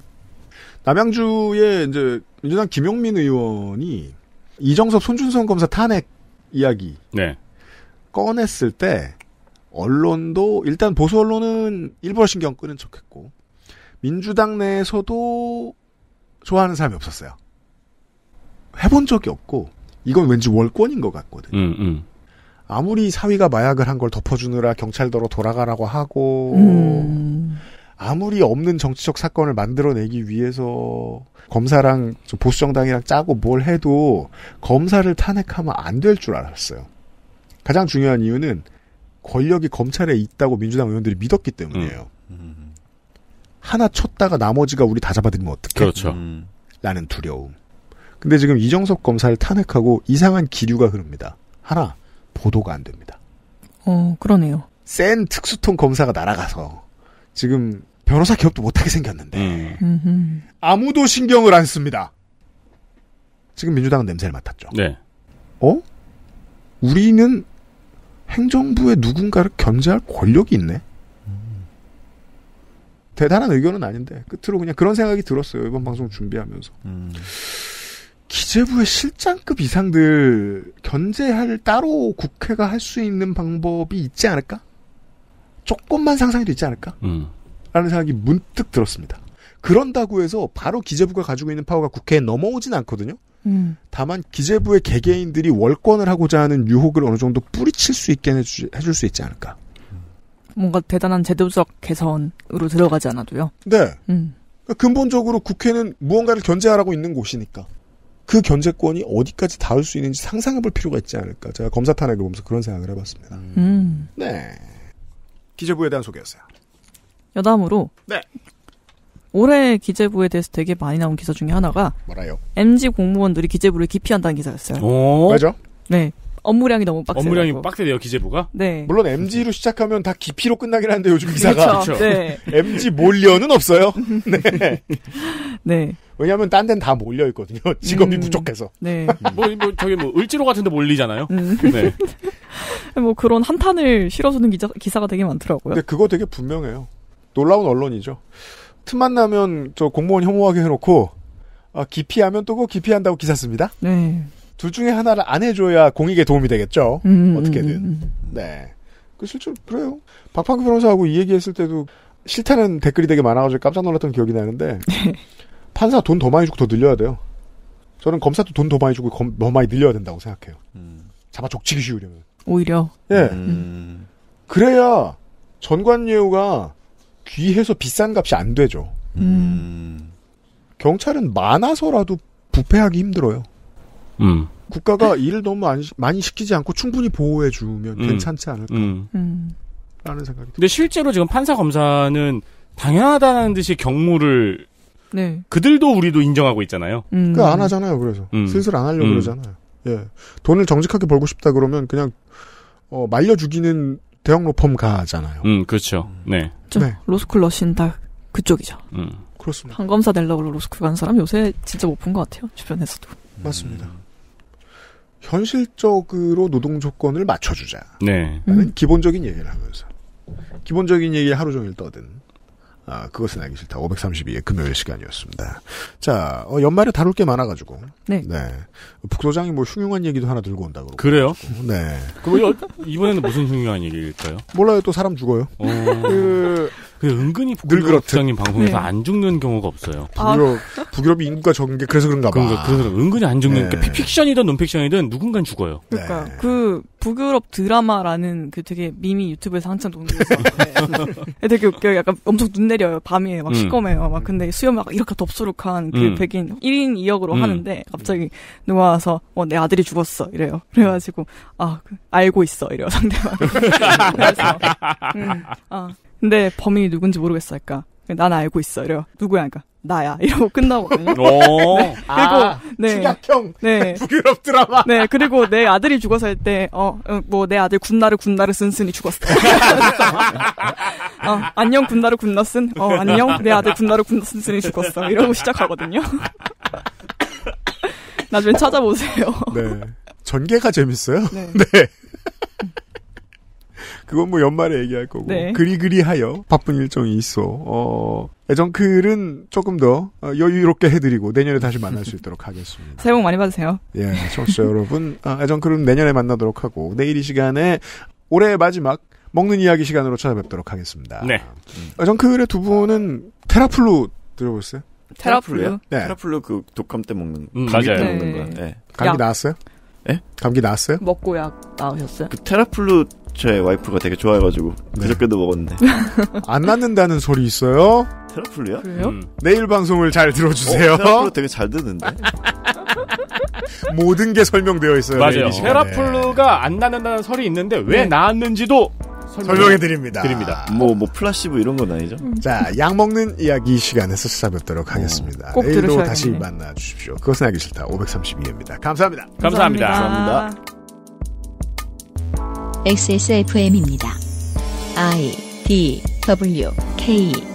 [SPEAKER 2] 남양주의 이제 민주당 김용민 의원이 이정섭 손준성 검사 탄핵 이야기
[SPEAKER 3] 네.
[SPEAKER 2] 꺼냈을 때 언론도 일단 보수 언론은 일부러 신경 끄는 척했고 민주당 내에서도 좋아하는 사람이 없었어요. 해본 적이 없고 이건 왠지 월권인 것 같거든요.
[SPEAKER 3] 음, 음.
[SPEAKER 2] 아무리 사위가 마약을 한 걸 덮어주느라 경찰더러 돌아가라고 하고
[SPEAKER 4] 음.
[SPEAKER 2] 아무리 없는 정치적 사건을 만들어내기 위해서 검사랑 보수정당이랑 짜고 뭘 해도 검사를 탄핵하면 안 될 줄 알았어요. 가장 중요한 이유는 권력이 검찰에 있다고 민주당 의원들이 믿었기 때문이에요.
[SPEAKER 5] 음.
[SPEAKER 2] 하나 쳤다가 나머지가 우리 다 잡아들이면 어떡해?
[SPEAKER 3] 그렇죠.
[SPEAKER 5] 음.
[SPEAKER 2] 라는 두려움. 근데 지금 이정섭 검사를 탄핵하고 이상한 기류가 흐릅니다. 하나, 보도가 안 됩니다.
[SPEAKER 4] 어, 그러네요.
[SPEAKER 2] 센 특수통 검사가 날아가서 지금 변호사 기업도 못하게 생겼는데
[SPEAKER 3] 음.
[SPEAKER 4] 음흠.
[SPEAKER 2] 아무도 신경을 안 씁니다. 지금 민주당은 냄새를 맡았죠.
[SPEAKER 3] 네.
[SPEAKER 2] 어? 우리는 행정부에 누군가를 견제할 권력이 있네? 음. 대단한 의견은 아닌데 끝으로 그냥 그런 생각이 들었어요. 이번 방송 준비하면서.
[SPEAKER 5] 음.
[SPEAKER 2] 기재부의 실장급 이상들 견제할 따로 국회가 할 수 있는 방법이 있지 않을까? 조금만 상상이 되지 않을까?
[SPEAKER 3] 음.
[SPEAKER 2] 라는 생각이 문득 들었습니다. 그런다고 해서 바로 기재부가 가지고 있는 파워가 국회에 넘어오진 않거든요.
[SPEAKER 4] 음.
[SPEAKER 2] 다만 기재부의 개개인들이 월권을 하고자 하는 유혹을 어느 정도 뿌리칠 수 있게 해주, 해줄 수 있지 않을까.
[SPEAKER 4] 뭔가 대단한 제도적 개선으로 들어가지 않아도요.
[SPEAKER 2] 네.
[SPEAKER 4] 음.
[SPEAKER 2] 그러니까 근본적으로 국회는 무언가를 견제하라고 있는 곳이니까 그 견제권이 어디까지 닿을 수 있는지 상상해볼 필요가 있지 않을까. 제가 검사 탄핵을 보면서 그런 생각을 해봤습니다.
[SPEAKER 4] 음.
[SPEAKER 2] 네. 기재부에 대한 소개였어요.
[SPEAKER 4] 여담으로
[SPEAKER 2] 네.
[SPEAKER 4] 올해 기재부에 대해서 되게 많이 나온 기사 중에 하나가
[SPEAKER 2] 뭐라요?
[SPEAKER 4] 엠지 공무원들이 기재부를 기피한다는 기사였어요.
[SPEAKER 3] 오.
[SPEAKER 2] 맞아?
[SPEAKER 4] 네. 업무량이 너무 빡세요.
[SPEAKER 3] 업무량이 빡세대요, 기재부가?
[SPEAKER 4] 네.
[SPEAKER 2] 물론 엠지로 시작하면 다 기피로 끝나긴 하는데 요즘 기사가.
[SPEAKER 4] 그렇죠. 네.
[SPEAKER 2] 엠지 몰려는 없어요. 네.
[SPEAKER 4] 네.
[SPEAKER 2] 왜냐하면 딴 데는 다 몰려 있거든요. 직업이
[SPEAKER 4] 음,
[SPEAKER 2] 부족해서.
[SPEAKER 4] 네.
[SPEAKER 3] 뭐, 뭐, 저기 뭐, 을지로 같은 데 몰리잖아요.
[SPEAKER 4] 음.
[SPEAKER 3] 네.
[SPEAKER 4] 뭐 그런 한탄을 실어주는 기자, 기사가 되게 많더라고요.
[SPEAKER 2] 근데 그거 되게 분명해요. 놀라운 언론이죠. 틈만 나면 저 공무원 혐오하게 해놓고, 아, 기피하면 또 그거 기피한다고 기사 씁니다.
[SPEAKER 4] 네.
[SPEAKER 2] 둘 중에 하나를 안 해줘야 공익에 도움이 되겠죠.
[SPEAKER 4] 음,
[SPEAKER 2] 어떻게든.
[SPEAKER 4] 음, 음.
[SPEAKER 2] 네. 그 실제로 그래요. 박판규 변호사하고 이 얘기했을 때도 싫다는 댓글이 되게 많아가지고 깜짝 놀랐던 기억이 나는데 판사 돈 더 많이 주고 더 늘려야 돼요. 저는 검사도 돈 더 많이 주고 검, 더 많이 늘려야 된다고 생각해요.
[SPEAKER 5] 음.
[SPEAKER 2] 잡아 족치기 쉬우려면.
[SPEAKER 4] 오히려.
[SPEAKER 2] 예.
[SPEAKER 5] 음.
[SPEAKER 2] 그래야 전관예우가 귀해서 비싼 값이 안 되죠.
[SPEAKER 5] 음.
[SPEAKER 2] 경찰은 많아서라도 부패하기 힘들어요.
[SPEAKER 3] 음.
[SPEAKER 2] 국가가 일을 너무 많이, 많이 시키지 않고 충분히 보호해주면
[SPEAKER 3] 음.
[SPEAKER 2] 괜찮지 않을까.
[SPEAKER 3] 음.
[SPEAKER 4] 음.
[SPEAKER 2] 라는 생각이
[SPEAKER 3] 근데 실제로 지금 판사 검사는 당연하다는 듯이 경무를
[SPEAKER 4] 네.
[SPEAKER 3] 그들도 우리도 인정하고 있잖아요.
[SPEAKER 4] 음.
[SPEAKER 2] 그러니까 안 하잖아요. 그래서
[SPEAKER 3] 음.
[SPEAKER 2] 슬슬 안 하려고
[SPEAKER 3] 음.
[SPEAKER 2] 그러잖아요. 예, 돈을 정직하게 벌고 싶다 그러면 그냥 어, 말려 죽이는 대형 로펌 가잖아요.
[SPEAKER 3] 음, 그렇죠. 네.
[SPEAKER 4] 네. 로스쿨 러신 다 그쪽이죠.
[SPEAKER 3] 음.
[SPEAKER 2] 그렇습니다.
[SPEAKER 4] 판검사 되려고 로스쿨 간 사람 요새 진짜 못 본 것 같아요. 주변에서도.
[SPEAKER 2] 맞습니다. 현실적으로 노동 조건을 맞춰주자.
[SPEAKER 3] 네.
[SPEAKER 2] 라는 음. 기본적인 얘기를 하면서 기본적인 얘기를 하루 종일 떠든 아, 그것은 알기 싫다. 오백삼십이의 금요일 시간이었습니다. 자, 어, 연말에 다룰 게 많아가지고.
[SPEAKER 4] 네.
[SPEAKER 2] 네. 북소장이 뭐 흉흉한 얘기도 하나 들고 온다고.
[SPEAKER 3] 그래요?
[SPEAKER 2] 네.
[SPEAKER 3] 그럼 이번에는 무슨 흉흉한 얘기일까요?
[SPEAKER 2] 몰라요. 또 사람 죽어요.
[SPEAKER 3] 어...
[SPEAKER 2] 그,
[SPEAKER 3] 그 은근히
[SPEAKER 2] 늘 그렇듯.
[SPEAKER 3] 북소장님 방송에서
[SPEAKER 4] 네.
[SPEAKER 3] 안 죽는 경우가 없어요.
[SPEAKER 2] 북유럽, 아. 북유럽이 인구가 적은 게 그래서 그런가 봐.
[SPEAKER 3] 그런가, 그래서 은근히 안 죽는,
[SPEAKER 2] 네.
[SPEAKER 3] 그러니까 픽션이든 논픽션이든 누군간 죽어요.
[SPEAKER 4] 그러니까
[SPEAKER 2] 네.
[SPEAKER 4] 그 북유럽 드라마라는 그 되게 밈이 유튜브에서 한참 도는 게 있었는데 되게 웃겨요. 약간 엄청 눈 내려요. 밤이에요. 막
[SPEAKER 3] 음.
[SPEAKER 4] 시꺼매요. 막 근데 수염 막 이렇게 덥수룩한 그
[SPEAKER 3] 음.
[SPEAKER 4] 백인 일 인 이 역으로
[SPEAKER 3] 음.
[SPEAKER 4] 하는데 갑자기 누가 와서 어, 내 아들이 죽었어 이래요. 그래가지고 아 그, 알고 있어 이래요 상대방. 그래서 음, 아 근데 범인이 누군지 모르겠어. 그러니까 난 알고 있어 이래요. 누구야? 그러니까 나야 이러고 끝나거든요.
[SPEAKER 2] 네.
[SPEAKER 4] 그리고
[SPEAKER 2] 아,
[SPEAKER 4] 네.
[SPEAKER 2] 축약형
[SPEAKER 4] 네.
[SPEAKER 2] 북유럽 드라마.
[SPEAKER 4] 네, 그리고 내 아들이 죽어서 할 때, 어, 뭐, 내 아들 군나르 군나르 쓴쓴이 죽었어. 어, 안녕 군나르 군나 쓴, 어, 안녕 내 아들 군나르 군나 쓴쓴이 죽었어. 이러고 시작하거든요. 나중에 찾아보세요.
[SPEAKER 2] 네. 전개가 재밌어요.
[SPEAKER 4] 네.
[SPEAKER 2] 네. 그건 뭐 연말에 얘기할 거고.
[SPEAKER 4] 네.
[SPEAKER 2] 그리그리하여 바쁜 일정이 있어. 어, 애정클은 조금 더 여유롭게 해드리고 내년에 다시 만날 수 있도록 하겠습니다.
[SPEAKER 4] 새해 복 많이 받으세요.
[SPEAKER 2] 예, 청취자 여러분. 아, 애정클은 내년에 만나도록 하고 내일 이 시간에 올해의 마지막 먹는 이야기 시간으로 찾아뵙도록 하겠습니다.
[SPEAKER 3] 네.
[SPEAKER 2] 애정클의 두 분은 테라플루 들어보셨어요?
[SPEAKER 4] 테라플루요?
[SPEAKER 2] 네.
[SPEAKER 5] 테라플루 그 독감 때 먹는
[SPEAKER 3] 음,
[SPEAKER 5] 감기 때
[SPEAKER 3] 맞아요.
[SPEAKER 5] 먹는
[SPEAKER 4] 네.
[SPEAKER 5] 거. 네.
[SPEAKER 2] 감기
[SPEAKER 4] 약.
[SPEAKER 2] 나았어요?
[SPEAKER 5] 예?
[SPEAKER 2] 감기 나았어요?
[SPEAKER 4] 먹고 약 나오셨어요?
[SPEAKER 5] 그 테라플루 제 와이프가 되게 좋아해가지고
[SPEAKER 2] 네.
[SPEAKER 5] 그저께도 먹었는데.
[SPEAKER 2] 안 낫는다는 소리 있어요?
[SPEAKER 5] 테라플루야?
[SPEAKER 4] 그래요?
[SPEAKER 3] 음.
[SPEAKER 2] 내일 방송을 잘 들어주세요.
[SPEAKER 5] 어, 테라플루 되게 잘 듣는데.
[SPEAKER 2] 모든 게 설명되어 있어요.
[SPEAKER 3] 맞아요.
[SPEAKER 2] 내일 이 시간에.
[SPEAKER 3] 테라플루가 안 나는다는 설이 있는데 왜
[SPEAKER 4] 네.
[SPEAKER 3] 나았는지도
[SPEAKER 2] 설명해 드립니다.
[SPEAKER 3] 드립니다.
[SPEAKER 5] 뭐, 뭐, 플라시보 이런 건 아니죠?
[SPEAKER 2] 자, 약 먹는 이야기 시간에서 찾아뵙도록 하겠습니다.
[SPEAKER 4] 꼭
[SPEAKER 2] 내일도
[SPEAKER 4] 들으셔야겠네.
[SPEAKER 2] 다시 만나 주십시오. 그것은 알기 싫다. 오백삼십이입니다. 감사합니다.
[SPEAKER 3] 감사합니다.
[SPEAKER 5] 감사합니다.
[SPEAKER 10] 엑스에스에프엠입니다. I, D, W, K